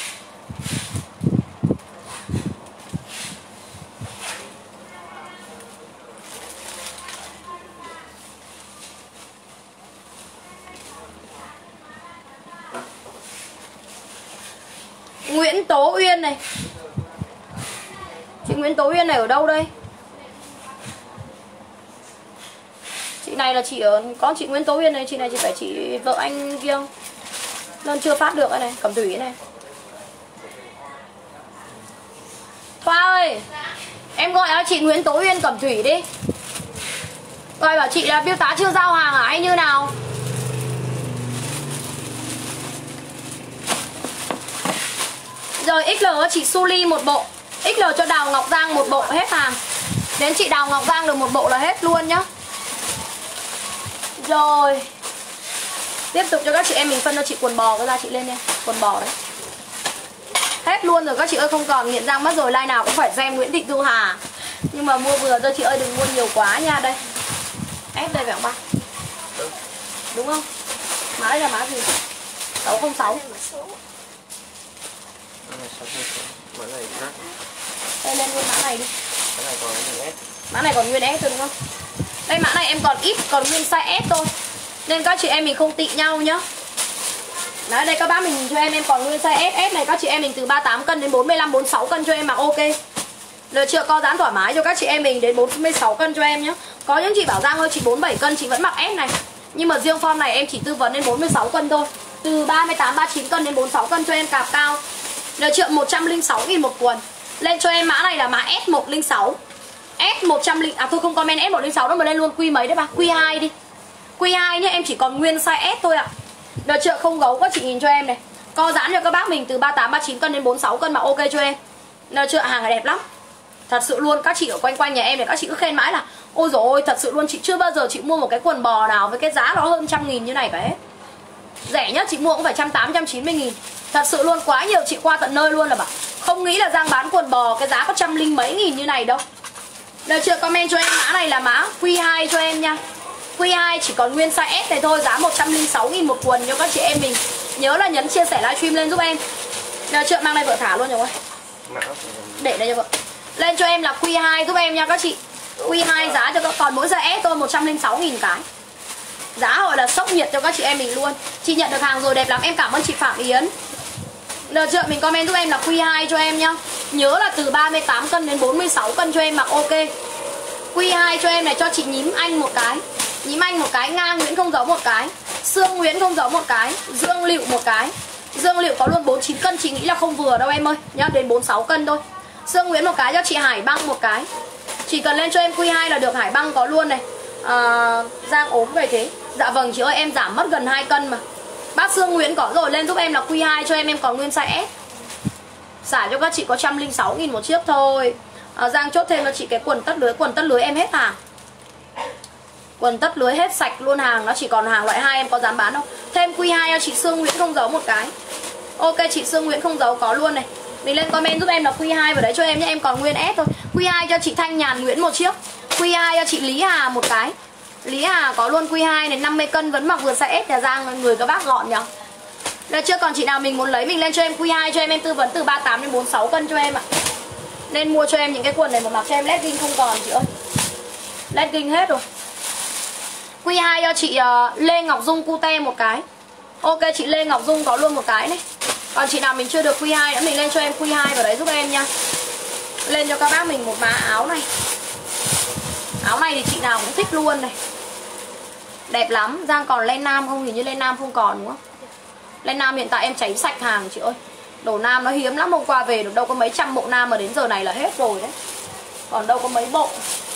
Nguyễn Tố Uyên này. Chị Nguyễn Tố Uyên này ở đâu đây? Chị này là chị ở, có chị Nguyễn Tố Uyên này. Chị này chị phải chị vợ anh kia không? Nên chưa phát được cái này, Cẩm Thủy này. Thoa ơi, em gọi cho chị Nguyễn Tố Uyên Cẩm Thủy đi. Gọi bảo chị là biêu tá chưa giao hàng hả hay như nào? Rồi ích lờ chị Suli một bộ. ích lờ cho Đào Ngọc Giang một bộ, hết hàng. Đến chị Đào Ngọc Giang được một bộ là hết luôn nhá. Rồi tiếp tục cho các chị em mình phân cho chị quần bò, cái ra chị lên nha. Quần bò đấy hết luôn rồi các chị ơi, không còn, nghiện răng mất rồi. Like nào cũng phải xem Nguyễn Thị Thu Hà. Nhưng mà mua vừa thôi chị ơi, đừng mua nhiều quá nha. Đây ép đây phải không ba? Đúng không? Mã đây là mã gì? sáu không sáu. Mã này khác. Đây lên luôn mã này đi. Mã này còn nguyên S. Mã này còn nguyên S thôi đúng không? Đây mã này em còn ít, còn nguyên size S thôi. Nên các chị em mình không tị nhau nhá. Đấy, đây các bác mình nhìn cho em, em còn nguyên size S. S này các chị em mình từ ba mươi tám cân đến bốn mươi lăm, bốn mươi sáu cân cho em mặc ok. Được chưa? Co giãn thoải mái cho các chị em mình đến bốn mươi sáu cân cho em nhé. Có những chị bảo Giang ơi chị bốn mươi bảy cân chị vẫn mặc S này. Nhưng mà riêng form này em chỉ tư vấn đến bốn mươi sáu cân thôi. Từ ba mươi tám, ba mươi chín cân đến bốn mươi sáu cân cho em cạp cao. Được chưa? một trăm linh sáu nghìn một quần. Lên cho em mã này là mã S một không sáu. S một trăm linh, à thôi không comment S một không sáu đâu mà lên luôn Q mấy đấy bà, Q hai đi. Q hai nhá, em chỉ còn nguyên size S thôi ạ. À. Được chưa? Không gấu các chị nhìn cho em này. Co giãn cho các bác mình từ ba mươi tám, ba mươi chín cân đến bốn mươi sáu cân mà ok cho em. Được chưa? Hàng này đẹp lắm. Thật sự luôn, các chị ở quanh quanh nhà em này các chị cứ khen mãi là ôi dồi ôi, thật sự luôn chị chưa bao giờ chị mua một cái quần bò nào với cái giá nó hơn trăm nghìn như này cả hết. Rẻ nhất chị mua cũng phải trăm tám, trăm chín mươi nghìn. Thật sự luôn, quá nhiều chị qua tận nơi luôn là bảo không nghĩ là Giang bán quần bò cái giá có trăm linh mấy nghìn như này đâu. Được chưa? Comment cho em mã này là mã Q hai cho em nha. Q hai chỉ còn nguyên size S này thôi, giá một trăm linh sáu nghìn một quần cho các chị em mình. Nhớ là nhấn chia sẻ livestream lên giúp em. Được chưa? Mang này vợ thả luôn rồi ơi. Để đây cho vợ. Lên cho em là Q hai giúp em nha các chị. Q hai giá cho các còn mỗi size S thôi, một trăm linh sáu nghìn cái. Giá gọi là sốc nhiệt cho các chị em mình luôn. Chị nhận được hàng rồi, đẹp lắm. Em cảm ơn chị Phạm Yến. Được chưa? Mình comment giúp em là Q hai cho em nhá. Nhớ là từ ba mươi tám cân đến bốn mươi sáu cân cho em mặc ok. Q hai cho em này, cho chị Nhím Anh một cái. Nhím Anh một cái, Nga Nguyễn không giấu một cái, Sương Nguyễn không giấu một cái, Dương Liệu một cái. Dương Liệu có luôn bốn mươi chín cân, chị nghĩ là không vừa đâu em ơi nhá, đến bốn mươi sáu cân thôi. Sương Nguyễn một cái cho chị Hải Băng một cái. Chỉ cần lên cho em quy hai là được. Hải Băng có luôn này. à, Giang ốm về thế. Dạ vâng chị ơi, em giảm mất gần hai cân mà. Bác Sương Nguyễn có rồi, lên giúp em là quy hai cho em, em còn nguyên size S. Xả cho các chị có một trăm lẻ sáu nghìn một chiếc thôi. à, Giang chốt thêm cho chị cái quần tất lưới. Quần tất lưới em hết hàng. Quần tất lưới hết sạch luôn hàng. Nó chỉ còn hàng loại hai, em có dám bán không? Thêm quy hai cho chị Sương Nguyễn không giấu một cái. Ok chị Sương Nguyễn không giấu có luôn này. Mình lên comment giúp em là quy hai vào đấy cho em nhé. Em còn nguyên S thôi. quy hai cho chị Thanh Nhàn Nguyễn một chiếc. quy hai cho chị Lý Hà một cái. Lý Hà có luôn quy hai này, năm mươi cân vẫn mặc vừa size S. Nhà Giang người các bác gọn nhỉ. Được chưa? Còn chị nào mình muốn lấy mình lên cho em quy hai cho em. Em tư vấn từ ba mươi tám đến bốn mươi sáu cân cho em ạ. Nên mua cho em những cái quần này mà mặc cho em legging không còn chị ơi. Legging hết rồi. quy hai cho chị uh, Lê Ngọc Dung Cute một cái. Ok chị Lê Ngọc Dung có luôn một cái này. Còn chị nào mình chưa được quy hai nữa mình lên cho em quy hai vào đấy giúp em nha. Lên cho các bác mình một má áo này. Áo này thì chị nào cũng thích luôn này. Đẹp lắm. Giang còn len nam không? Hình như len nam không còn đúng không? Len nam hiện tại em cháy sạch hàng chị ơi. Đồ nam nó hiếm lắm. Hôm qua về được đâu có mấy trăm bộ nam mà đến giờ này là hết rồi đấy. Còn đâu có mấy bộ.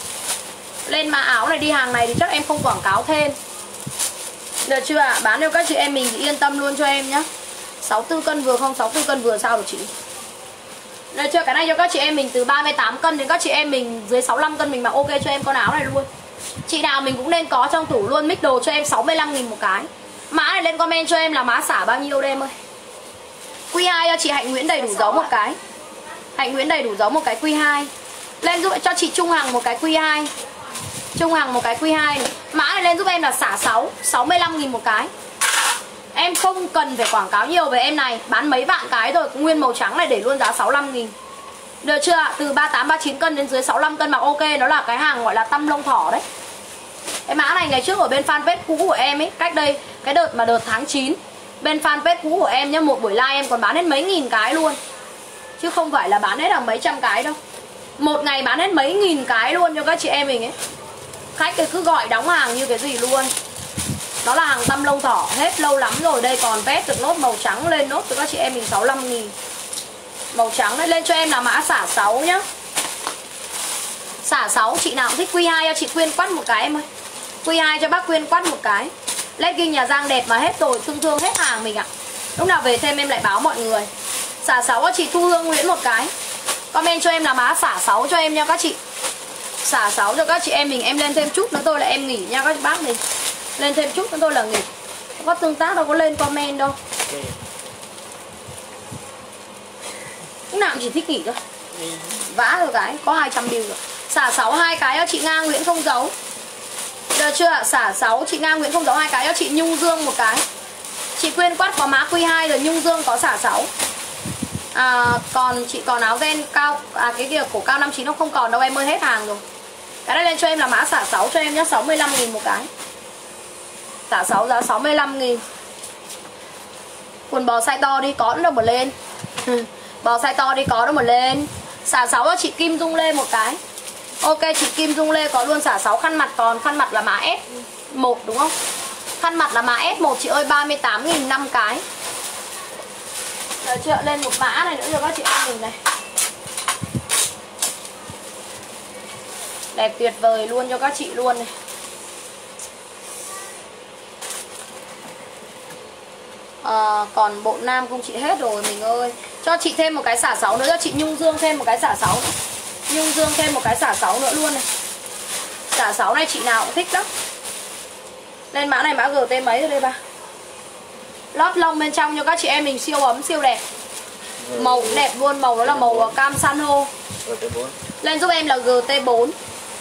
Lên má áo này đi, hàng này thì chắc em không quảng cáo thêm. Được chưa ạ? À? Bán cho các chị em mình thì yên tâm luôn cho em nhá. sáu mươi tư cân vừa không? sáu mươi tư cân vừa sao được chị? Được chưa? Cái này cho các chị em mình từ ba mươi tám cân đến các chị em mình dưới sáu mươi lăm cân mình mặc ok cho em con áo này luôn. Chị nào mình cũng nên có trong tủ luôn. Mix đồ cho em sáu mươi lăm nghìn một cái. Mã này lên comment cho em là mã xả bao nhiêu đây em ơi. quy hai cho chị Hạnh Nguyễn đầy đủ dấu một cái. Hạnh Nguyễn đầy đủ dấu một cái quy hai. Lên giúp cho chị Trung Hằng một cái quy hai. Trung Hằng một cái quy hai này. Mã này lên giúp em là xả sáu, sáu mươi lăm nghìn một cái. Em không cần phải quảng cáo nhiều về em này. Bán mấy vạn cái rồi. Nguyên màu trắng này để luôn giá sáu mươi lăm nghìn. Được chưa ạ? Từ ba mươi tám, ba mươi chín cân đến dưới sáu mươi lăm cân mặc ok. Nó là cái hàng gọi là tăm lông thỏ đấy. Cái mã này ngày trước ở bên fanpage cũ của em ấy. Cách đây cái đợt mà đợt tháng chín. Bên fanpage cũ của em nhá. Một buổi live em còn bán hết mấy nghìn cái luôn. Chứ không phải là bán hết hàng mấy trăm cái đâu. Một ngày bán hết mấy nghìn cái luôn cho các chị em mình ấy. Khách thì cứ gọi đóng hàng như cái gì luôn. Nó là hàng tăm lông thỏ. Hết lâu lắm rồi. Đây còn vét được nốt màu trắng lên nốt cho các chị em mình sáu mươi lăm nghìn. Màu trắng đấy. Lên cho em là mã xả sáu nhá. Xả sáu. Chị nào cũng thích quy hai cho chị Quyên quắt một cái em ơi. quy hai cho bác Quyên quắt một cái. Legging nhà Giang đẹp mà hết rồi. Thương thương hết hàng mình ạ. Lúc nào về thêm em lại báo mọi người. Xả sáu cho chị Thu Hương Nguyễn một cái. Comment cho em là mã xả sáu cho em nha các chị. Xả sáu cho các chị em mình. Em lên thêm chút nữa thôi là em nghỉ nha các bác mình. Lên thêm chút nữa thôi là nghỉ. Không có tương tác đâu, có lên comment đâu. Lúc nào cũng chỉ thích nghỉ thôi. Vã rồi cái, có hai trăm view rồi. Xả sáu hai cái cho chị Nga Nguyễn không giấu. Được chưa ạ? Xả sáu chị Nga Nguyễn không giấu hai cái cho chị Nhung Dương một cái. Chị Quyên quát có mã quy hai rồi, Nhung Dương có xả sáu. À, còn chị còn áo gen cao, à cái kia cổ cao năm chín nó không còn đâu em ơi, hết hàng rồi. Cái này lên cho em là mã xả sáu cho em nhé, sáu mươi lăm nghìn một cái. Xả sáu giá sáu mươi lăm nghìn. Quần bò size to đi, có đâu mà lên. Bò size to đi, có đâu mà lên. Xả sáu cho chị Kim Dung Lê một cái. Ok chị Kim Dung Lê có luôn xả sáu. Khăn mặt còn khăn mặt là mã S một đúng không? Khăn mặt là mã S một chị ơi, ba mươi tám nghìn năm cái. Rồi chưa, lên một mã này nữa cho các chị em mình này. Đẹp tuyệt vời luôn cho các chị luôn này. À, còn bộ nam không chị hết rồi mình ơi. Cho chị thêm một cái xả sáu nữa, cho chị Nhung Dương thêm một cái xả sáu nữa. Nhung Dương thêm một cái xả sáu nữa luôn này. Xả sáu này chị nào cũng thích lắm. Lên mã này mã G T mấy rồi đây ba. Lót lông bên trong cho các chị em mình siêu ấm siêu đẹp. Màu cũng đẹp luôn, màu đó là màu cam san hô. Lên giúp em là G T bốn.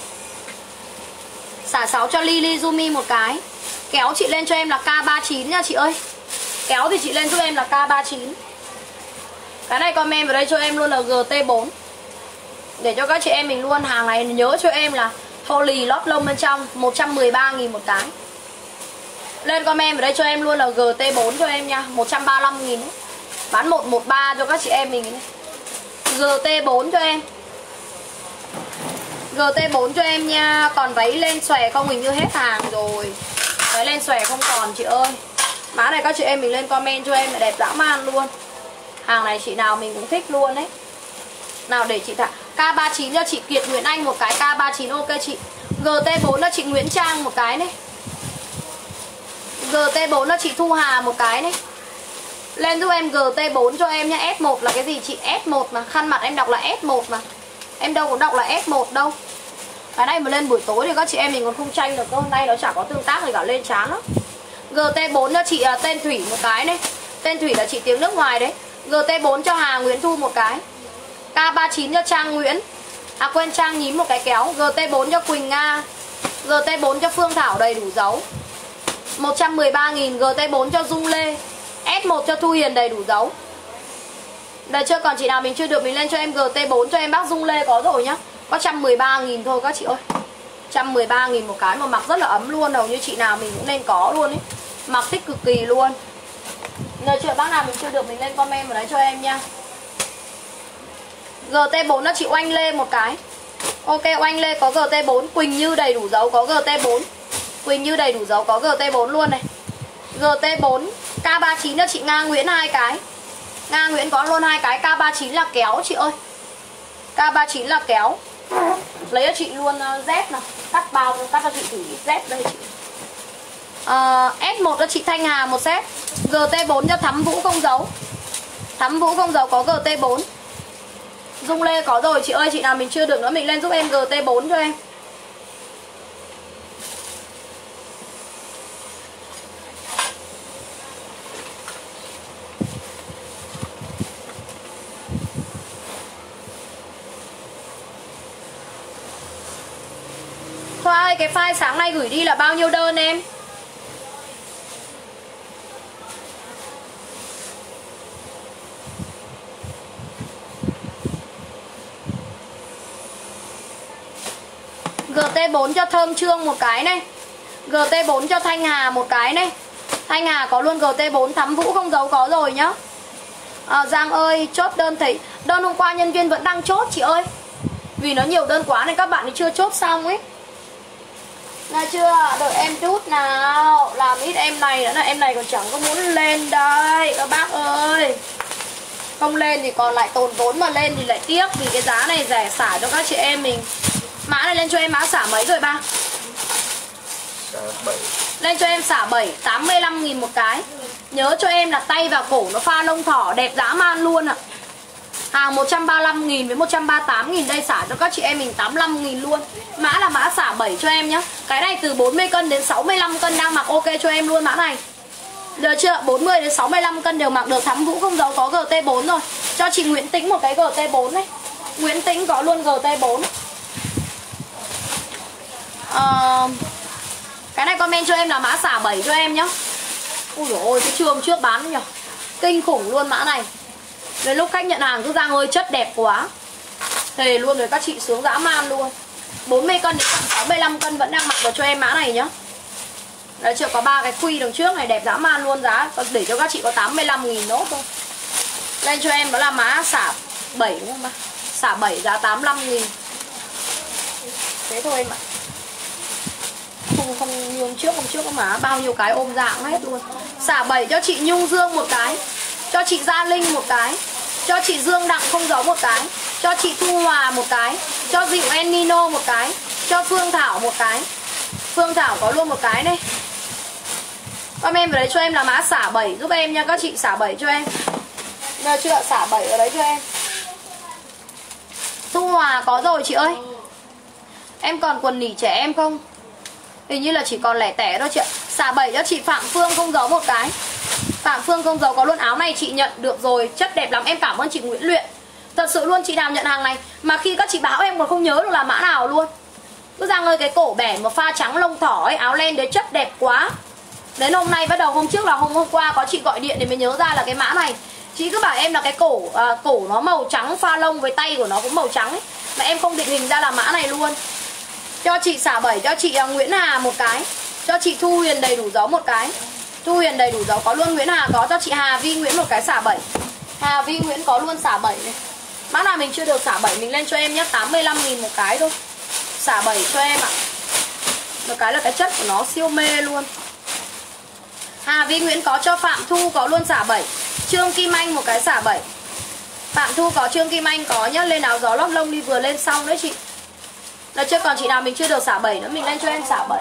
Xả sáu cho Lily Yumi một cái. Kéo chị lên cho em là K ba mươi chín nha chị ơi. Kéo thì chị lên giúp em là K ba mươi chín. Cái này comment vào đây cho em luôn là G T bốn. Để cho các chị em mình luôn. Hàng này nhớ cho em là thô lì lót lông bên trong, một trăm mười ba nghìn một cái. Lên comment vào đây cho em luôn là G T bốn cho em nha, một trăm ba mươi lăm nghìn. Bán một trăm mười ba cho các chị em mình này. G T bốn cho em. G T bốn cho em nha. Còn váy lên xòe không, hình như hết hàng rồi. Váy lên xòe không còn chị ơi. Mã này các chị em mình lên comment cho em là đẹp dã man luôn. Hàng này chị nào mình cũng thích luôn đấy. Nào để chị thả K ba chín cho chị Kiệt Nguyễn Anh một cái, K ba chín ok chị. G T bốn cho chị Nguyễn Trang một cái này. G T bốn cho chị Thu Hà một cái này. Lên giúp em G T bốn cho em nhá. S một là cái gì chị? S một mà, khăn mặt em đọc là S một mà. Em đâu có đọc là S một đâu. Cái này mà lên buổi tối thì các chị em mình còn không tranh được. Hôm nay nó chả có tương tác gì cả, lên chán lắm. G T bốn cho chị uh, tên Thủy một cái này. Tên Thủy là chị tiếng nước ngoài đấy. G T bốn cho Hà Nguyễn Thu một cái. K ba chín cho Trang Nguyễn. À quên, Trang Nhím một cái kéo. G T bốn cho Quỳnh Nga. G T bốn cho Phương Thảo đầy đủ dấu, một trăm mười ba nghìn. G T bốn cho Dung Lê. S một cho Thu Hiền đầy đủ dấu. Đây chưa, còn chị nào mình chưa được mình lên cho em G T bốn cho em bác Dung Lê có rồi nhá. Có một trăm mười ba nghìn thôi các chị ơi. một trăm mười ba nghìn một cái mà mặc rất là ấm luôn. Hầu như chị nào mình cũng nên có luôn ấy. Mặc thích cực kỳ luôn. Nơi chưa, bác nào mình chưa được mình lên comment vào đấy cho em nha. G T bốn nó chị Oanh Lê một cái. Ok, Oanh Lê có G T bốn. Quỳnh Như đầy đủ dấu có G T bốn. Quỳnh Như đầy đủ dấu có G T bốn luôn này. G T bốn K ba chín cho chị Nga Nguyễn hai cái. Nga Nguyễn có luôn hai cái. K ba chín là kéo chị ơi. K ba chín là kéo. Lấy cho chị luôn uh, Z nào. Cắt bao, cắt cho chị thử Z đây chị. uh, S một cho chị Thanh Hà một set. G T bốn cho Thắm Vũ không dấu. Thắm Vũ không dấu có G T bốn. Dung Lê có rồi chị ơi. Chị nào mình chưa được nữa mình lên giúp em G T bốn cho em. Thoa ơi, cái file sáng nay gửi đi là bao nhiêu đơn em? G T bốn cho Thơm Trương một cái này. G T bốn cho Thanh Hà một cái này. Thanh Hà có luôn G T bốn. Thắm Vũ không dấu có rồi nhá. à, Giang ơi, chốt đơn thấy đơn hôm qua nhân viên vẫn đang chốt chị ơi. Vì nó nhiều đơn quá nên các bạn ấy chưa chốt xong ấy. Nghe chưa? Đợi em chút nào. Làm ít em này nữa là em này còn chẳng có muốn lên đây các bác ơi. Không lên thì còn lại tồn vốn, mà lên thì lại tiếc. Vì cái giá này rẻ xả cho các chị em mình. Mã này lên cho em mã xả mấy rồi ba? Xả bảy. Lên cho em xả bảy, tám mươi lăm nghìn một cái. Nhớ cho em là tay và cổ nó pha lông thỏ đẹp dã man luôn ạ. Hàng một trăm ba mươi lăm nghìn với một trăm ba mươi tám nghìn. Đây xả cho các chị em mình tám mươi lăm nghìn luôn. Mã là mã xả bảy cho em nhá. Cái này từ bốn mươi cân đến sáu mươi lăm cân đang mặc ok cho em luôn mã này. Được chưa? bốn mươi đến sáu mươi lăm cân đều mặc được. Thắm Vũ không dấu có G T bốn rồi. Cho chị Nguyễn Tĩnh một cái G T bốn này. Nguyễn Tĩnh có luôn G T bốn. uh, Cái này comment cho em là mã xả bảy cho em nhá. Ui dồi ôi, cái trường trước bán nhỉ, kinh khủng luôn mã này. Đến lúc khách nhận hàng cứ Giang ơi chất đẹp quá. Thề luôn rồi các chị, sướng dã man luôn. Bốn mươi cân đến sáu mươi lăm cân vẫn đang mặc được cho em mã này nhá. Đấy chưa, có ba cái khuy đằng trước này đẹp dã man luôn. Giá để cho các chị có tám mươi lăm nghìn nốt thôi. Lên cho em đó là mã xả bảy đúng không ba? Xả bảy giá tám mươi lăm nghìn. Thế thôi em ạ. Không, không như hôm trước, hôm trước có má bao nhiêu cái ôm dạng hết luôn. Xả bảy cho chị Nhung Dương một cái. Cho chị Gia Linh một cái. Cho chị Dương Đặng không giấu một cái. Cho chị Thu Hòa một cái. Cho Dịu Enino một cái. Cho Phương Thảo một cái. Phương Thảo có luôn một cái này. Comment vào đấy cho em là mã xả bảy giúp em nha các chị, xả bảy cho em. Được chưa? Xả bảy ở đấy cho em. Thu Hòa có rồi chị ơi. Em còn quần nỉ trẻ em không? Hình như là chỉ còn lẻ tẻ thôi chị ạ. Xả bảy cho chị Phạm Phương không giấu một cái. Phạm Phương không giấu có luôn. Áo này chị nhận được rồi, chất đẹp lắm. Em cảm ơn chị Nguyễn Luyện. Thật sự luôn, chị nào nhận hàng này mà khi các chị báo em còn không nhớ được là mã nào luôn. Cứ Giang ơi, cái cổ bẻ mà pha trắng lông thỏ ấy, áo len đấy chất đẹp quá. Đến hôm nay bắt đầu, hôm trước là hôm hôm qua có chị gọi điện để mới nhớ ra là cái mã này. Chị cứ bảo em là cái cổ à, cổ nó màu trắng pha lông với tay của nó cũng màu trắng ấy, mà em không định hình ra là mã này luôn. Cho chị xả bảy cho chị uh, Nguyễn Hà một cái. Cho chị Thu Huyền đầy đủ dấu một cái. Thu Huyền đầy đủ dấu có luôn. Nguyễn Hà có. Cho chị Hà Vi Nguyễn một cái xả bảy. Hà Vi Nguyễn có luôn xả bảy này. Mã nào mình chưa được xả bảy mình lên cho em nhé. tám mươi lăm nghìn một cái thôi. Xả bảy cho em ạ. Một cái là cái chất của nó siêu mê luôn. Hà Vi Nguyễn có. Cho Phạm Thu có luôn xả bảy. Trương Kim Anh một cái xả bảy. Phạm Thu có, Trương Kim Anh có nhá. Lên áo gió lót lông đi, vừa lên xong đấy chị. Là chưa còn chị nào mình chưa được xả bảy nữa, mình lên cho em xả bảy.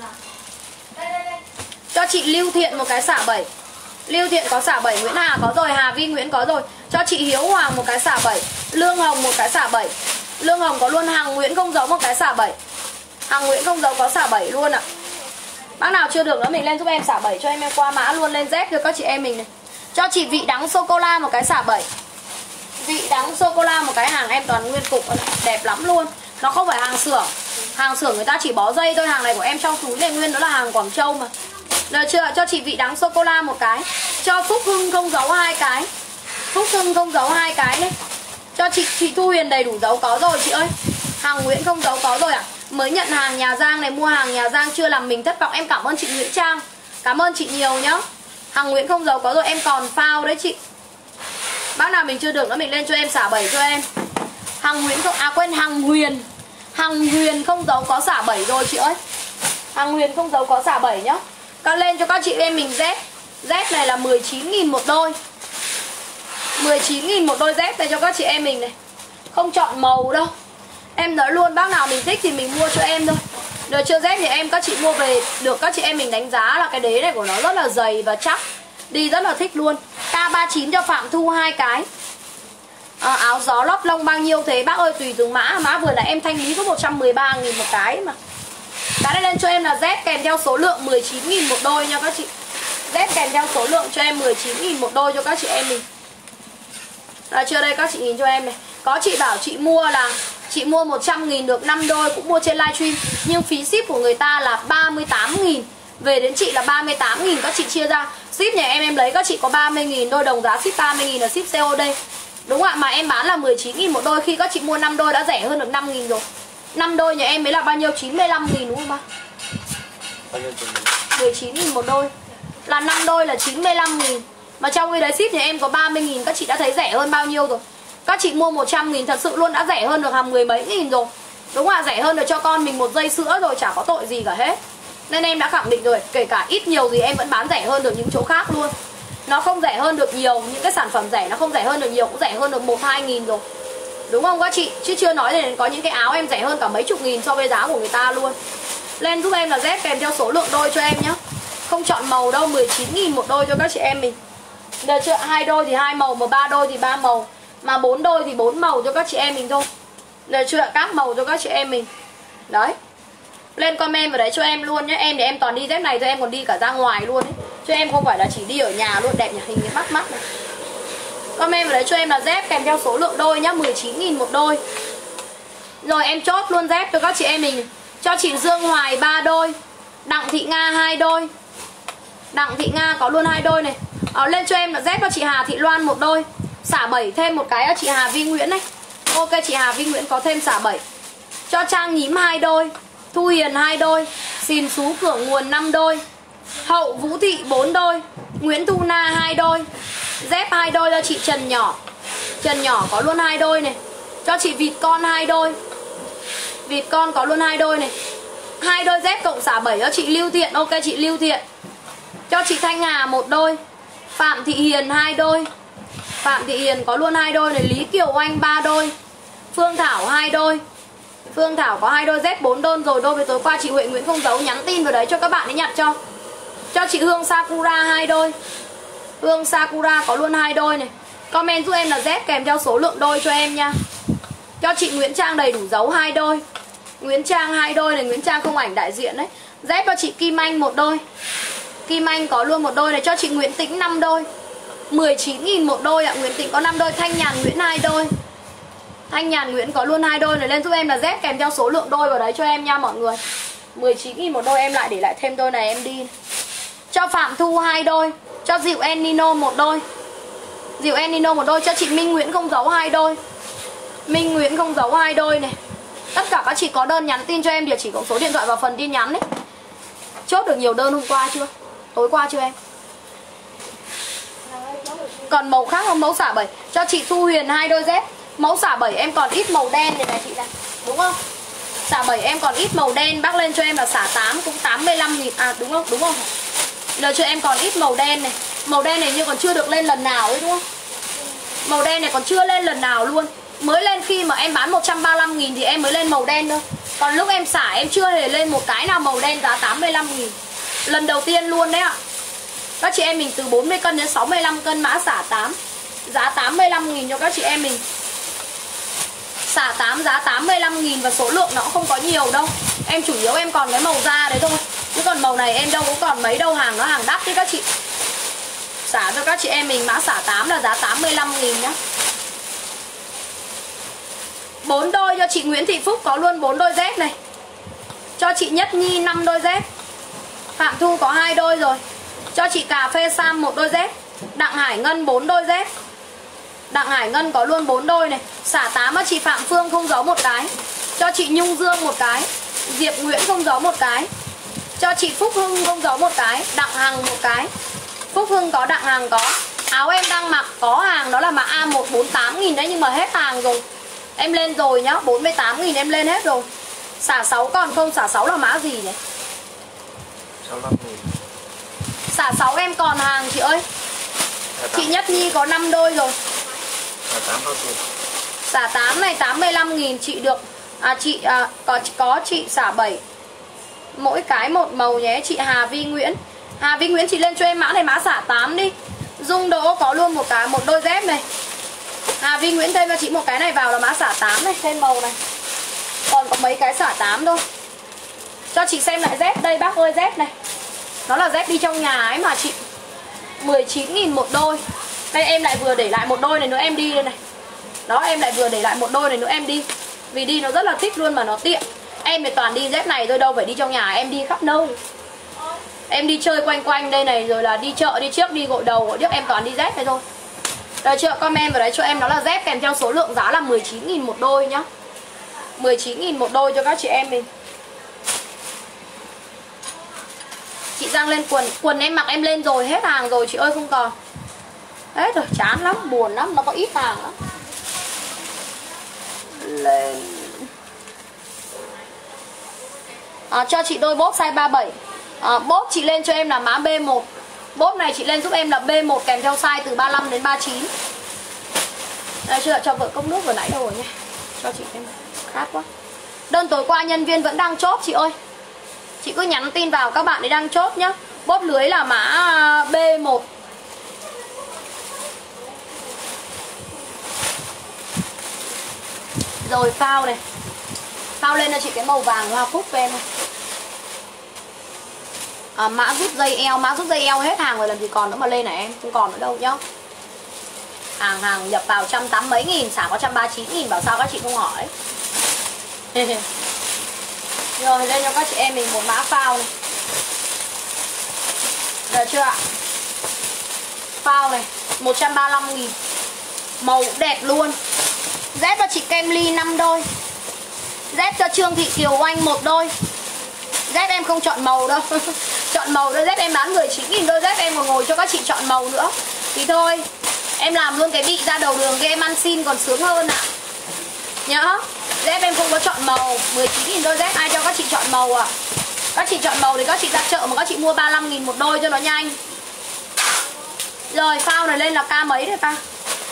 Cho chị Lưu Thiện một cái xả bảy. Lưu Thiện có xả bảy, Nguyễn Hà có rồi, Hà Vi Nguyễn có rồi. Cho chị Hiếu Hoàng một cái xả bảy, Lương Hồng một cái xả bảy. Lương Hồng có luôn, Hằng Nguyễn không giấu một cái xả bảy. Hằng Nguyễn không giấu có xả bảy luôn ạ. Bác nào chưa được nữa mình lên giúp em xả bảy cho em, em qua mã luôn lên dép cho các chị em mình này. Cho chị Vị Đắng Sô Cô La một cái xả bảy. Vị Đắng Sô Cô La một cái, hàng em toàn nguyên cục, đẹp lắm luôn. Nó không phải hàng xưởng. Hàng xưởng người ta chỉ bó dây thôi, hàng này của em trong túi này nguyên đó là hàng Quảng Châu mà. Được chưa? Cho chị Vị Đắng Sô Cô La một cái. Cho Phúc Hưng không giấu hai cái. Phúc Hưng không giấu hai cái đấy. Cho chị chị Thu Huyền đầy đủ dấu có rồi chị ơi. Hàng Nguyễn không giấu có rồi ạ. À? Mới nhận hàng nhà Giang này, mua hàng nhà Giang chưa làm mình thất vọng. Em cảm ơn chị Nguyễn Trang. Cảm ơn chị nhiều nhá. Hàng Nguyễn không giấu có rồi, em còn phao đấy chị. Bác nào mình chưa được nữa mình lên cho em xả bảy cho em. Hằng Nguyễn không, à quên, Hằng Huyền. Hằng Huyền không giấu có xả bảy rồi chị ơi. Hằng Huyền không giấu có xả bảy nhá. Các lên cho các chị em mình dép. Dép này là mười chín nghìn một đôi. mười chín nghìn một đôi dép này cho các chị em mình này. Không chọn màu đâu. Em nói luôn, bác nào mình thích thì mình mua cho em thôi. Được chưa? Dép thì em các chị mua về được các chị em mình đánh giá là cái đế này của nó rất là dày và chắc. Đi rất là thích luôn. K ba mươi chín cho Phạm Thu hai cái. À, áo gió lót lông bao nhiêu thế bác ơi? Tùy từng mã. Mã vừa là em thanh lý có một trăm mười ba nghìn một cái mà. Cái này lên cho em là dép kèm theo số lượng mười chín nghìn một đôi nha các chị. Dép kèm theo số lượng cho em mười chín nghìn một đôi cho các chị em mình. Là chưa đây các chị nhìn cho em này. Có chị bảo chị mua là chị mua một trăm nghìn được năm đôi, cũng mua trên livestream. Nhưng phí ship của người ta là ba mươi tám nghìn. Về đến chị là ba mươi tám nghìn, các chị chia ra. Ship nhà em em lấy các chị có ba mươi nghìn đôi, đồng giá ship ba mươi nghìn là ship xê ô đê. Đúng ạ, mà em bán là mười chín nghìn một đôi. Khi các chị mua năm đôi đã rẻ hơn được năm nghìn rồi. năm đôi nhà em mới là bao nhiêu? chín mươi lăm nghìn đúng không ba? mười chín nghìn một đôi. Là năm đôi là chín mươi lăm nghìn. Mà trong khi đấy ship nhà em có ba mươi nghìn, các chị đã thấy rẻ hơn bao nhiêu rồi. Các chị mua một trăm nghìn thật sự luôn đã rẻ hơn được hàng mười mấy nghìn rồi. Đúng ạ, rẻ hơn được cho con mình một giây sữa rồi, chả có tội gì cả hết. Nên em đã khẳng định rồi, kể cả ít nhiều gì em vẫn bán rẻ hơn được những chỗ khác luôn. Nó không rẻ hơn được nhiều, những cái sản phẩm rẻ nó không rẻ hơn được nhiều, cũng rẻ hơn được một hai nghìn rồi. Đúng không các chị? Chứ chưa nói đến có những cái áo em rẻ hơn cả mấy chục nghìn so với giá của người ta luôn. Lên giúp em là dép kèm theo số lượng đôi cho em nhé. Không chọn màu đâu, mười chín nghìn một đôi cho các chị em mình. Được chưa? Hai đôi thì hai màu, mà ba đôi thì ba màu, mà bốn đôi thì bốn màu cho các chị em mình thôi. Được chưa? Các màu cho các chị em mình. Đấy. Lên comment vào đấy cho em luôn nhé. Em thì em toàn đi dép này thôi, em còn đi cả ra ngoài luôn ấy. Chứ em không phải là chỉ đi ở nhà luôn. Đẹp nhỉ, hình cái mắt mắt này. Comment vào đấy cho em là dép kèm theo số lượng đôi nhá, mười chín nghìn một đôi. Rồi em chốt luôn dép cho các chị em mình. Cho chị Dương Hoài ba đôi, Đặng Thị Nga hai đôi. Đặng Thị Nga có luôn hai đôi này. Ờ, lên cho em là dép cho chị Hà Thị Loan một đôi. Xả bảy thêm một cái cho chị Hà Vi Nguyễn này. Ok, chị Hà Vi Nguyễn có thêm xả bảy. Cho Trang Nhím hai đôi, Thu Hiền hai đôi, Xìn Xú Cửa Nguồn năm đôi, Hậu Vũ Thị bốn đôi, Nguyễn Thu Na hai đôi. Dép hai đôi cho chị Trần Nhỏ. Trần Nhỏ có luôn hai đôi này. Cho chị Vịt Con hai đôi. Vịt Con có luôn hai đôi này. Hai đôi dép cộng xả bảy cho chị Lưu Thiện. Ok chị Lưu Thiện. Cho chị Thanh Hà một đôi, Phạm Thị Hiền hai đôi. Phạm Thị Hiền có luôn hai đôi này. Lý Kiều Oanh ba đôi, Phương Thảo hai đôi. Phương Thảo có hai đôi dép bốn đơn rồi. Đôi với tối qua chị Huệ Nguyễn không giấu, nhắn tin vào đấy cho các bạn ấy nhặt cho. Cho chị Hương Sakura hai đôi. Hương Sakura có luôn hai đôi này. Comment giúp em là dép kèm theo số lượng đôi cho em nha. Cho chị Nguyễn Trang đầy đủ dấu hai đôi. Nguyễn Trang hai đôi này, Nguyễn Trang không ảnh đại diện đấy. Dép cho chị Kim Anh một đôi. Kim Anh có luôn một đôi này. Cho chị Nguyễn Tĩnh năm đôi, mười chín nghìn một đôi ạ. Nguyễn Tĩnh có năm đôi. Thanh Nhàn Nguyễn hai đôi. Thanh Nhàn Nguyễn có luôn hai đôi này. Lên giúp em là dép kèm theo số lượng đôi vào đấy cho em nha mọi người. mười chín nghìn một đôi. Em lại để lại thêm đôi này em đi. Cho Phạm Thu hai đôi. Cho Dịu Enino một đôi. Dịu Enino một đôi. Cho chị Minh Nguyễn không giấu hai đôi. Minh Nguyễn không giấu hai đôi này. Tất cả các chị có đơn nhắn tin cho em địa chỉ cộng số điện thoại vào phần tin nhắn đấy. Chốt được nhiều đơn hôm qua chưa? Tối qua chưa em? Còn màu khác không? Mẫu xả bảy. Cho chị Thu Huyền hai đôi dép. Mẫu xả bảy em còn ít màu đen này này chị này. Đúng không? Xả bảy em còn ít màu đen. Bác lên cho em là xả tám cũng tám mươi lăm nghìn. À đúng không? Đúng không? Giờ cho em còn ít màu đen này. Màu đen này như còn chưa được lên lần nào ấy đúng không? Màu đen này còn chưa lên lần nào luôn. Mới lên khi mà em bán một trăm ba mươi lăm nghìn thì em mới lên màu đen thôi. Còn lúc em xả em chưa hề lên một cái nào màu đen giá tám mươi lăm nghìn. Lần đầu tiên luôn đấy ạ. Các chị em mình từ bốn mươi cân đến sáu mươi lăm cân mã xả tám. Giá tám mươi lăm nghìn cho các chị em mình. Xả tám giá tám mươi lăm nghìn và số lượng nó cũng không có nhiều đâu. Em chủ yếu em còn cái màu da đấy thôi. Chứ còn màu này em đâu có còn mấy đâu, hàng nó hàng đắt đấy các chị. Xả cho các chị em mình mã xả tám là giá tám mươi lăm nghìn nhá. bốn đôi cho chị Nguyễn Thị Phúc có luôn bốn đôi dép này. Cho chị Nhất Nhi năm đôi dép. Phạm Thu có hai đôi rồi. Cho chị Cà Phê Sam một đôi dép. Đặng Hải Ngân bốn đôi dép. Đặng Hải Ngân có luôn bốn đôi này. Xả tám cho chị Phạm Phương không giấu một cái. Cho chị Nhung Dương một cái. Diệp Nguyễn không giấu một cái. Cho chị Phúc Hưng không giấu một cái. Đặng Hằng một cái. Phúc Hưng có, Đặng Hằng có. Áo em đang mặc có hàng đó là mã A một bốn mươi tám nghìn đấy, nhưng mà hết hàng rồi. Em lên rồi nhá, bốn mươi tám nghìn em lên hết rồi. Xả sáu còn không? Xả sáu là mã gì nhỉ? sáu mươi lăm nghìn. Xả sáu em còn hàng chị ơi. Chị Nhất Nhi có năm đôi rồi. Xả tám bao tiền? Xả tám này tám mươi lăm nghìn chị được. À chị à, có có chị xả bảy. Mỗi cái một màu nhé. Chị Hà Vi Nguyễn. Hà Vi Nguyễn chị lên cho em mã này, mã xả tám đi. Dung Đỗ có luôn một cái một đôi dép này. Hà Vi Nguyễn thêm cho chị một cái này vào là mã xả tám này, thêm màu này. Còn có mấy cái xả tám thôi. Cho chị xem lại dép đây bác ơi, dép này. Nó là dép đi trong nhà ấy mà chị. mười chín nghìn một đôi. Đây em lại vừa để lại một đôi này nữa em đi đây này. Đó em lại vừa để lại một đôi này nữa em đi. Vì đi nó rất là thích luôn mà nó tiện. Em thì toàn đi dép này thôi, đâu phải đi trong nhà, em đi khắp nơi. Em đi chơi quanh quanh đây này, rồi là đi chợ, đi trước, đi gội đầu, gội trước, em toàn đi dép này thôi. Rồi chưa, comment vào đấy cho em nó là dép kèm theo số lượng giá là mười chín nghìn một đôi nhá. mười chín nghìn một đôi cho các chị em mình. Chị Giang lên quần. Quần em mặc em lên rồi, hết hàng rồi chị ơi, không còn. Hết rồi, chán lắm, buồn lắm, nó có ít hàng lắm. Lên à, cho chị đôi bốp size ba mươi bảy. à, Bốp chị lên cho em là mã B một. Bốp này chị lên giúp em là B một kèm theo size từ ba mươi lăm đến ba mươi chín. Đây chưa, cho vợ cốc nước vừa nãy đâu rồi nha. Cho chị em khát quá. Đơn tối qua nhân viên vẫn đang chốt chị ơi. Chị cứ nhắn tin vào các bạn ấy đang chốt nhá. Bốp lưới là mã B một. Rồi phao này. Phao lên cho chị cái màu vàng hoa cúc về em này. À, mã rút dây eo, mã rút dây eo hết hàng rồi, làm gì còn nữa mà lên này em, không còn nữa đâu nhá. Hàng hàng nhập vào trăm tám mấy nghìn, xả có trăm ba mươi chín nghìn, bảo sao các chị không hỏi. Rồi lên cho các chị em mình một mã phao này. Được chưa ạ? Phao này, một trăm ba mươi lăm nghìn. Màu đẹp luôn. Dép cho chị Kem Ly năm đôi. Dép cho Trương Thị Kiều Oanh một đôi. Dép em không chọn màu đâu. Chọn màu đôi dép em bán mười chín nghìn đôi dép, em còn ngồi cho các chị chọn màu nữa. Thì thôi, em làm luôn cái bị ra đầu đường cho em ăn xin còn sướng hơn ạ. À. Nhớ, dép em không có chọn màu, mười chín nghìn đôi dép ai cho các chị chọn màu à. Các chị chọn màu thì các chị ra chợ mà các chị mua ba mươi lăm nghìn một đôi cho nó nhanh. Rồi phao này lên là ca mấy đây ta?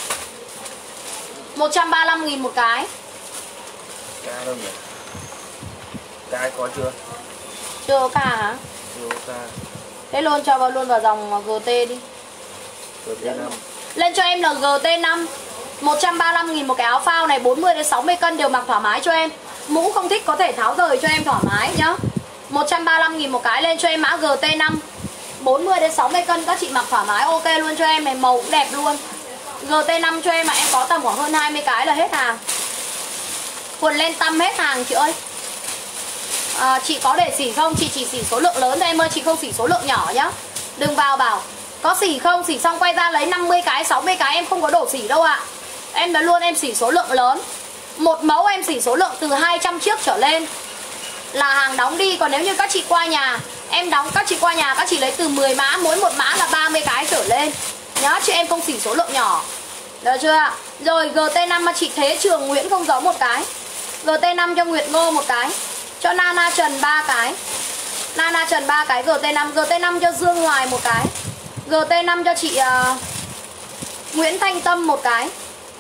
một trăm ba mươi lăm nghìn một cái. Ca đâu nhỉ? Ca có chưa? Chưa có ca hả? Chưa có ca. Thế luôn cho vào luôn vào dòng giê tê đi. giê tê năm. Lên cho em là giê tê năm. một trăm ba mươi lăm nghìn một cái áo phao này, bốn mươi đến sáu mươi cân đều mặc thoải mái cho em. Mũ không thích có thể tháo rời cho em thoải mái nhá. một trăm ba mươi lăm nghìn một cái, lên cho em mã giê tê năm. bốn mươi đến sáu mươi cân các chị mặc thoải mái ok luôn cho em này, màu cũng đẹp luôn. giê tê năm cho em mà em có tầm khoảng hơn hai mươi cái là hết hàng. Quần lên tăm hết hàng chị ơi. À, chị có để xỉ không? Chị chỉ xỉ số lượng lớn thôi em ơi, chị không xỉ số lượng nhỏ nhá. Đừng vào bảo có xỉ không, xỉ xong quay ra lấy năm mươi cái, sáu mươi cái, em không có đổ xỉ đâu ạ. À. Em nói luôn em xỉ số lượng lớn. Một mẫu em xỉ số lượng từ hai trăm chiếc trở lên là hàng đóng đi. Còn nếu như các chị qua nhà, em đóng các chị qua nhà các chị lấy từ mười mã, mỗi một mã là ba mươi cái trở lên. Nhá, chị em không xỉ số lượng nhỏ. Được chưa ạ? Rồi giê tê năm mà chị Thế Trường Nguyễn không giấu một cái. giê tê năm cho Nguyệt Ngô một cái. Cho Nana Trần ba cái. Nana Trần ba cái giê tê năm. giê tê năm cho Dương Hoài một cái. giê tê năm cho chị uh, Nguyễn Thanh Tâm một cái.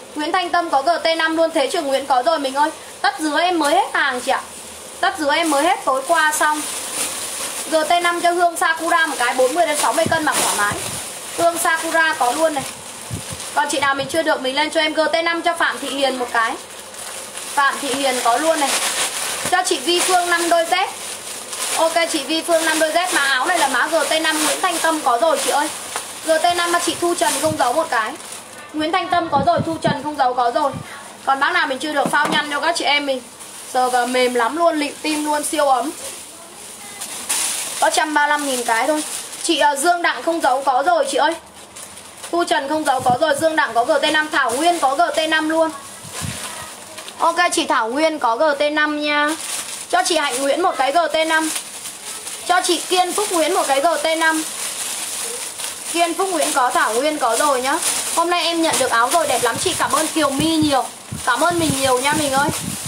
Nguyễn Thanh Tâm có G T năm luôn. Thế Trường Nguyễn có rồi mình ơi. Tất dưới em mới hết hàng chị ạ. Tất dưới em mới hết tối qua xong. G T năm cho Hương Sakura một cái bốn mươi đến sáu mươi cân mặc thoải mái. Hương Sakura có luôn này. Còn chị nào mình chưa được mình lên cho em G T năm cho Phạm Thị Hiền một cái. Phạm Thị Hiền có luôn này. Cho chị Vi Phương năm đôi Z. Ok chị Vi Phương năm đôi Z. Mã áo này là mã G T năm. Nguyễn Thanh Tâm có rồi chị ơi. G T năm mà chị Thu Trần không giấu một cái. Nguyễn Thanh Tâm có rồi, Thu Trần không giấu có rồi. Còn bác nào mình chưa được phao nhăn cho các chị em mình. Sờ vào mềm lắm luôn, lịm tim luôn, siêu ấm. Có một trăm ba mươi lăm nghìn cái thôi. Chị uh, Dương Đặng không giấu có rồi chị ơi. Thu Trần không giấu có rồi, Dương Đặng có G T năm, Thảo Nguyên có G T năm luôn. Ok chị Thảo Nguyên có G T năm nha. Cho chị Hạnh Nguyễn một cái G T năm. Cho chị Kiên Phúc Nguyễn một cái G T năm. Kiên Phúc Nguyễn có, Thảo Nguyên có rồi nhá. Hôm nay em nhận được áo rồi, đẹp lắm chị. Cảm ơn Kiều My nhiều. Cảm ơn mình nhiều nha mình ơi.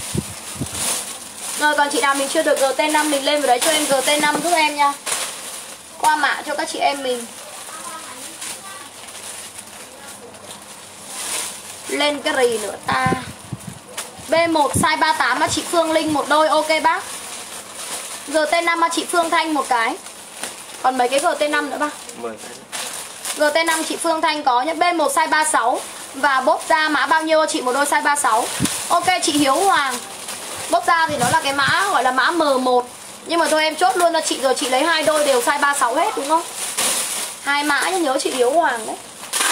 Rồi còn chị nào mình chưa được G T năm mình lên vào đấy cho em G T năm giúp em nha. Qua mã cho các chị em mình. Lên cái rì nữa ta. B một size ba mươi tám mà chị Phương Linh một đôi. Ok bác. G T năm mà chị Phương Thanh một cái. Còn mấy cái G T năm nữa bác. mười cái. G T năm chị Phương Thanh có nhé. B một size ba mươi sáu. Và bốt ra mã bao nhiêu chị một đôi size ba mươi sáu. Ok chị Hiếu Hoàng. Bốt ra thì nó là cái mã gọi là mã M một. Nhưng mà thôi em chốt luôn cho chị rồi. Chị lấy hai đôi đều size ba mươi sáu hết đúng không? Hai mã nhớ, nhớ chị Hiếu Hoàng đấy.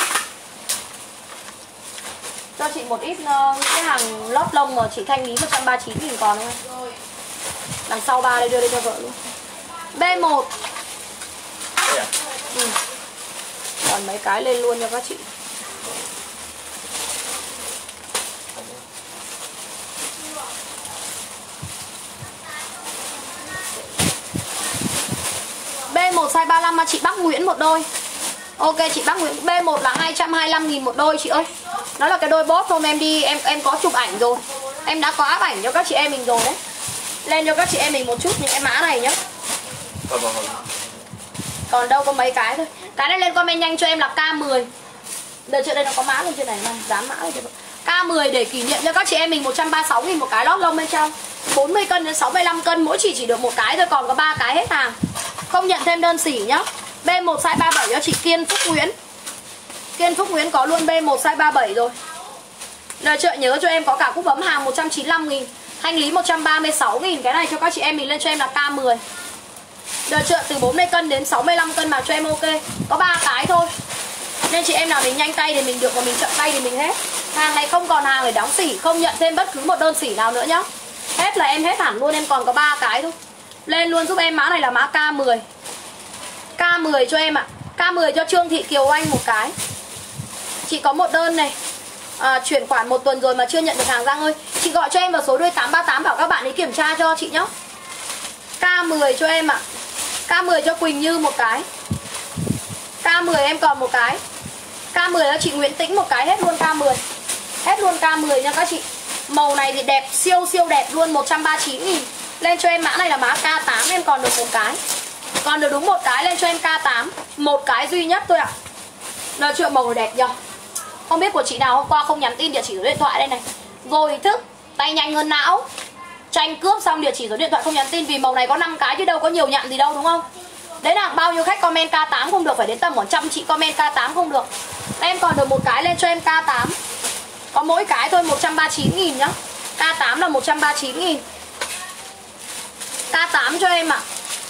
Cho chị một ít uh, cái hàng lót lông mà chị thanh lý một trăm ba mươi chín nghìn còn không em? Đằng sau ba đây đưa đây cho vợ luôn. B một. À? Ừ. Còn mấy cái lên luôn cho các chị. B một size ba mươi lăm mà chị Bắc Nguyễn một đôi. Ok chị Bắc Nguyễn. B một là hai trăm hai mươi lăm nghìn một đôi chị ơi. Nó là cái đôi bóp hôm em đi em em có chụp ảnh rồi. Em đã có áp ảnh cho các chị em mình rồi đấy. Lên cho các chị em mình một chút những cái mã này nhá. Còn đâu có mấy cái thôi. Cái này lên comment nhanh cho em là K mười. Đợi trước đây nó có mã lên trên này mà dán mã lên. K mười để kỷ niệm cho các chị em mình một trăm ba mươi sáu nghìn một cái lót lông bên trong. bốn mươi cân đến sáu mươi lăm cân, mỗi chị chỉ được một cái thôi, còn có ba cái hết hàng. Không nhận thêm đơn xỉ nhá. B một size ba mươi bảy cho chị Kiên Phúc Nguyễn. Kiên Phúc Nguyễn có luôn B một size ba mươi bảy rồi. Đợi chợ nhớ cho em có cả cúc bấm hàng một trăm chín mươi lăm nghìn. Hành lý một trăm ba mươi sáu nghìn. Cái này cho các chị em mình lên cho em là K mười. Đợi chợ từ bốn mươi cân đến sáu mươi lăm cân mà cho em ok. Có ba cái thôi. Nên chị em nào mình nhanh tay thì mình được, và mình chậm tay thì mình hết. Hàng này không còn hàng để đóng xỉ, không nhận thêm bất cứ một đơn xỉ nào nữa nhá. Hết là em hết hẳn luôn, em còn có ba cái thôi. Lên luôn giúp em mã này là mã K mười. K mười cho em ạ. K mười cho Trương Thị Kiều Anh một cái. Chị có một đơn này. À, chuyển khoản một tuần rồi mà chưa nhận được hàng Giang ơi. Chị gọi cho em vào số đuôi tám ba tám bảo các bạn ấy kiểm tra cho chị nhá. K mười cho em ạ. K mười cho Quỳnh Như một cái. K mười em còn một cái. K mười cho chị Nguyễn Tĩnh một cái, hết luôn K mười. Hết luôn K mười nha các chị. Màu này thì đẹp, siêu siêu đẹp luôn, một trăm ba mươi chín nghìn. Lên cho em mã này là mã K tám, em còn được một cái. Còn được đúng một cái, lên cho em K tám. Một cái duy nhất thôi ạ. Nói chuyện màu đẹp nhờ. Không biết của chị nào hôm qua không nhắn tin địa chỉ số điện thoại đây này. Rồi thức, tay nhanh hơn não. Tranh cướp xong địa chỉ số điện thoại không nhắn tin, vì màu này có năm cái chứ đâu có nhiều nhận gì đâu đúng không? Đấy là bao nhiêu khách comment K tám không được, phải đến tầm khoảng trăm chị comment K tám không được. Em còn được một cái, lên cho em K tám. Có mỗi cái thôi, một trăm ba mươi chín nghìn nhá. K tám là một trăm ba mươi chín nghìn. K tám cho em ạ.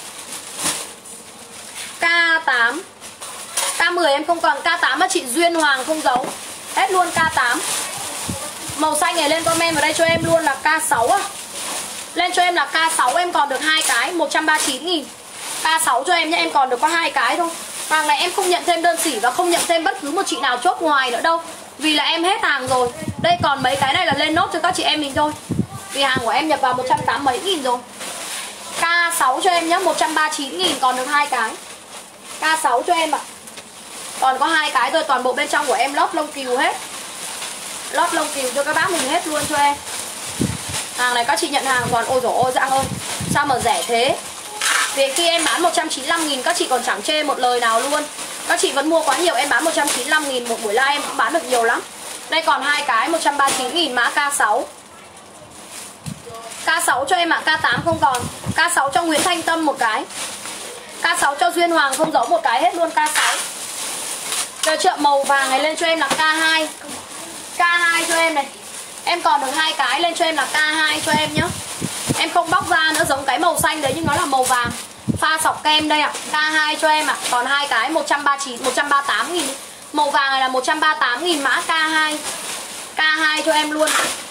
K tám. K mười em không còn. K tám mà chị Duyên Hoàng không giấu. Hết luôn K tám. Màu xanh này lên comment vào đây cho em luôn là K sáu à. Lên cho em là K sáu, em còn được hai cái, một trăm ba mươi chín nghìn. K sáu cho em nhé, em còn được có hai cái thôi. Hàng này em không nhận thêm đơn xỉ và không nhận thêm bất cứ một chị nào chốt ngoài nữa đâu, vì là em hết hàng rồi. Đây còn mấy cái này là lên nốt cho các chị em mình thôi, vì hàng của em nhập vào một trăm tám mươi mấy nghìn rồi. K sáu cho em nhé, một trăm ba mươi chín nghìn, còn được hai cái. K sáu cho em ạ. Còn có hai cái rồi, toàn bộ bên trong của em lót lông cừu hết. Lót lông cừu cho các bác mình hết luôn cho em. Hàng này các chị nhận hàng còn, ôi dồi ôi Giang ơi, sao mà rẻ thế. Vì khi em bán một trăm chín mươi lăm nghìn các chị còn chẳng chê một lời nào luôn. Các chị vẫn mua quá nhiều, em bán một trăm chín mươi lăm nghìn một buổi live em cũng bán được nhiều lắm. Đây còn hai cái một trăm ba mươi chín nghìn mã K sáu. K sáu cho em ạ, K tám không còn. K sáu cho Nguyễn Thanh Tâm một cái. K sáu cho Duyên Hoàng không giấu một cái hết luôn. K sáu. Giờ chợ màu vàng này lên cho em là K hai. K hai cho em này. Em còn được hai cái, lên cho em là K hai cho em nhá. Em không bóc ra nữa, giống cái màu xanh đấy nhưng nó là màu vàng. Pha sọc kem đây ạ. K hai cho em ạ. Còn hai cái một trăm ba mươi chín, một trăm ba mươi tám nghìn. Màu vàng này là một trăm ba mươi tám nghìn mã K hai. K hai cho em luôn.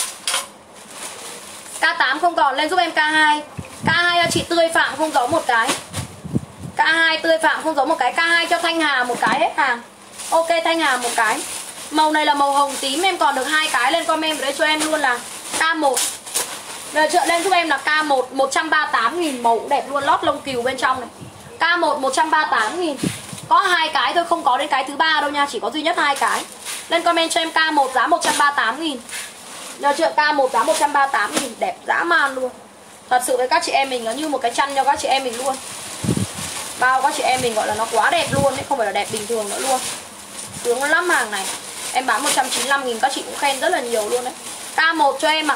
K tám không còn, lên giúp em K hai. K hai cho chị Tươi Phạm không giấu một cái. K hai Tươi Phạm không giấu một cái. K hai cho Thanh Hà một cái hết hàng. Ok Thanh Hà một cái. Màu này là màu hồng tím, em còn được hai cái, lên comment vào đây cho em luôn là K một. Rồi chợ lên giúp em là K một một trăm ba mươi tám nghìn, màu cũng đẹp luôn, lót lông cừu bên trong này. K một một trăm ba mươi tám nghìn. Có hai cái thôi, không có đến cái thứ ba đâu nha, chỉ có duy nhất hai cái. Lên comment cho em K một giá một trăm ba mươi tám nghìn. Rồi chợ K một giá một trăm ba mươi tám nghìn, đẹp dã man luôn. Thật sự với các chị em mình nó như một cái chăn cho các chị em mình luôn. Bao các chị em mình gọi là nó quá đẹp luôn đấy, không phải là đẹp bình thường nữa luôn. Sướng lắm hàng này. Em bán một trăm chín mươi lăm nghìn, các chị cũng khen rất là nhiều luôn đấy. K một cho em ạ.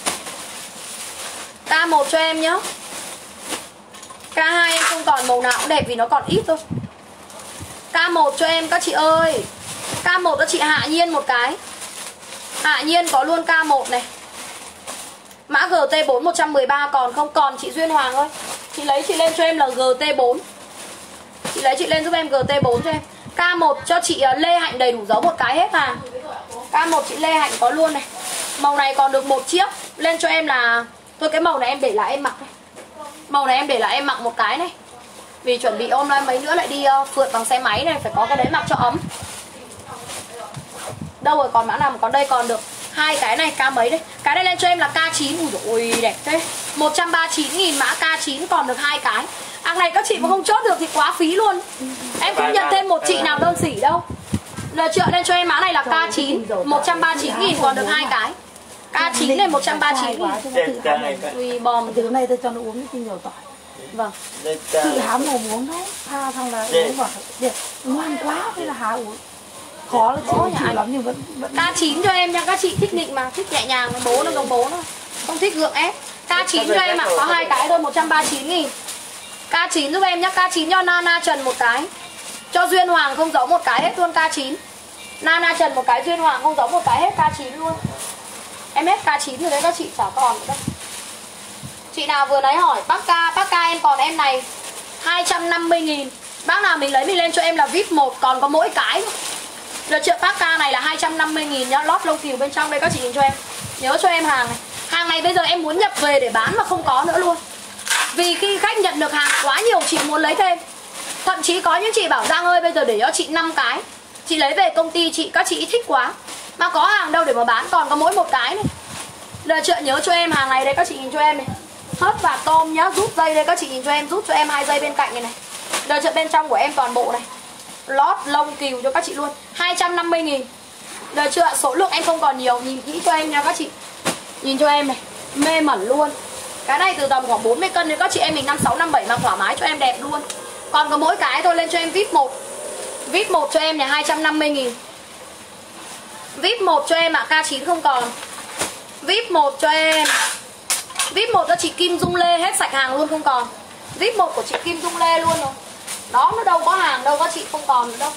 K một cho em nhá. K hai em không còn màu nào cũng đẹp vì nó còn ít thôi. K một cho em các chị ơi. K một cho chị Hạ Nhiên một cái. Hạ Nhiên có luôn K một này. Mã G T bốn một trăm mười ba còn không? Còn chị Duyên Hoàng ơi. Chị lấy chị lên cho em là G T bốn. Chị lấy chị lên giúp em G T bốn cho em. K một cho chị Lê Hạnh đầy đủ dấu một cái hết hàng. K một chị Lê Hạnh có luôn này. Màu này còn được một chiếc. Lên cho em là... Thôi cái màu này em để lại em mặc này. Màu này em để lại em mặc một cái này. Vì chuẩn bị hôm nay mấy nữa lại đi uh, phượt bằng xe máy này. Phải có cái đấy mặc cho ấm. Đâu rồi, còn mã nào mà còn đây còn được hai cái này, K mấy đây. Cái này lên cho em là K chín. Ui dồi ôi đẹp thế. Một trăm ba mươi chín nghìn mã K chín, còn được hai cái. Hàng này các chị mà không chốt được thì quá phí luôn. Em không nhận thêm một chị nào đơn sỉ đâu. Lời chợ lên cho em mã này là K chín, một trăm ba mươi chín nghìn, còn được hai cái. K chín này một trăm ba mươi chín nghìn. Ui bom. Từ nay tôi cho nó uống cái tinh dầu tỏi. Vâng. Chị Hà mồm uống đấy. Pha xong là uống vào. Ngoan quá, thế là Hà uống. Khó là khó nhà lắm nhưng vẫn, vẫn... K chín cho em nha, các chị thích nịnh mà, thích nhẹ nhàng, bố nó giống bố nó, không thích gượng ép. K chín cho em ạ, à, có hai cái thôi, một trăm ba mươi chín nghìn. K chín giúp em nhá, K chín cho Nana Trần một cái. Cho Duyên Hoàng không giấu một cái hết luôn K chín. Nana Trần một cái, Duyên Hoàng không giấu một cái hết K chín luôn. Em hết K chín rồi đấy, các chị chả còn nữa đâu. Chị nào vừa nãy hỏi bác K, bác K em còn em này hai trăm năm mươi nghìn. Bác nào mình lấy mình lên cho em là vê i pê một, còn có mỗi cái thôi. Lượt chợ bác K này là hai trăm năm mươi nghìn nhá, lót lông cừu bên trong đây các chị nhìn cho em. Nhớ cho em hàng này. Hàng này bây giờ em muốn nhập về để bán mà không có nữa luôn. Vì khi khách nhận được hàng quá nhiều chị muốn lấy thêm. Thậm chí có những chị bảo Giang ơi bây giờ để cho chị năm cái. Chị lấy về công ty chị, các chị thích quá. Mà có hàng đâu để mà bán, còn có mỗi một cái này. Lượt chợ nhớ cho em hàng này đây, các chị nhìn cho em này. Hớt và tôm nhá, rút dây đây các chị nhìn cho em, rút cho em hai dây bên cạnh này này. Lượt chợ bên trong của em toàn bộ này. Lót lông cừu cho các chị luôn, hai trăm năm mươi nghìn. Được chưa ạ? Số lượng em không còn nhiều, nhìn kỹ cho em nha các chị. Nhìn cho em này, mê mẩn luôn. Cái này từ tầm khoảng bốn mươi cân, nếu các chị em mình năm sáu, năm bảy mặc thoải mái cho em đẹp luôn. Còn có mỗi cái thôi, lên cho em vê i pê một. vê i pê một cho em này hai trăm năm mươi nghìn. vê i pê một cho em ạ, à, K chín không còn. vê i pê một cho em. vê i pê một cho chị Kim Dung Lê, hết sạch hàng luôn không còn. vê i pê một của chị Kim Dung Lê luôn rồi. Đó, nó đâu có hàng đâu, các chị không còn nữa đâu.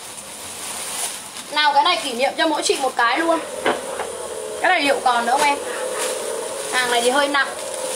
Nào cái này kỷ niệm cho mỗi chị một cái luôn. Cái này liệu còn nữa không em? Hàng này thì hơi nặng.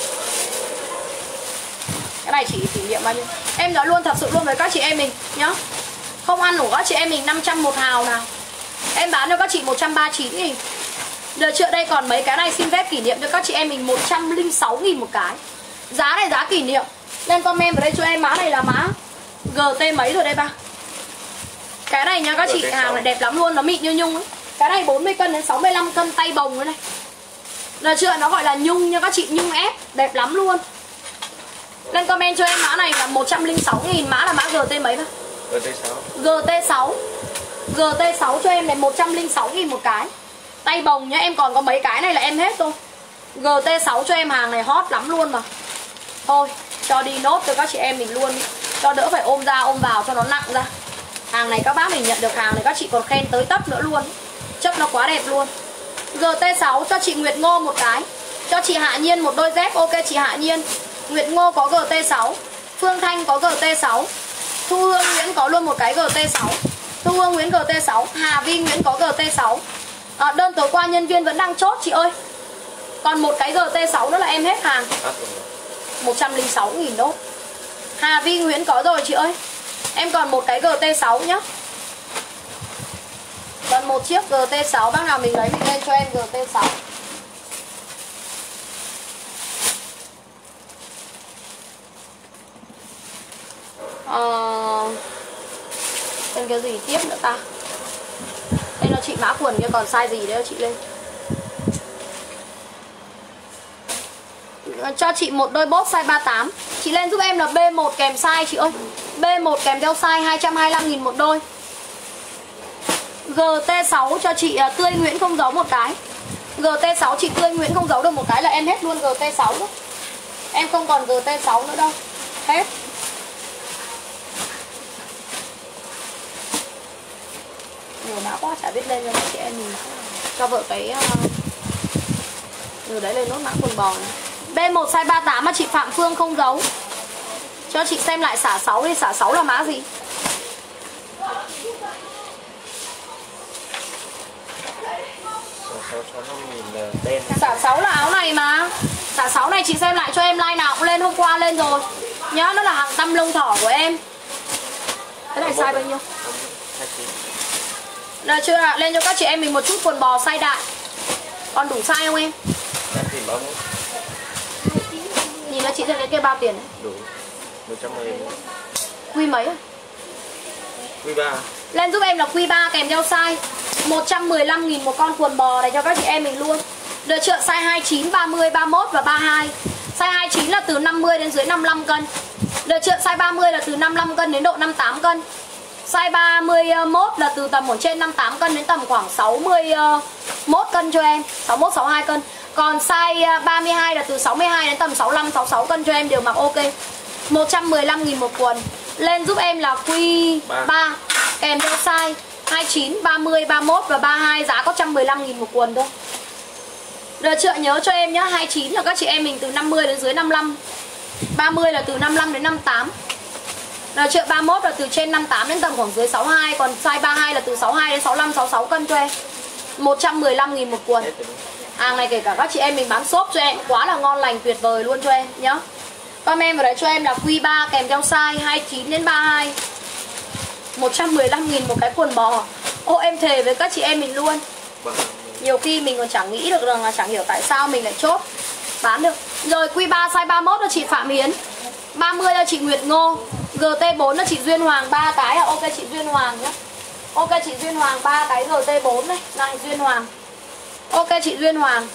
Cái này chỉ kỷ niệm bao nhiêu. Em nói luôn thật sự luôn với các chị em mình nhá. Không ăn của các chị em mình năm trăm một hào nào. Em bán cho các chị một trăm ba mươi chín nghìn. Giờ trước đây còn mấy cái này xin phép kỷ niệm cho các chị em mình một trăm lẻ sáu nghìn một cái. Giá này giá kỷ niệm. Lên comment vào đây cho em, mã này là mã G T mấy rồi đây ba. Cái này nha các chị, hàng này đẹp lắm luôn, nó mịn như nhung ấy. Cái này bốn mươi cân đến sáu mươi lăm cân, tay bồng nữa này. Được chưa? Nó gọi là nhung nha các chị, nhung ép, đẹp lắm luôn. Lên comment cho em mã này là một trăm lẻ sáu nghìn, mã là mã G T mấy ba? G T sáu. G T sáu. G T sáu cho em này một trăm lẻ sáu nghìn một cái. Tay bồng nhá, em còn có mấy cái này là em hết thôi. G T sáu cho em, hàng này hot lắm luôn mà. Thôi, cho đi nốt cho các chị em mình luôn, cho đỡ phải ôm ra ôm vào cho nó nặng ra. Hàng này các bác mình nhận được hàng này các chị còn khen tới tấp nữa luôn. Chất nó quá đẹp luôn. G T sáu cho chị Nguyệt Ngô một cái. Cho chị Hạ Nhiên một đôi dép. Ok chị Hạ Nhiên. Nguyệt Ngô có G T sáu. Phương Thanh có G T sáu. Thu Hương Nguyễn có luôn một cái G T sáu. Thu Hương Nguyễn G T sáu. Hà Vi Nguyễn có G T sáu. à, Đơn tối qua nhân viên vẫn đang chốt chị ơi. Còn một cái G T sáu nữa là em hết hàng. Một trăm lẻ sáu nghìn đô. Hà Vi Nguyễn có rồi chị ơi. Em còn một cái G T sáu nhá. Còn một chiếc G T sáu. Bác nào mình lấy mình lên cho em G T sáu. Ờ... Tên cái gì tiếp nữa ta. Đây là chị mã quần kia, còn size gì đấy chị lên. Cho chị một đôi bốt size ba mươi tám. Chị lên giúp em là B một kèm size chị ơi. B một kèm theo size hai trăm hai mươi lăm nghìn một đôi. G T sáu cho chị Tươi Nguyễn không giấu một cái. G T sáu chị Tươi Nguyễn không giấu được một cái là em hết luôn G T sáu đó. Em không còn G T sáu nữa đâu. Hết. Nhiều mã quá chả biết lên cho chị em mình. Cho vợ cái từ đấy lên nốt mã quần bò này. B một size ba mươi tám mà chị Phạm Phương không giấu. Cho chị xem lại xả sáu đi. Xả sáu là mã gì? Xả sáu là áo này mà. Xả sáu này chị xem lại cho em, like nào cũng lên, hôm qua lên rồi nhá. Nó là hàng tăm lông thỏ của em. Cái này size bao nhiêu? Được chưa ạ? Lên cho các chị em mình một chút quần bò size đại. Còn đủ size không em? Nhìn cho chị xem cái kia bao tiền đấy? Đủ một trăm mười. Quy mấy? Quy ba. Lên giúp em là Quy ba kèm theo size một trăm mười lăm nghìn một con quần bò này cho các chị em mình luôn. Được chưa? Size hai mươi chín, ba mươi, ba mươi mốt và ba mươi hai. Size hai mươi chín là từ năm mươi đến dưới năm mươi lăm cân. Được chưa? Size ba mươi là từ năm mươi lăm cân đến độ năm mươi tám cân. Size ba mươi mốt là từ tầm ở trên năm mươi tám cân đến tầm khoảng sáu mươi mốt cân cho em. sáu mươi mốt, sáu mươi hai cân. Còn size ba mươi hai là từ sáu mươi hai đến tầm sáu mươi lăm, sáu mươi sáu cân cho em đều mặc ok. một trăm mười lăm nghìn một quần. Lên giúp em là Quy ba kèm theo size hai mươi chín, ba mươi, ba mươi mốt và ba mươi hai, giá có một trăm mười lăm nghìn một quần thôi. Được chưa? Nhớ cho em nhá, hai mươi chín là các chị em mình từ năm mươi đến dưới năm mươi lăm. ba mươi là từ năm mươi lăm đến năm mươi tám. Được chưa? ba mươi mốt là từ trên năm mươi tám đến tầm khoảng dưới sáu mươi hai. Còn size ba mươi hai là từ sáu mươi hai đến sáu mươi lăm, sáu mươi sáu cân cho em. một trăm mười lăm nghìn một quần. Hàng này kể cả các chị em mình bán shop cho em quá là ngon lành, tuyệt vời luôn cho em nhá. Comment vào đấy cho em là Quy ba kèm theo size hai mươi chín đến ba mươi hai. một trăm mười lăm nghìn một cái quần bò. Ô em thề với các chị em mình luôn. Nhiều khi mình còn chẳng nghĩ được rằng là chẳng hiểu tại sao mình lại chốt bán được. Rồi Quy ba size ba mươi mốt cho chị Phạm Hiến, ba mươi cho chị Nguyệt Ngô, G T bốn cho chị Duyên Hoàng ba cái. À ok chị Duyên Hoàng nhé. Ok chị Duyên Hoàng ba cái G T bốn này. Này Duyên Hoàng. Ok chị Duyên Hoàng.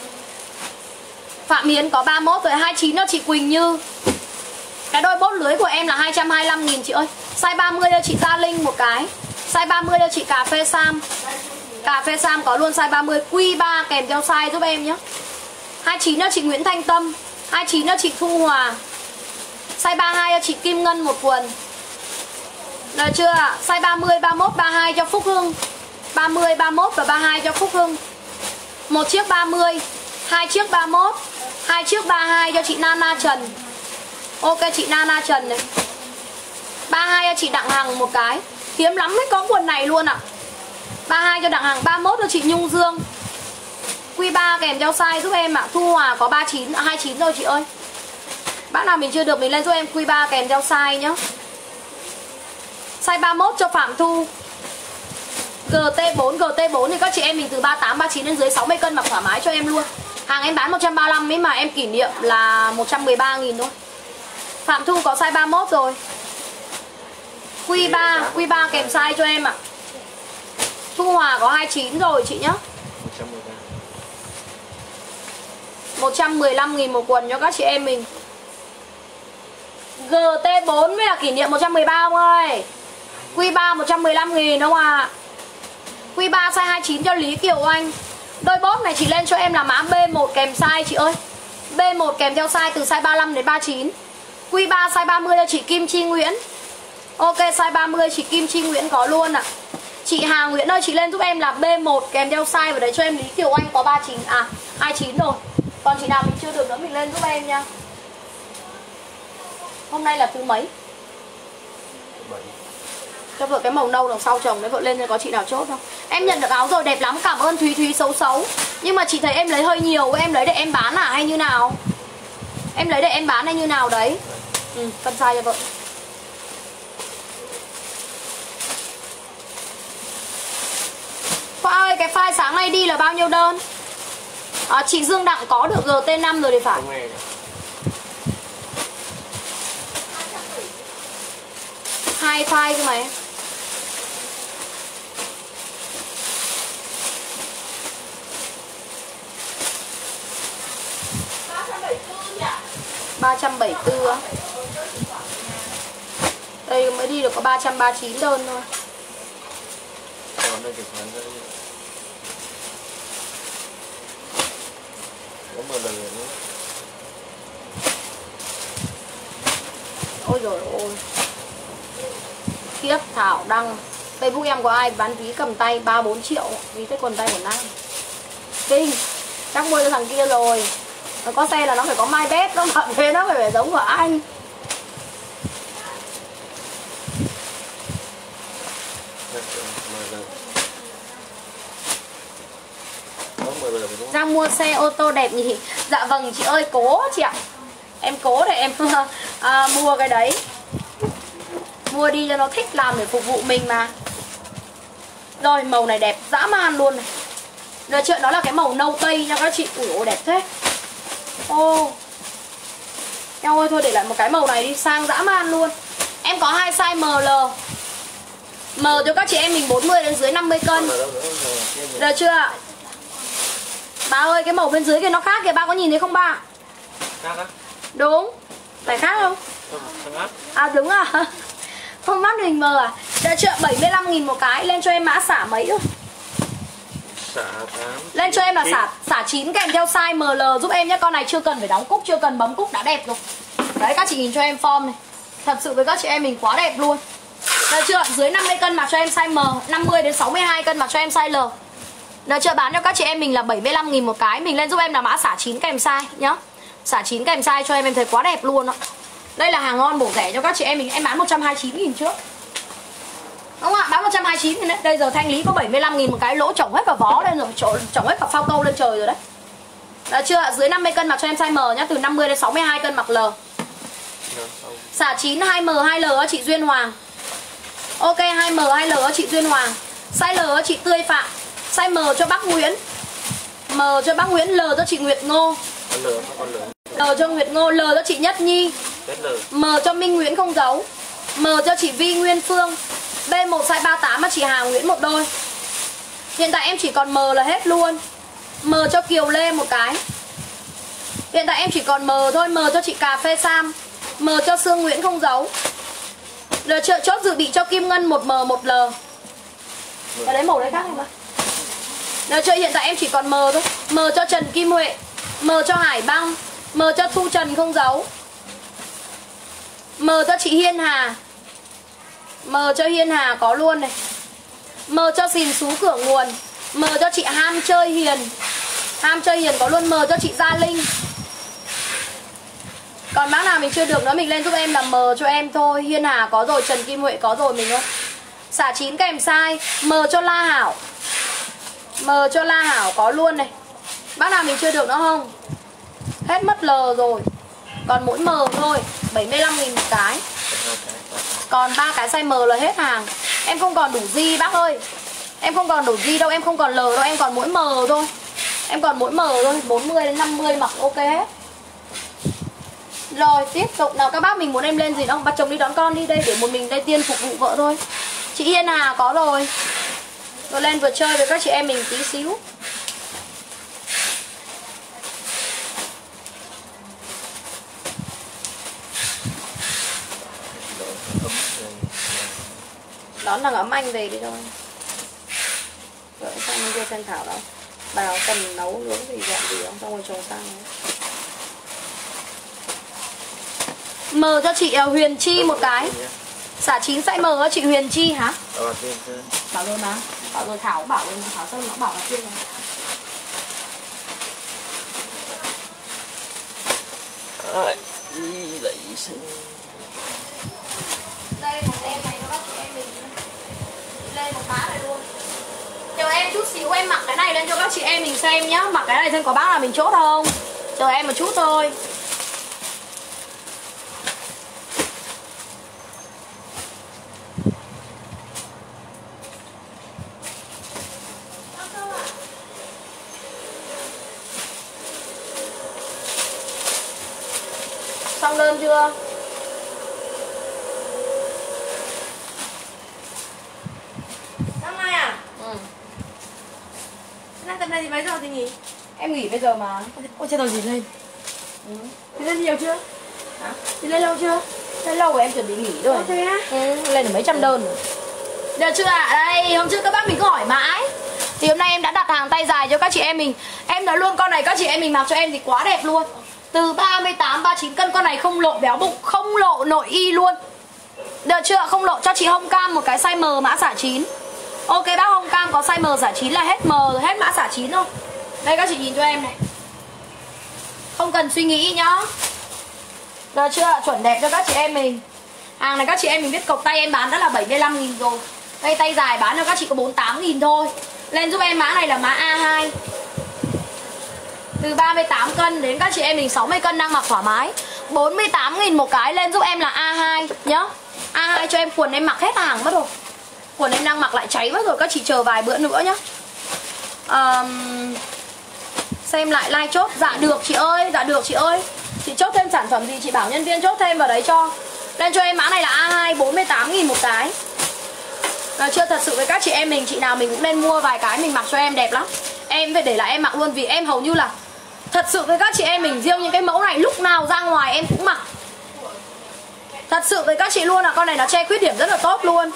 Phạm Hiến có ba mươi mốt rồi. Hai mươi chín cho chị Quỳnh Như. Cái đôi bốt lưới của em là hai trăm hai mươi lăm nghìn chị ơi. Size ba mươi cho chị Gia Linh một cái. Size ba mươi cho chị Cà Phê Sam. Cà Phê Sam có luôn size ba mươi. Quy ba kèm theo size giúp em nhé. hai mươi chín cho chị Nguyễn Thanh Tâm, hai mươi chín cho chị Thu Hòa. Size ba mươi hai cho chị Kim Ngân một quần. Được chưa ạ? Size ba mươi, ba mươi mốt, ba mươi hai cho Phúc Hưng. ba mươi, ba mươi mốt và ba mươi hai cho Phúc Hưng. Một chiếc ba mươi, hai chiếc ba mươi mốt, hai chiếc ba mươi hai cho chị Nana Trần. Ok chị Nana Trần này. ba mươi hai cho chị Đặng Hằng một cái. Hiếm lắm mới có quần này luôn ạ. À. ba mươi hai cho Đặng Hằng, ba mươi mốt cho chị Nhung Dương. Quy ba kèm theo size giúp em ạ. À. Thu Hòa có ba mươi chín, à, hai mươi chín rồi chị ơi. Bác nào mình chưa được mình lên giúp em Quy ba kèm theo size nhá. Size ba mươi mốt cho Phạm Thu. G T bốn, G T bốn thì các chị em mình từ ba mươi tám, ba mươi chín đến dưới sáu mươi cân mặc thoải mái cho em luôn. Hàng em bán một trăm ba mươi lăm ấy mà em kỷ niệm là một trăm mười ba nghìn thôi. Phạm Thu có size ba mươi mốt rồi. Quy ba, Quy ba kèm size cho em ạ. À. Thu Hòa có hai mươi chín rồi chị nhá. một trăm mười lăm nghìn một quần cho các chị em mình. G T bốn mới là kỷ niệm một trăm mười ba ông ơi. Quy ba một trăm mười lăm nghìn đúng không ạ? À? Quy ba size hai mươi chín cho Lý Kiều Anh. Đôi bốt này chị lên cho em là mã B một kèm size chị ơi. B một kèm theo size từ size ba mươi lăm đến ba mươi chín. Quy ba size ba mươi cho chị Kim Chi Nguyễn. Ok size ba mươi chị Kim Chi Nguyễn có luôn ạ. À. Chị Hà Nguyễn ơi, chị lên giúp em là B một kèm theo size vào đấy cho em Lý Kiều Anh có ba mươi chín à hai mươi chín rồi. Còn chị nào mình chưa được nữa mình lên giúp em nha. Hôm nay là thứ mấy? Cho vợ cái màu nâu đằng sau chồng đấy, vợ lên cho có chị nào chốt không? Em nhận được áo rồi, đẹp lắm, cảm ơn Thúy Thúy xấu xấu. Nhưng mà chị thấy em lấy hơi nhiều, em lấy để em bán à hay như nào? Em lấy để em bán hay như nào đấy? Ừ, cân size cho vợ. Khoa ơi, cái file sáng nay đi là bao nhiêu đơn? À, chị Dương Đặng có được G T năm rồi thì phải. Hai file cơ mà em. ba trăm bảy mươi tư á. Đây mới đi được có ba trăm ba mươi chín đơn thôi. Ôi dồi ôi. Khiếp, Thảo đăng Facebook em có ai bán ví cầm tay ba bốn triệu, ví cái quần tay của Nam. Kinh, chắc mua cho thằng kia rồi. Nó có xe là nó phải có mai bét, nó bận thế nó phải, phải giống của anh. Giang mua xe ô tô đẹp nhỉ? Dạ vâng chị ơi, cố chị ạ. Em cố để em à, mua cái đấy. Mua đi cho nó thích làm để phục vụ mình mà. Rồi màu này đẹp dã man luôn này. Được chưa? Đó là cái màu nâu tây nha các chị. Ui ôi đẹp thế. Ô Eo ơi, thôi để lại một cái màu này đi, sang dã man luôn. Em có hai size M L. M cho các chị em mình bốn mươi đến dưới năm mươi cân. Được chưa ạ? Bà ơi, cái màu bên dưới kia nó khác kìa, ba có nhìn thấy không ba? Khác á? Đúng. Phải khác không? Không, à đúng à. Không mắt hình mờ à? Được chưa? bảy mươi lăm nghìn một cái. Lên cho em mã xả mấy thôi? Xả tám. Lên cho em là xả xả chín kèm theo size M L giúp em nhé. Con này chưa cần phải đóng cúc, chưa cần bấm cúc đã đẹp rồi. Đấy các chị nhìn cho em form này. Thật sự với các chị em mình quá đẹp luôn. Được chưa? Dưới năm mươi cân mặc cho em size M, năm mươi đến sáu mươi hai cân mặc cho em size L. Được chưa? Bán cho các chị em mình là bảy mươi lăm nghìn một cái. Mình lên giúp em là mã xả chín kèm size nhá. Xả chín kèm size cho em, em thấy quá đẹp luôn đó. Đây là hàng ngon bổ rẻ cho các chị em mình. Em bán một trăm hai mươi chín nghìn trước. Đúng không ạ? Bán một trăm hai mươi chín nghìn đấy. Đây giờ thanh lý có bảy mươi lăm nghìn một cái, lỗ chổng hết cả vó lên rồi, chổng hết cả phao câu lên trời rồi đấy. Được chưa? Dưới năm mươi cân mặc cho em size M nhá, từ năm mươi đến sáu mươi hai cân mặc L. Xả chín hai M hai L á chị Duyên Hoàng. Ok, hai M hai L á chị Duyên Hoàng. Size L á chị Tươi Phạm. Size M cho bác Nguyễn. M cho bác Nguyễn, L cho chị Nguyệt Ngô. L cho Nguyệt Ngô, L cho chị Nhất Nhi. M cho Minh Nguyễn không giấu. M cho chị Vi Nguyên Phương. B một size ba mươi tám mà chị Hà Nguyễn một đôi. Hiện tại em chỉ còn M là hết luôn. M cho Kiều Lê một cái. Hiện tại em chỉ còn M thôi. M cho chị Cà Phê Sam. M cho Sương Nguyễn không giấu. Được chưa? Chốt dự bị cho Kim Ngân một M một L. Cái đấy màu đấy khác không ạ? Được chưa? Hiện tại em chỉ còn M thôi. M cho Trần Kim Huệ. M cho Hải Băng. M cho Thu Trần không giấu. M cho chị Hiên Hà. M cho Hiên Hà có luôn này. M cho Xìn Xú Cửa Nguồn. M cho chị Ham Chơi Hiền. Ham Chơi Hiền có luôn. M cho chị Gia Linh. Còn bác nào mình chưa được nữa mình lên giúp em là M cho em thôi. Hiên Hà có rồi, Trần Kim Huệ có rồi mình ơi. Xả chín kèm size. M cho La Hảo. M cho La Hảo có luôn này. Bác nào mình chưa được nữa không? Hết mất L rồi. Còn mỗi M thôi, bảy mươi lăm nghìn một cái. Còn ba cái size M là hết hàng. Em không còn đủ G bác ơi. Em không còn đủ G đâu, em không còn L đâu, em còn mỗi M thôi. Em còn mỗi M thôi, bốn mươi đến năm mươi mặc ok hết. Rồi tiếp tục nào, các bác mình muốn em lên gì đâu. Bà chồng đi đón con đi, đây để một mình đây tiên phục vụ vợ thôi. Chị Hiên Hà có rồi. Rồi lên vừa chơi với các chị em mình tí xíu. Đón thằng ấm anh về đi thôi. Rồi sang bên kia xem Thảo đâu. Bà cần nấu nướng gì dọn gì không, xong rồi trồng sang ấy. M cho chị Huyền Chi một cái. Xả chín size M á, chị Huyền Chi hả? Ờ, trên trên. Bảo rồi mà. Bảo rồi Thảo bảo rồi mà Thảo Sơn nó bảo là chuyên này. Rồi, đi lấy xin. Đây một em này nó bắt chị em mình. Lên một bá này luôn. Chờ em chút xíu em mặc cái này lên cho các chị em mình xem nhá. Mặc cái này xem có bác là mình chốt không. Chờ em một chút thôi. Xong đơn chưa? Năm nay à? Ừ. Nay tầm này thì mấy giờ thì nghỉ? Em nghỉ bây giờ mà. Ôi chết rồi gì lên. Ừ. Thì lên nhiều chưa? Hả? Thì lên lâu chưa? Thế lâu rồi em chuẩn bị nghỉ rồi. Ồ, thế á? Ừ, lên được mấy trăm đơn rồi. Được chưa ạ? À? Đây, hôm trước các bác mình cứ hỏi mãi. Thì hôm nay em đã đặt hàng tay dài cho các chị em mình. Em nói luôn con này các chị em mình mặc cho em thì quá đẹp luôn. Từ ba mươi tám, ba mươi chín cân con này không lộ béo bụng, không lộ nội y luôn. Được chưa? Không lộ cho chị Hồng Cam một cái size M mã xả chín. Ok bác Hồng Cam có size M xả chín là hết M rồi, hết mã xả chín thôi. Đây các chị nhìn cho em này. Không cần suy nghĩ nhá. Được chưa? Chuẩn đẹp cho các chị em mình. Hàng này các chị em mình biết cộc tay em bán đã là bảy mươi lăm nghìn rồi. Đây tay dài bán cho các chị có bốn mươi tám nghìn thôi. Lên giúp em mã này là mã A hai. Từ ba mươi tám cân đến các chị em mình sáu mươi cân đang mặc thoải mái. bốn mươi tám nghìn một cái, lên giúp em là A hai nhá. A hai cho em quần em mặc hết hàng mất rồi. Quần em đang mặc lại cháy mất rồi, các chị chờ vài bữa nữa nhá. um, Xem lại like chốt. Dạ được chị ơi, dạ được chị ơi. Chị chốt thêm sản phẩm gì chị bảo nhân viên chốt thêm vào đấy cho. Lên cho em mã này là A hai, bốn mươi tám nghìn một cái. Và chưa, thật sự với các chị em mình, chị nào mình cũng nên mua vài cái mình mặc cho em đẹp lắm. Em phải để lại em mặc luôn, vì em hầu như là thật sự với các chị em mình, riêng những cái mẫu này lúc nào ra ngoài em cũng mặc. Thật sự với các chị luôn là con này nó che khuyết điểm rất là tốt luôn.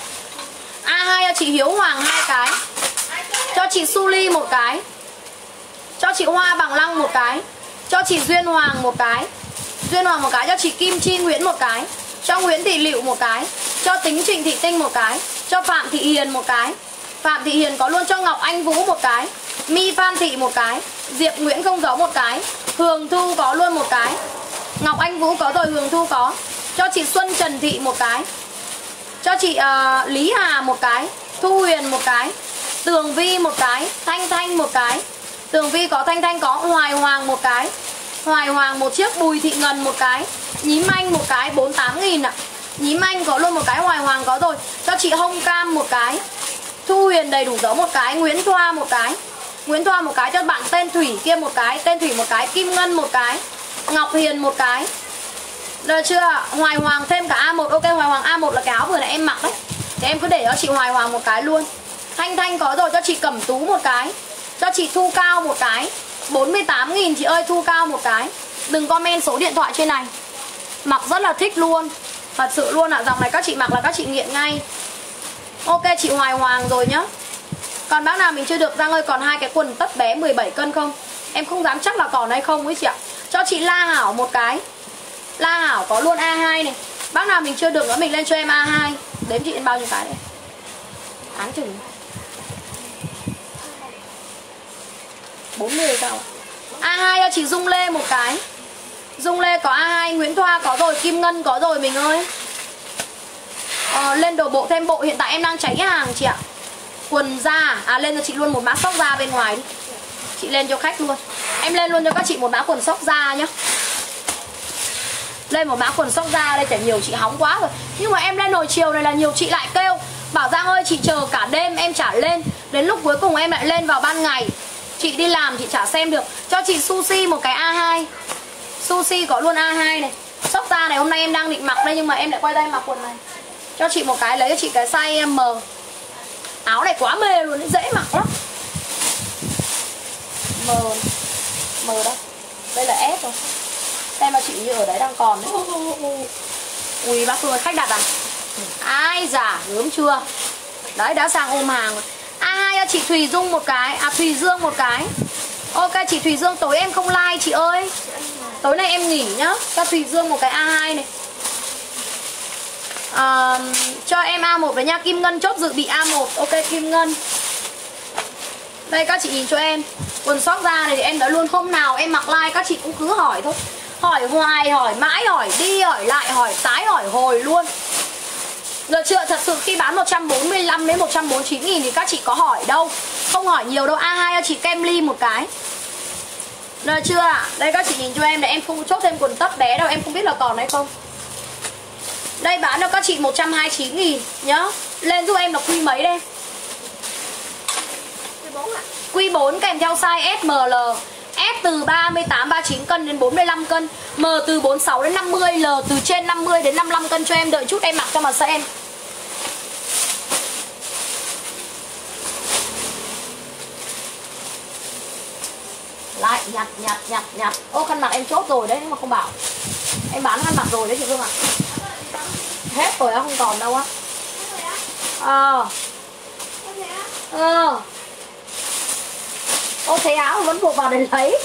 A hai cho chị Hiếu Hoàng hai cái. Cho chị Suli một cái. Cho chị Hoa Bằng Lăng một cái. Cho chị Duyên Hoàng một cái. Duyên Hoàng một cái. Cho chị Kim Chi Nguyễn một cái. Cho Nguyễn Thị Liệu một cái. Cho Tính Trịnh Thị Tinh một cái. Cho Phạm Thị Hiền một cái. Phạm Thị Hiền có luôn. Cho Ngọc Anh Vũ một cái. My Phan Thị một cái. Diệp Nguyễn không giấu một cái. Hường Thu có luôn một cái. Ngọc Anh Vũ có rồi, Hường Thu có. Cho chị Xuân Trần Thị một cái. Cho chị uh, Lý Hà một cái. Thu Huyền một cái. Tường Vi một cái. Thanh Thanh một cái. Tường Vi có, Thanh Thanh có. Hoài Hoàng một cái. Hoài Hoàng một chiếc. Bùi Thị Ngân một cái. Nhím Anh một cái, bốn mươi tám nghìn ạ. Nhím Anh có luôn một cái. Hoài Hoàng có rồi. Cho chị Hồng Cam một cái. Thu Huyền đầy đủ dấu một cái. Nguyễn Thoa một cái. Nguyễn Thoa một cái. Cho bạn tên Thủy kia một cái. Tên Thủy một cái. Kim Ngân một cái. Ngọc Hiền một cái. Được chưa? Hoài Hoàng thêm cả A một. Ok, Hoài Hoàng A một là cái áo vừa nãy em mặc đấy. Thì em cứ để cho chị Hoài Hoàng một cái luôn. Thanh Thanh có rồi. Cho chị Cẩm Tú một cái. Cho chị Thu Cao một cái. bốn mươi tám nghìn chị ơi, Thu Cao một cái. Đừng comment số điện thoại trên này. Mặc rất là thích luôn. Thật sự luôn ạ. À. Dòng này các chị mặc là các chị nghiện ngay. Ok, chị Hoài Hoàng rồi nhá. Còn bác nào mình chưa được, Giang ơi còn hai cái quần tất bé mười bảy cân không? Em không dám chắc là còn hay không ấy chị ạ. Cho chị La Hảo một cái. La Hảo có luôn A hai này. Bác nào mình chưa được nữa mình lên cho em A hai. Đếm chị lên bao nhiêu cái đây. Áng chừng bốn mươi sao. A hai cho chị Dung Lê một cái. Dung Lê có A hai. Nguyễn Thoa có rồi. Kim Ngân có rồi mình ơi. ờ, Lên đồ bộ thêm bộ. Hiện tại em đang cháy hàng chị ạ. Quần da. À lên cho chị luôn một mã sóc da bên ngoài đi. Chị lên cho khách luôn. Em lên luôn cho các chị một mã quần sóc da nhá. Lên một mã quần sóc da đây, chả nhiều chị hóng quá rồi. Nhưng mà em lên hồi chiều này là nhiều chị lại kêu bảo Giang ơi chị chờ cả đêm em chả lên. Đến lúc cuối cùng em lại lên vào ban ngày. Chị đi làm chị chả xem được. Cho chị Sushi một cái A hai. Sushi có luôn A hai này. Sóc da này hôm nay em đang định mặc đây, nhưng mà em lại quay đây mặc quần này. Cho chị một cái, lấy cho chị cái size M. Áo này quá mê luôn, dễ mặc lắm. M. M đâu? Đây là S rồi. Xem mà chị như ở đấy đang còn đấy. Ui bác Phương khách đặt à? Ai dạ, gớm chưa? Đấy đã sang ôm hàng rồi. A hai cho chị Thùy Dung một cái. À Thùy Dương một cái. Ok chị Thùy Dương, tối em không like chị ơi. Tối nay em nghỉ nhá. Cho Thùy Dương một cái A hai này. à, cho em A một với nha. Kim Ngân chốt dự bị A một. Ok Kim Ngân. Đây các chị nhìn cho em. Quần sóc da này thì em đã luôn, hôm nào em mặc like các chị cũng cứ hỏi thôi. Hỏi hoài, hỏi mãi, hỏi đi, hỏi lại, hỏi tái, hỏi hồi luôn. Được chưa? Thật sự khi bán một trăm bốn mươi lăm đến một trăm bốn mươi chín nghìn thì các chị có hỏi đâu. Không hỏi nhiều đâu. A hai cho chị kem ly một cái. Được chưa ạ? Đây các chị nhìn cho em này, em không chốt thêm quần tất bé đâu, em không biết là còn hay không. Đây bán cho các chị một trăm hai mươi chín nghìn nhá. Lên giúp em là quy mấy đây? Quy bốn ạ. Quy bốn kèm theo size S M L. S từ ba mươi tám ba mươi chín cân đến bốn mươi lăm cân, M từ bốn mươi sáu đến năm mươi, L từ trên năm mươi đến năm mươi lăm cân cho em. Đợi chút em mặc cho mà xem. Lại nhặt nhặt nhặt nhặt. Ô khăn mặt em chốt rồi đấy nhưng mà không bảo. Em bán khăn mặt rồi đấy chị Phương ạ. Hết rồi á, không còn đâu á. Ờ. Ờ. Ô thấy áo vẫn buộc vào để lấy.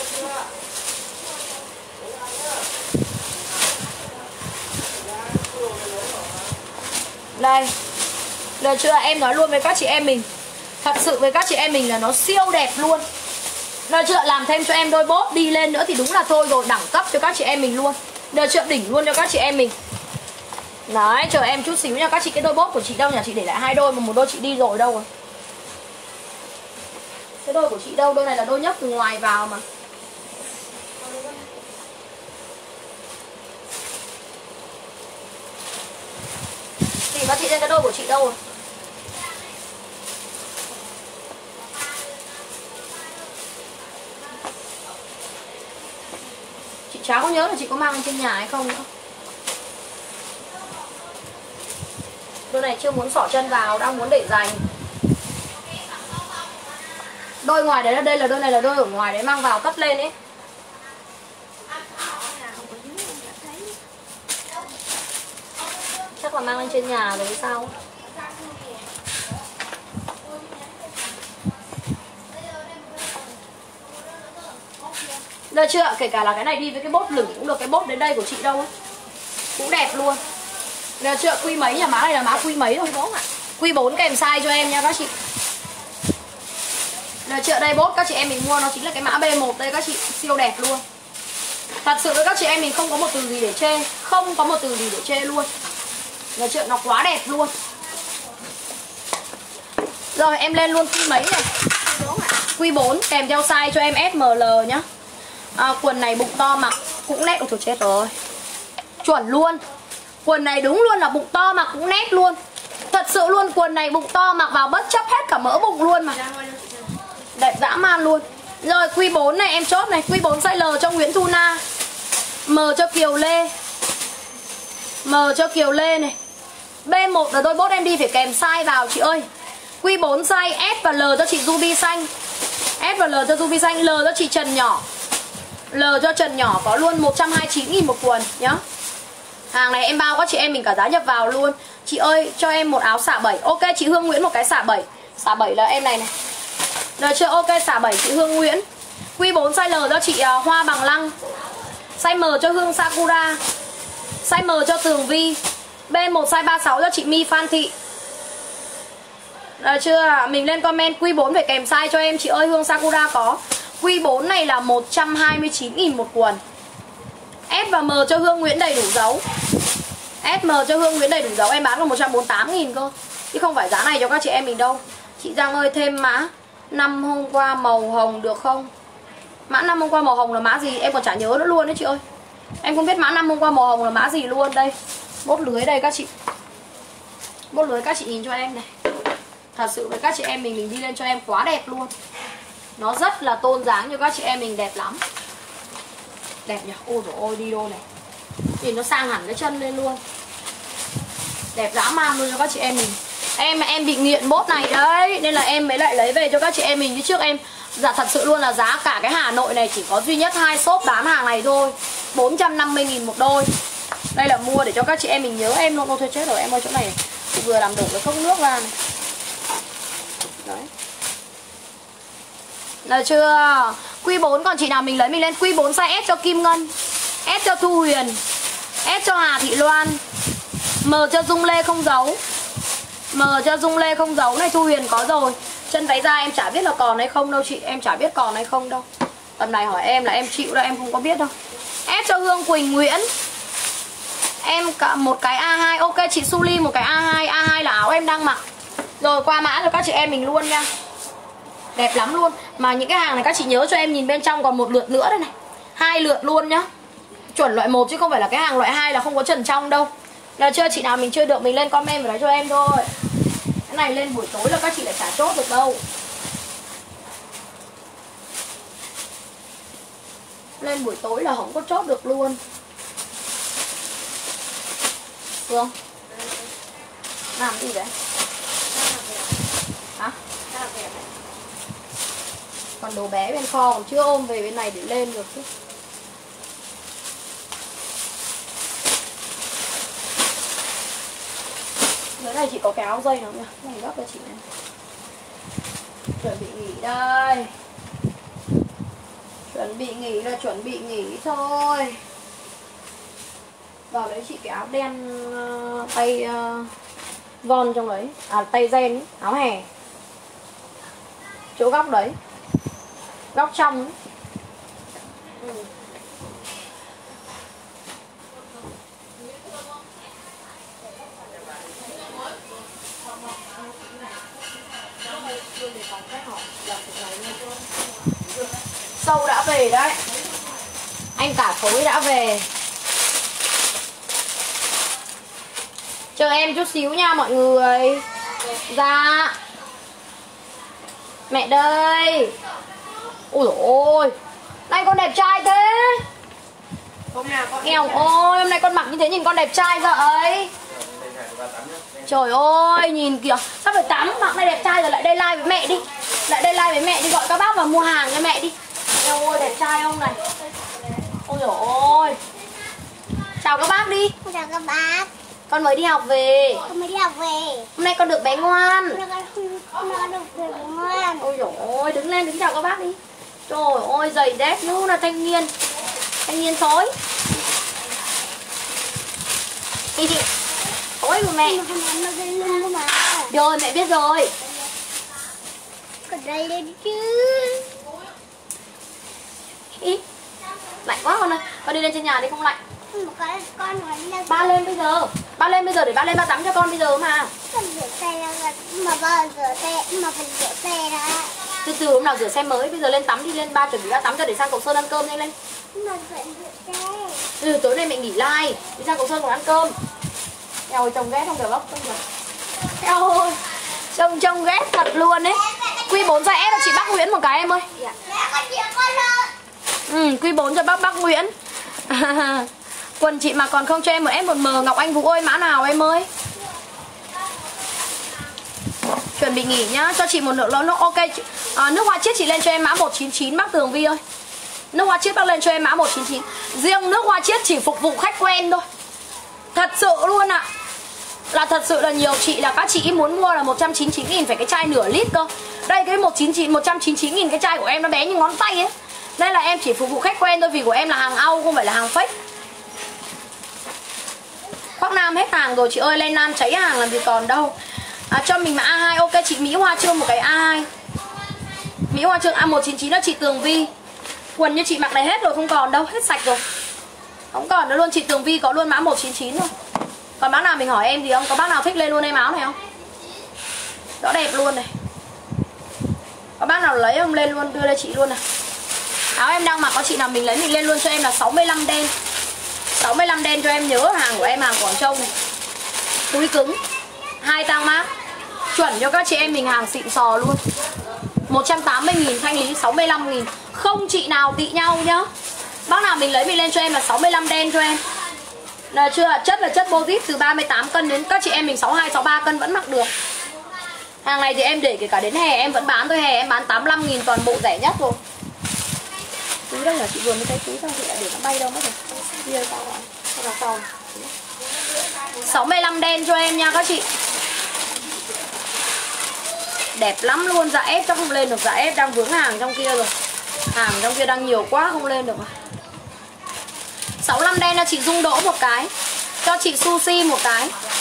Đây. Được chưa? Em nói luôn với các chị em mình. Thật sự với các chị em mình là nó siêu đẹp luôn. Được chưa? Làm thêm cho em đôi bốt đi lên nữa thì đúng là thôi rồi, đẳng cấp cho các chị em mình luôn. Được chưa? Đỉnh luôn cho các chị em mình. Đấy, chờ em chút xíu nha các chị. Cái đôi bốt của chị đâu nhỉ? Chị để lại hai đôi mà một đôi chị đi rồi đâu rồi? Cái đôi của chị đâu? Đôi này là đôi nhấc từ ngoài vào mà. Tìm các chị xem cái đôi của chị đâu rồi? Chị chả có nhớ là chị có mang lên trên nhà hay không nữa. Đôi này chưa muốn xỏ chân vào, đang muốn để dành. Đôi ngoài đấy là đây là đôi này là đôi ở ngoài đấy mang vào cất lên ấy. Chắc là mang lên trên nhà rồi sao? Được chưa? Kể cả là cái này đi với cái bốt lửng cũng được. Cái bốt đến đây của chị đâu ấy cũng đẹp luôn. Được chưa? Quy mấy nhà má này là má quy mấy thôi bốn ạ. Quy bốn kèm size cho em nha các chị. Được chưa? Đây bốt các chị em mình mua nó chính là cái mã B một đây các chị, siêu đẹp luôn. Thật sự với các chị em mình không có một từ gì để chê, không có một từ gì để chê luôn. Được chưa? Nó quá đẹp luôn. Rồi em lên luôn quy mấy này. Quy bốn kèm theo size cho em S M L nhá. À, quần này bụng to mặc cũng nét. Ôi trời chết rồi. Chuẩn luôn. Quần này đúng luôn là bụng to mặc cũng nét luôn. Thật sự luôn, quần này bụng to mặc vào bất chấp hết cả mỡ bụng luôn mà. Đẹp dã man luôn. Rồi quy bốn này em chốt này. Quy bốn size L cho Nguyễn Thu Na, M cho Kiều Lê, M cho Kiều Lê này. B một là đôi bốt em đi phải kèm size vào chị ơi. Quy bốn size S và L cho chị Ruby xanh, S và L cho Ruby xanh. L cho chị Trần nhỏ, L cho Trần nhỏ có luôn một trăm hai mươi chín nghìn một quần nhá. Hàng này em bao các chị em mình cả giá nhập vào luôn. Chị ơi cho em một áo xả bảy. Ok chị Hương Nguyễn một cái xả bảy. Xả bảy là em này này. Được chưa? Ok xả bảy chị Hương Nguyễn. Quy bốn size L cho chị uh, Hoa Bằng Lăng, size M cho Hương Sakura, size M cho Tường Vi. B một size ba mươi sáu cho chị My Phan Thị. Được chưa? Mình lên comment quy bốn phải kèm size cho em chị ơi. Hương Sakura có. Quy bốn này là một trăm hai mươi chín nghìn một quần. S và M cho Hương Nguyễn đầy đủ dấu. S M cho Hương Nguyễn đầy đủ dấu. Em bán còn một trăm bốn mươi tám nghìn cơ, chứ không phải giá này cho các chị em mình đâu. Chị Giang ơi thêm mã năm hôm qua màu hồng được không? Mã năm hôm qua màu hồng là mã gì? Em còn chả nhớ nữa luôn đấy chị ơi. Em không biết mã năm hôm qua màu hồng là mã gì luôn. Đây bốt lưới đây các chị. Bốt lưới các chị nhìn cho em này. Thật sự với các chị em mình mình đi lên cho em quá đẹp luôn. Nó rất là tôn dáng cho các chị em mình, đẹp lắm. Đẹp nhỉ? Ôi dồi ôi đi đôi này. Nhìn nó sang hẳn cái chân lên luôn. Đẹp dã man luôn cho các chị em mình. Em mà em bị nghiện bốt này đấy, nên là em mới lại lấy về cho các chị em mình. Chứ trước em, dạ thật sự luôn là giá cả cái Hà Nội này chỉ có duy nhất hai shop bán hàng này thôi, bốn trăm năm mươi nghìn một đôi. Đây là mua để cho các chị em mình nhớ em luôn. Ôi thôi chết rồi em ơi, chỗ này chị vừa làm đổ cái cốc nước ra này. Đấy. Được chưa? Quy bốn còn chị nào mình lấy mình lên. Quy bốn size S cho Kim Ngân, S cho Thu Huyền, S cho Hà Thị Loan, Mờ cho Dung Lê không giấu. Mờ cho Dung Lê không giấu này. Thu Huyền có rồi. Chân váy da em chả biết là còn hay không đâu chị. Em chả biết còn hay không đâu. Tầm này hỏi em là em chịu đâu, em không có biết đâu. Ép cho Hương Quỳnh Nguyễn. Em cả một cái A hai. Ok chị Suli một cái A hai. A hai là áo em đang mặc. Rồi qua mã cho các chị em mình luôn nha. Đẹp lắm luôn. Mà những cái hàng này các chị nhớ cho em nhìn bên trong còn một lượt nữa đây này. Hai lượt luôn nhá. Chuẩn loại một chứ không phải là cái hàng loại hai là không có trần trong đâu. Là chưa chị nào mình chưa được mình lên comment vào đó cho em thôi. Cái này lên buổi tối là các chị lại chả chốt được đâu. Lên buổi tối là không có chốt được luôn. Phương làm gì đấy? Hả? Còn đồ bé bên kho còn chưa ôm về bên này để lên được chứ. Dưới này chị có cái áo dây nào nha. Này gấp cho chị này. Chuẩn bị nghỉ đây. Chuẩn bị nghỉ là chuẩn bị nghỉ thôi. Vào đấy chị cái áo đen uh, tay uh, von trong đấy. À tay ren ấy, áo hè. Chỗ góc đấy. Góc trong ấy. Ừ. Sâu đã về đấy. Anh cả khối đã về. Chờ em chút xíu nha mọi người. Dạ. Mẹ đây. Ôi dồi ôi. Nay con đẹp trai thế. Hôm nào con Eo ôi, hôm nay con mặc như thế nhìn con đẹp trai vậy. Trời ơi, nhìn kìa. Sắp phải tắm, mặc này đẹp trai rồi lại đây live với mẹ đi. Lại đây live với mẹ đi, gọi các bác vào mua hàng cho mẹ đi. Eo ôi, đẹp trai không này. Ôi dồi ôi. Chào các bác đi. Chào các bác. Con mới đi học về. Con mới đi học về. Hôm nay con được bé ngoan. Hôm nay con, hôm nay con được bé ngoan. Ôi dồi ôi, đứng lên đứng chào các bác đi. Trời ơi, giày dép như là thanh niên. Thanh niên thối. Đi chị. Ôi của mẹ. Nó dây lưng của mà. Rồi, mẹ biết rồi. Còn đây lên chứ. Ý. Lạnh quá con ơi. Con đi lên trên nhà đi không lạnh. Một cái con nói là Ba lên bây giờ. Ba lên bây giờ để ba lên ba tắm cho con bây giờ mà. con rửa xe là mà ba rửa xe mà phải rửa xe đó. Từ từ hôm nào rửa xe mới, bây giờ lên tắm đi, lên ba chuẩn bị ba tắm cho để sang Cầu Sơn ăn cơm nhanh lên. Mà phải rửa xe. Ừ, tối nay mẹ nghỉ live, đi sang Cầu Sơn còn ăn cơm. Eo ơi, trông ghét không, được không? Eo ơi, trông trông ghét thật luôn đấy. Quy bốn cho ép cho chị bác Nguyễn một cái em ơi. Mẹ con chìa con lên. Ừ, Quy bốn cho bác bác Nguyễn. Quần chị mà còn không cho em một ép một M Ngọc Anh Vũ ơi, mã nào em ơi? Chuẩn bị nghỉ nhá, cho chị một lượng lớn. Ok, à, nước hoa chiết chị lên cho em mã một chín chín bác Tường Vi ơi. Nước hoa chiết bác lên cho em mã một chín chín. Riêng nước hoa chiết chỉ phục vụ khách quen thôi. Thật sự luôn ạ. À. Là thật sự là nhiều chị là các chị muốn mua là một trăm chín mươi chín nghìn phải cái chai nửa lít cơ. Đây cái một trăm chín mươi chín, một trăm chín mươi chín nghìn cái chai của em nó bé như ngón tay ấy. Đây là em chỉ phục vụ khách quen thôi, vì của em là hàng Âu không phải là hàng fake. Khoác Nam hết hàng rồi chị ơi, lên Nam cháy hàng làm gì còn đâu. À, cho mình mã A hai. Ok chị Mỹ Hoa Trương một cái A hai. Mỹ Hoa Trương A một chín chín là chị Tường Vi. Quần như chị mặc này hết rồi, không còn đâu, hết sạch rồi. Không còn nữa luôn, chị Tường Vi có luôn mã một chín chín thôi. Còn bác nào mình hỏi em gì không? Có bác nào thích lên luôn em áo này không? Đó đẹp luôn này. Có bác nào lấy không lên luôn, đưa cho chị luôn này. Áo em đang mặc có chị nào mình lấy mình lên luôn cho em là sáu mươi lăm đen. sáu mươi lăm đen cho em nhớ, hàng của em hàng Quảng Châu này. Túi cứng, hai tang mát. Chuẩn cho các chị em mình hàng xịn sò luôn. Một trăm tám mươi nghìn thanh lý sáu mươi lăm nghìn. Không chị nào tị nhau nhá. Bác nào mình lấy mình lên cho em là sáu mươi lăm đen cho em. Là chưa, chất là chất Bozip từ ba mươi tám cân đến các chị em mình sáu mươi hai, sáu mươi ba cân vẫn mặc được. Hàng này thì em để kể cả đến hè em vẫn bán thôi, hè em bán tám mươi lăm nghìn toàn bộ rẻ nhất rồi. Túi đâu là chị vừa mới thấy túi sao chị lại để nó bay đâu mất rồi. Kia sao rồi? Sao là sau. sáu mươi lăm đen cho em nha các chị. Đẹp lắm luôn, dạ ép chắc không lên được, dạ ép đang vướng hàng trong kia rồi. Hàng trong kia đang nhiều quá không lên được rồi. sáu mươi lăm đen cho chị Dung Đỗ một cái. Cho chị Sushi một cái.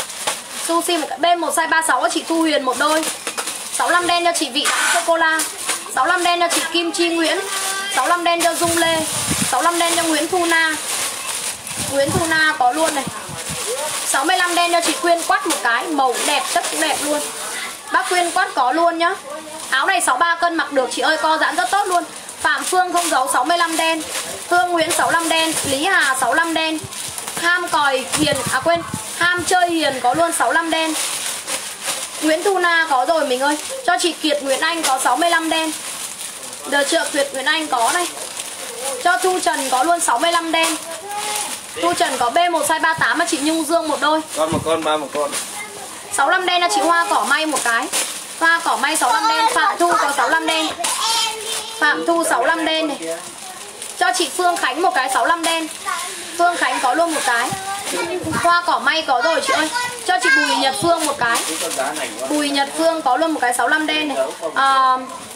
Sushi một cái bên một size ba mươi sáu cho chị Thu Huyền một đôi. sáu mươi lăm đen cho chị Vị Đặng Sô Cô La. sáu mươi lăm đen cho chị Kim Chi Nguyễn. sáu mươi lăm đen cho Dung Lê. sáu mươi lăm đen cho Nguyễn Thu Na. Nguyễn Thu Na có luôn này. sáu mươi lăm đen cho chị Quyên Quát một cái, màu đẹp, chất cũng đẹp luôn. Bác Quyên Quát có luôn nhá. Áo này sáu mươi ba cân mặc được chị ơi, co giãn rất tốt luôn. Phạm Phương không giấu sáu mươi lăm đen. Hương Nguyễn sáu mươi lăm đen. Lý Hà sáu mươi lăm đen. Ham còi Hiền, à quên, ham chơi Hiền có luôn sáu mươi lăm đen. Nguyễn Thu Na có rồi mình ơi. Cho chị Kiệt Nguyễn Anh có sáu mươi lăm đen. Được chưa? Kiệt Nguyễn Anh có này. Cho Thu Trần có luôn sáu mươi lăm đen. Thu Trần có B một size ba mươi tám mà chị Nhung Dương một đôi. Con một con, ba một con. sáu mươi lăm đen là chị Hoa Cỏ May một cái. Hoa Cỏ May sáu mươi lăm đen. Phạm Thu có sáu mươi lăm đen. Phạm Thu sáu mươi lăm đen này. Cho chị Phương Khánh một cái sáu mươi lăm đen. Phương Khánh có luôn một cái. Hoa Cỏ May có rồi chị ơi. Cho chị Bùi Nhật Phương một cái. Bùi Nhật Phương có luôn một cái sáu mươi lăm đen này. à,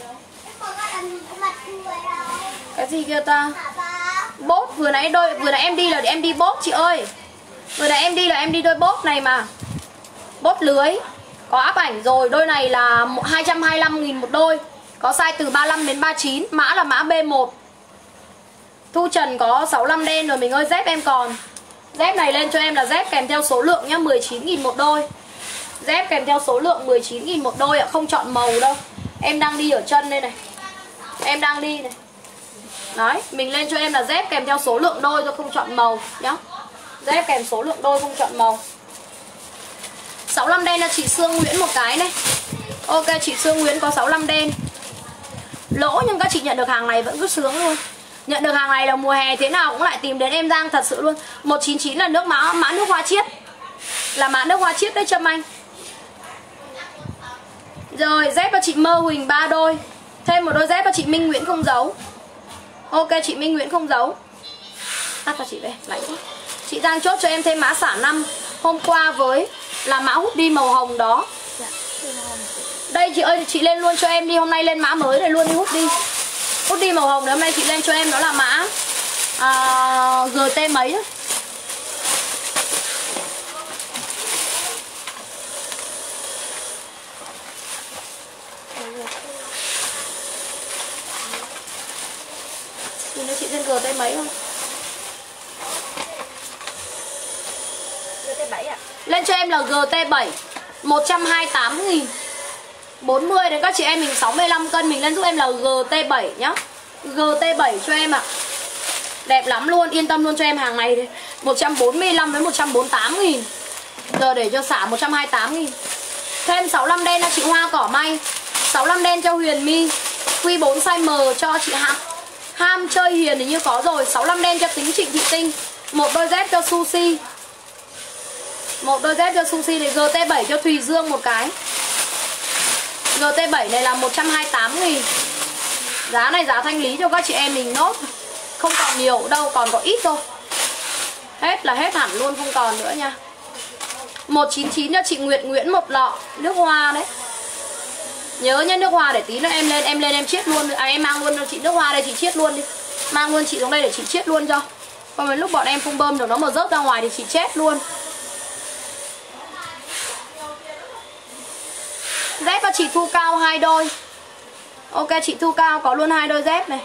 Cái gì kia ta? Bốt vừa nãy đôi vừa nãy em đi là em đi bốt chị ơi. Vừa nãy em đi là em đi đôi bốt này mà. Bốt lưới. Có áp ảnh rồi. Đôi này là hai trăm hai mươi lăm nghìn một đôi. Có size từ ba mươi lăm đến ba mươi chín. Mã là mã B một. Thu Trần có sáu mươi lăm đen rồi mình ơi. Dép em còn. Dép này lên cho em là dép kèm theo số lượng nhá, mười chín nghìn một đôi. Dép kèm theo số lượng mười chín nghìn một đôi ạ, không chọn màu đâu. Em đang đi ở chân đây này. Em đang đi này. Đấy, mình lên cho em là dép kèm theo số lượng đôi thôi, không chọn màu nhá. Dép kèm số lượng đôi không chọn màu. sáu mươi lăm đen là chị Sương Nguyễn một cái này. Ok, chị Sương Nguyễn có sáu mươi lăm đen. Lỗ nhưng các chị nhận được hàng này vẫn cứ sướng luôn. Nhận được hàng này là mùa hè thế nào cũng lại tìm đến em Giang thật sự luôn. Một chín chín là nước mã mã nước hoa chiết. Là mã nước hoa chiết đấy Trâm Anh. Rồi dép cho chị Mơ Huỳnh ba đôi. Thêm một đôi dép cho chị Minh Nguyễn không giấu. Ok, chị Minh Nguyễn không giấu. Tắt cho chị về, lạnh quá. Chị Giang chốt cho em thêm mã xả năm hôm qua với là mã hút đi màu hồng đó. Đây chị ơi, chị lên luôn cho em đi. Hôm nay lên mã mới này luôn đi, hút đi. Hút đi màu hồng đấy, hôm nay chị lên cho em đó là mã à, giê tê mấy đó. Nhìn cho chị lên giê tê mấy không? giê tê bảy à? Lên cho em là giê tê bảy một trăm hai mươi tám nghìn. bốn mươi đến các chị em mình sáu mươi lăm cân. Mình lên giúp em là giê tê bảy nhá. giê tê bảy cho em ạ. À. Đẹp lắm luôn, yên tâm luôn cho em hàng này đi. một trăm bốn mươi lăm với một trăm bốn mươi tám nghìn. Giờ để cho xả một trăm hai mươi tám nghìn. Thêm sáu mươi lăm đen cho chị Hoa Cỏ May. sáu mươi lăm đen cho Huyền My. Q bốn size M cho chị Ham. Ham chơi Hiền thì như có rồi. sáu mươi lăm đen cho Tính Trịnh Thị Tinh. Một đôi dép cho Sushi. Một đôi dép cho Sushi này. giê tê bảy cho Thùy Dương một cái. giê tê bảy này là một trăm hai mươi tám nghìn. Giá này giá thanh lý cho các chị em mình nốt. Không còn nhiều đâu, còn có ít thôi. Hết là hết hẳn luôn, không còn nữa nha. Một chín chín cho chị Nguyệt Nguyễn một lọ nước hoa đấy. Nhớ nhé, nước hoa để tí nữa em lên, em lên em chiết luôn. À, em mang luôn cho chị nước hoa đây, chị chiết luôn đi. Mang luôn chị xuống đây để chị chiết luôn cho. Còn đến lúc bọn em không bơm được nó mà rớt ra ngoài thì chị chết luôn. Dép cho chị Thu Cao hai đôi. Ok, chị Thu Cao có luôn hai đôi dép này.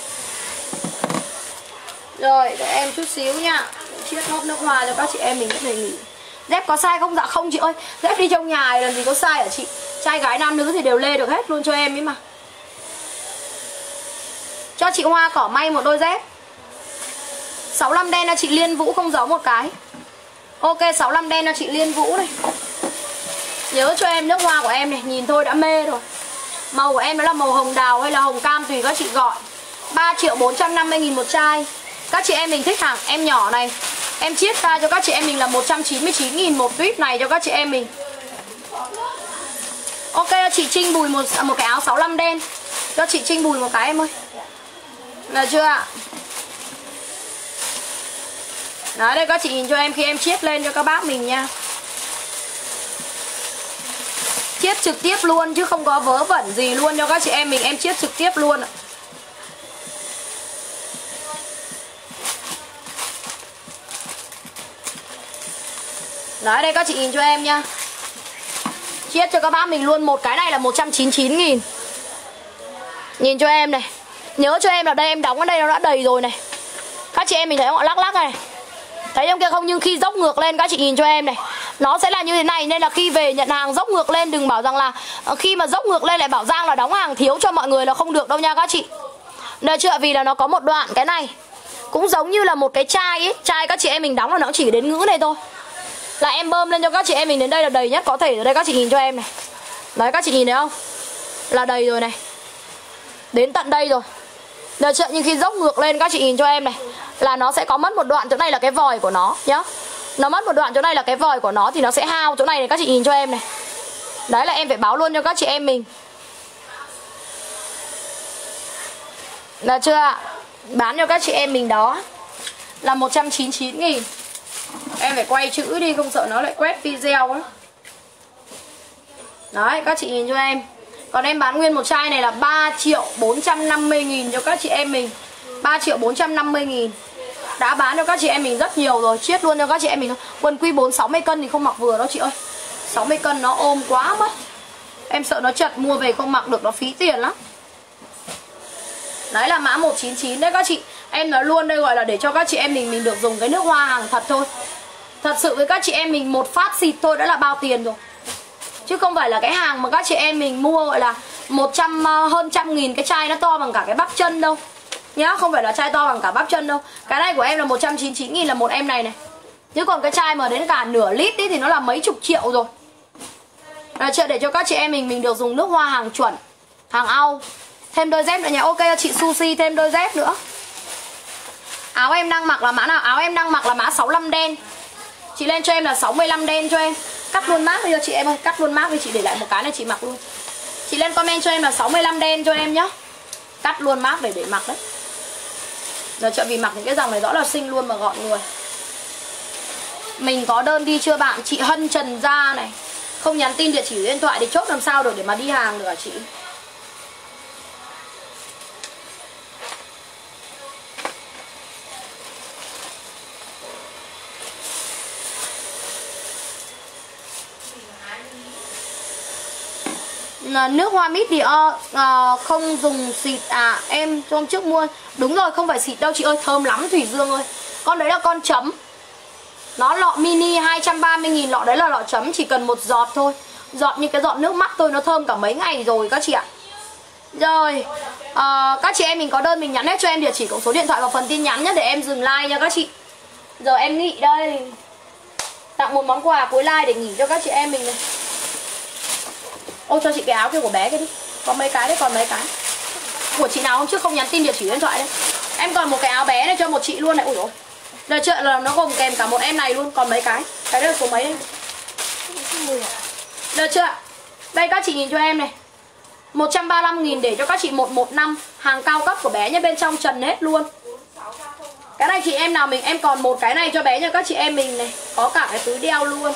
Rồi, để em chút xíu nha. Chiết nốt nước hoa cho các chị em mình có thể nghỉ. Dép có size không? Dạ không chị ơi. Dép đi trong nhà này làm gì có size hả chị? Trai gái nam nữ thì đều lê được hết luôn cho em ấy mà. Cho chị Hoa Cỏ May một đôi dép. sáu mươi lăm đen cho chị Liên Vũ không giấu một cái. Ok, sáu mươi lăm đen cho chị Liên Vũ này. Nhớ cho em nước hoa của em này, nhìn thôi đã mê rồi. Màu của em đó là màu hồng đào hay là hồng cam tùy các chị gọi. Ba triệu bốn trăm năm mươi nghìn một chai. Các chị em mình thích hàng em nhỏ này, em chiết ra cho các chị em mình là một trăm chín mươi chín nghìn một tuyếp này cho các chị em mình. Ok, chị Trinh Bùi một, một cái áo sáu mươi lăm đen. Cho chị Trinh Bùi một cái em ơi. Là chưa ạ? Đấy, đây các chị nhìn cho em khi em chiết lên cho các bác mình nha. Chiết trực tiếp luôn chứ không có vớ vẩn gì luôn cho các chị em mình, em chiết trực tiếp luôn ạ. Đấy, đây các chị nhìn cho em nha. Chiết cho các bác mình luôn. Một cái này là một trăm chín mươi chín nghìn. Nhìn cho em này. Nhớ cho em là đây em đóng ở đây nó đã đầy rồi này. Các chị em mình thấy họ lắc lắc này. Thấy không kia không? Nhưng khi dốc ngược lên các chị nhìn cho em này, nó sẽ là như thế này. Nên là khi về nhận hàng dốc ngược lên, đừng bảo rằng là khi mà dốc ngược lên lại bảo Giang là đóng hàng thiếu cho mọi người là không được đâu nha các chị. Được chưa? Vì là nó có một đoạn cái này cũng giống như là một cái chai ấy. Chai các chị em mình đóng là nó chỉ đến ngữ này thôi. Là em bơm lên cho các chị em mình đến đây là đầy nhất có thể. Ở đây các chị nhìn cho em này. Đấy các chị nhìn thấy không? Là đầy rồi này. Đến tận đây rồi. Được chưa? Nhưng khi dốc ngược lên các chị nhìn cho em này, là nó sẽ có mất một đoạn chỗ này là cái vòi của nó nhá. Nó mất một đoạn chỗ này là cái vòi của nó thì nó sẽ hao chỗ này này các chị nhìn cho em này. Đấy là em phải báo luôn cho các chị em mình. Được chưa ạ? Bán cho các chị em mình đó là một trăm chín mươi chín nghìn. Em phải quay chữ đi không sợ nó lại quét video á. Đấy các chị nhìn cho em. Còn em bán nguyên một chai này là ba triệu bốn trăm năm mươi nghìn cho các chị em mình. Ba triệu bốn trăm năm mươi nghìn. Đã bán cho các chị em mình rất nhiều rồi. Chiết luôn cho các chị em mình. Quần quy bốn sáu mươi cân thì không mặc vừa đâu chị ơi. Sáu mươi cân nó ôm quá mất. Em sợ nó chật mua về không mặc được, nó phí tiền lắm. Đấy là mã một chín chín đấy các chị. Em nói luôn đây gọi là để cho các chị em mình mình được dùng cái nước hoa hàng thật thôi. Thật sự với các chị em mình một phát xịt thôi đã là bao tiền rồi. Chứ không phải là cái hàng mà các chị em mình mua gọi là một trăm hơn trăm nghìn cái chai nó to bằng cả cái bắp chân đâu. Nhá, không phải là chai to bằng cả bắp chân đâu. Cái này của em là một trăm chín mươi chín nghìn là một em này này. Chứ còn cái chai mà đến cả nửa lít ý, thì nó là mấy chục triệu rồi. Là chưa để cho các chị em mình mình được dùng nước hoa hàng chuẩn, hàng au. Thêm đôi dép nữa nhé. Ok chị Sushi thêm đôi dép nữa. Áo em đang mặc là mã nào? Áo em đang mặc là mã sáu mươi lăm đen. Chị lên cho em là sáu mươi lăm đen cho em. Cắt luôn mác đi cho chị em ơi. Cắt luôn mác đi chị để lại một cái này chị mặc luôn. Chị lên comment cho em là sáu mươi lăm đen cho em nhá. Cắt luôn mác để để mặc đấy. Giờ chợ vì mặc những cái dòng này rõ là xinh luôn mà gọn người. Mình có đơn đi chưa bạn? Chị Hân Trần Gia này. Không nhắn tin địa chỉ điện thoại để chốt làm sao được để mà đi hàng được hả chị? Nước hoa mít thì à, không dùng xịt à? Em hôm trước mua. Đúng rồi, không phải xịt đâu chị ơi. Thơm lắm Thủy Dương ơi. Con đấy là con chấm. Nó lọ mini hai trăm ba mươi nghìn. Lọ đấy là lọ chấm. Chỉ cần một giọt thôi. Giọt như cái giọt nước mắt thôi. Nó thơm cả mấy ngày rồi các chị ạ. Rồi à, các chị em mình có đơn mình nhắn hết cho em địa chỉ cộng số điện thoại vào phần tin nhắn nhé. Để em dừng like nha các chị. Giờ em nghỉ đây. Tặng một món quà cuối like để nghỉ cho các chị em mình này. Ô cho chị cái áo kia của bé kia đi. Có mấy cái đấy, còn mấy cái của chị nào hôm trước không nhắn tin địa chỉ điện thoại đấy. Em còn một cái áo bé này cho một chị luôn này. Ui dồi. Đợt chợ là nó gồm kèm cả một em này luôn. Còn mấy cái. Cái đây là số mấy đây. Được chưa? Đây các chị nhìn cho em này. Một trăm ba mươi lăm nghìn để cho các chị một một năm. Hàng cao cấp của bé nhé. Bên trong trần hết luôn. Cái này chị em nào mình. Em còn một cái này cho bé cho các chị em mình này. Có cả cái túi đeo luôn.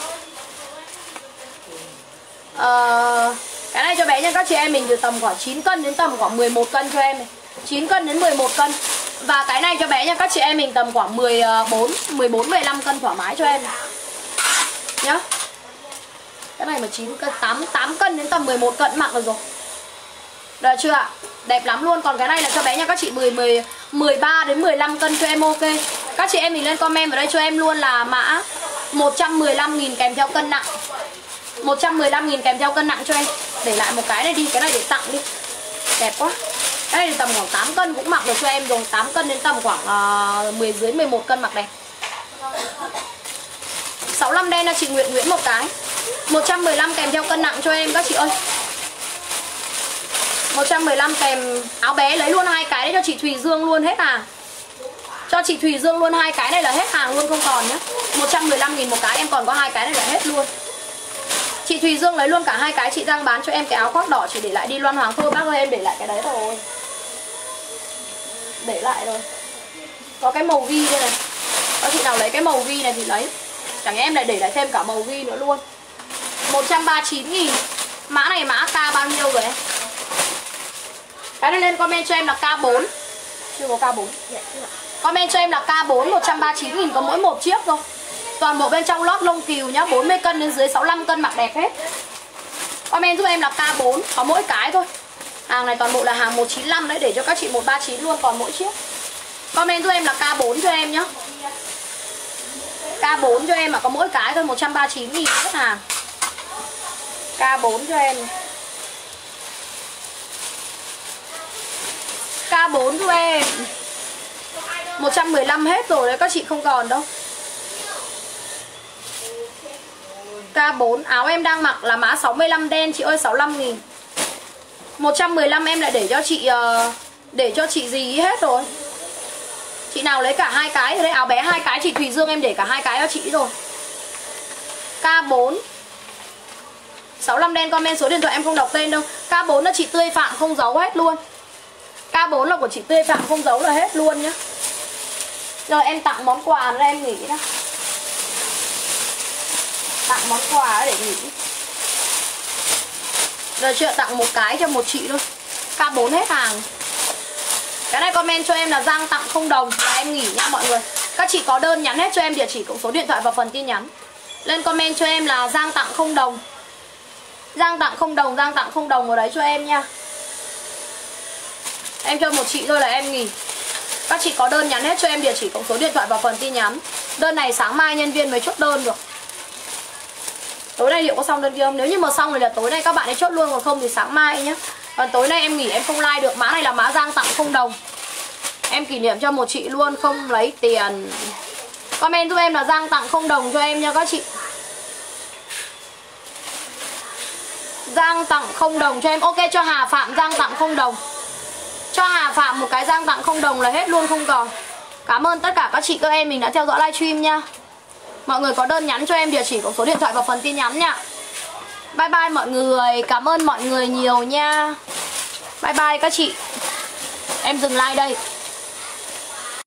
Ờ, cái này cho bé nha các chị em mình từ tầm khoảng chín cân đến tầm khoảng mười một cân cho em này. chín cân đến mười một cân. Và cái này cho bé nha các chị em mình tầm khoảng mười bốn, mười bốn, mười lăm cân thoải mái cho em này. Nhá. Cái này mà chín cân, tám, tám cân đến tầm mười một cân mặc được rồi. Được chưa ạ? Đẹp lắm luôn. Còn cái này là cho bé nha các chị mười, mười, mười ba đến mười lăm cân cho em ok. Các chị em mình lên comment vào đây cho em luôn là mã một trăm mười lăm nghìn kèm theo cân nặng. Một trăm mười lăm nghìn kèm theo cân nặng cho em. Để lại một cái này đi. Cái này để tặng đi. Đẹp quá. Cái này thì tầm khoảng tám cân cũng mặc được cho em rồi. Tám cân đến tầm khoảng uh, mười dưới mười một cân mặc đẹp. sáu mươi lăm đen là chị Nguyệt Nguyễn một cái. Một trăm mười lăm kèm theo cân nặng cho em các chị ơi. Một trăm mười lăm kèm áo bé. Lấy luôn hai cái đấy cho chị Thùy Dương luôn hết hàng. Cho chị Thùy Dương luôn hai cái này là hết hàng luôn không còn nhá. Một trăm mười lăm nghìn một cái. Em còn có hai cái này là hết luôn. Chị Thùy Dương lấy luôn cả hai cái. Chị Giang bán cho em cái áo khoác đỏ. Chị để lại đi Loan Hoàng. Thôi bác ơi em để lại cái đấy rồi. Để lại rồi. Có cái màu ghi đây này. Có chị nào lấy cái màu ghi này thì lấy. Chẳng em lại để lại thêm cả màu ghi nữa luôn. Một trăm ba mươi chín nghìn. Mã này mã K bao nhiêu rồi em? Cái này lên comment cho em là K bốn. Chưa có K bốn. Comment cho em là K bốn. Một trăm ba mươi chín nghìn có mỗi một chiếc thôi. Toàn bộ bên trong lót lông cừu nhá. Bốn mươi cân đến dưới sáu mươi lăm cân mặc đẹp hết. Comment giúp em là K bốn, có mỗi cái thôi. Hàng này toàn bộ là hàng một chín lăm đấy, để cho các chị một ba chín luôn, còn mỗi chiếc. Comment giúp em là K bốn cho em nhá. K bốn cho em mà có mỗi cái thôi, một trăm ba mươi chín nghìn hết hàng. K bốn cho em. K bốn cho em. một trăm mười lăm hết rồi đấy, các chị không còn đâu. K bốn, áo em đang mặc là mã sáu mươi lăm đen chị ơi, sáu mươi lăm nghìn. một trăm mười lăm em lại để cho chị uh, để cho chị gì hết rồi. Chị nào lấy cả hai cái rồi đấy, áo bé hai cái chị Thùy Dương em để cả hai cái cho chị rồi. K bốn sáu mươi lăm đen, comment số điện thoại em không đọc tên đâu. K bốn là chị Tươi Phạm không giấu hết luôn. K bốn là của chị Tươi Phạm không giấu là hết luôn nhá. Rồi em tặng món quà nữa em nghỉ đó. Tặng món quà để nghỉ. Rồi chưa, tặng một cái cho một chị thôi. K bốn hết hàng. Cái này comment cho em là Giang tặng không đồng là em nghỉ nha mọi người. Các chị có đơn nhắn hết cho em địa chỉ cộng số điện thoại và phần tin nhắn. Lên comment cho em là Giang tặng không đồng. Giang tặng không đồng, Giang tặng không đồng vào đấy cho em nha. Em cho một chị thôi là em nghỉ. Các chị có đơn nhắn hết cho em địa chỉ cộng số điện thoại và phần tin nhắn. Đơn này sáng mai nhân viên mới chốt đơn được. Tối nay liệu có xong đơn kia không? Nếu như mà xong thì là tối nay các bạn ấy chốt luôn, còn không thì sáng mai nhé. Còn tối nay em nghỉ em không like được. Mã này là mã Giang tặng không đồng. Em kỷ niệm cho một chị luôn, không lấy tiền. Comment giúp em là Giang tặng không đồng cho em nha các chị. Giang tặng không đồng cho em. Ok, cho Hà Phạm Giang tặng không đồng. Cho Hà Phạm một cái Giang tặng không đồng là hết luôn không còn. Cảm ơn tất cả các chị các em mình đã theo dõi livestream nha. Mọi người có đơn nhắn cho em địa chỉ cộng số điện thoại và phần tin nhắn nha. Bye bye mọi người. Cảm ơn mọi người nhiều nha. Bye bye các chị. Em dừng like đây.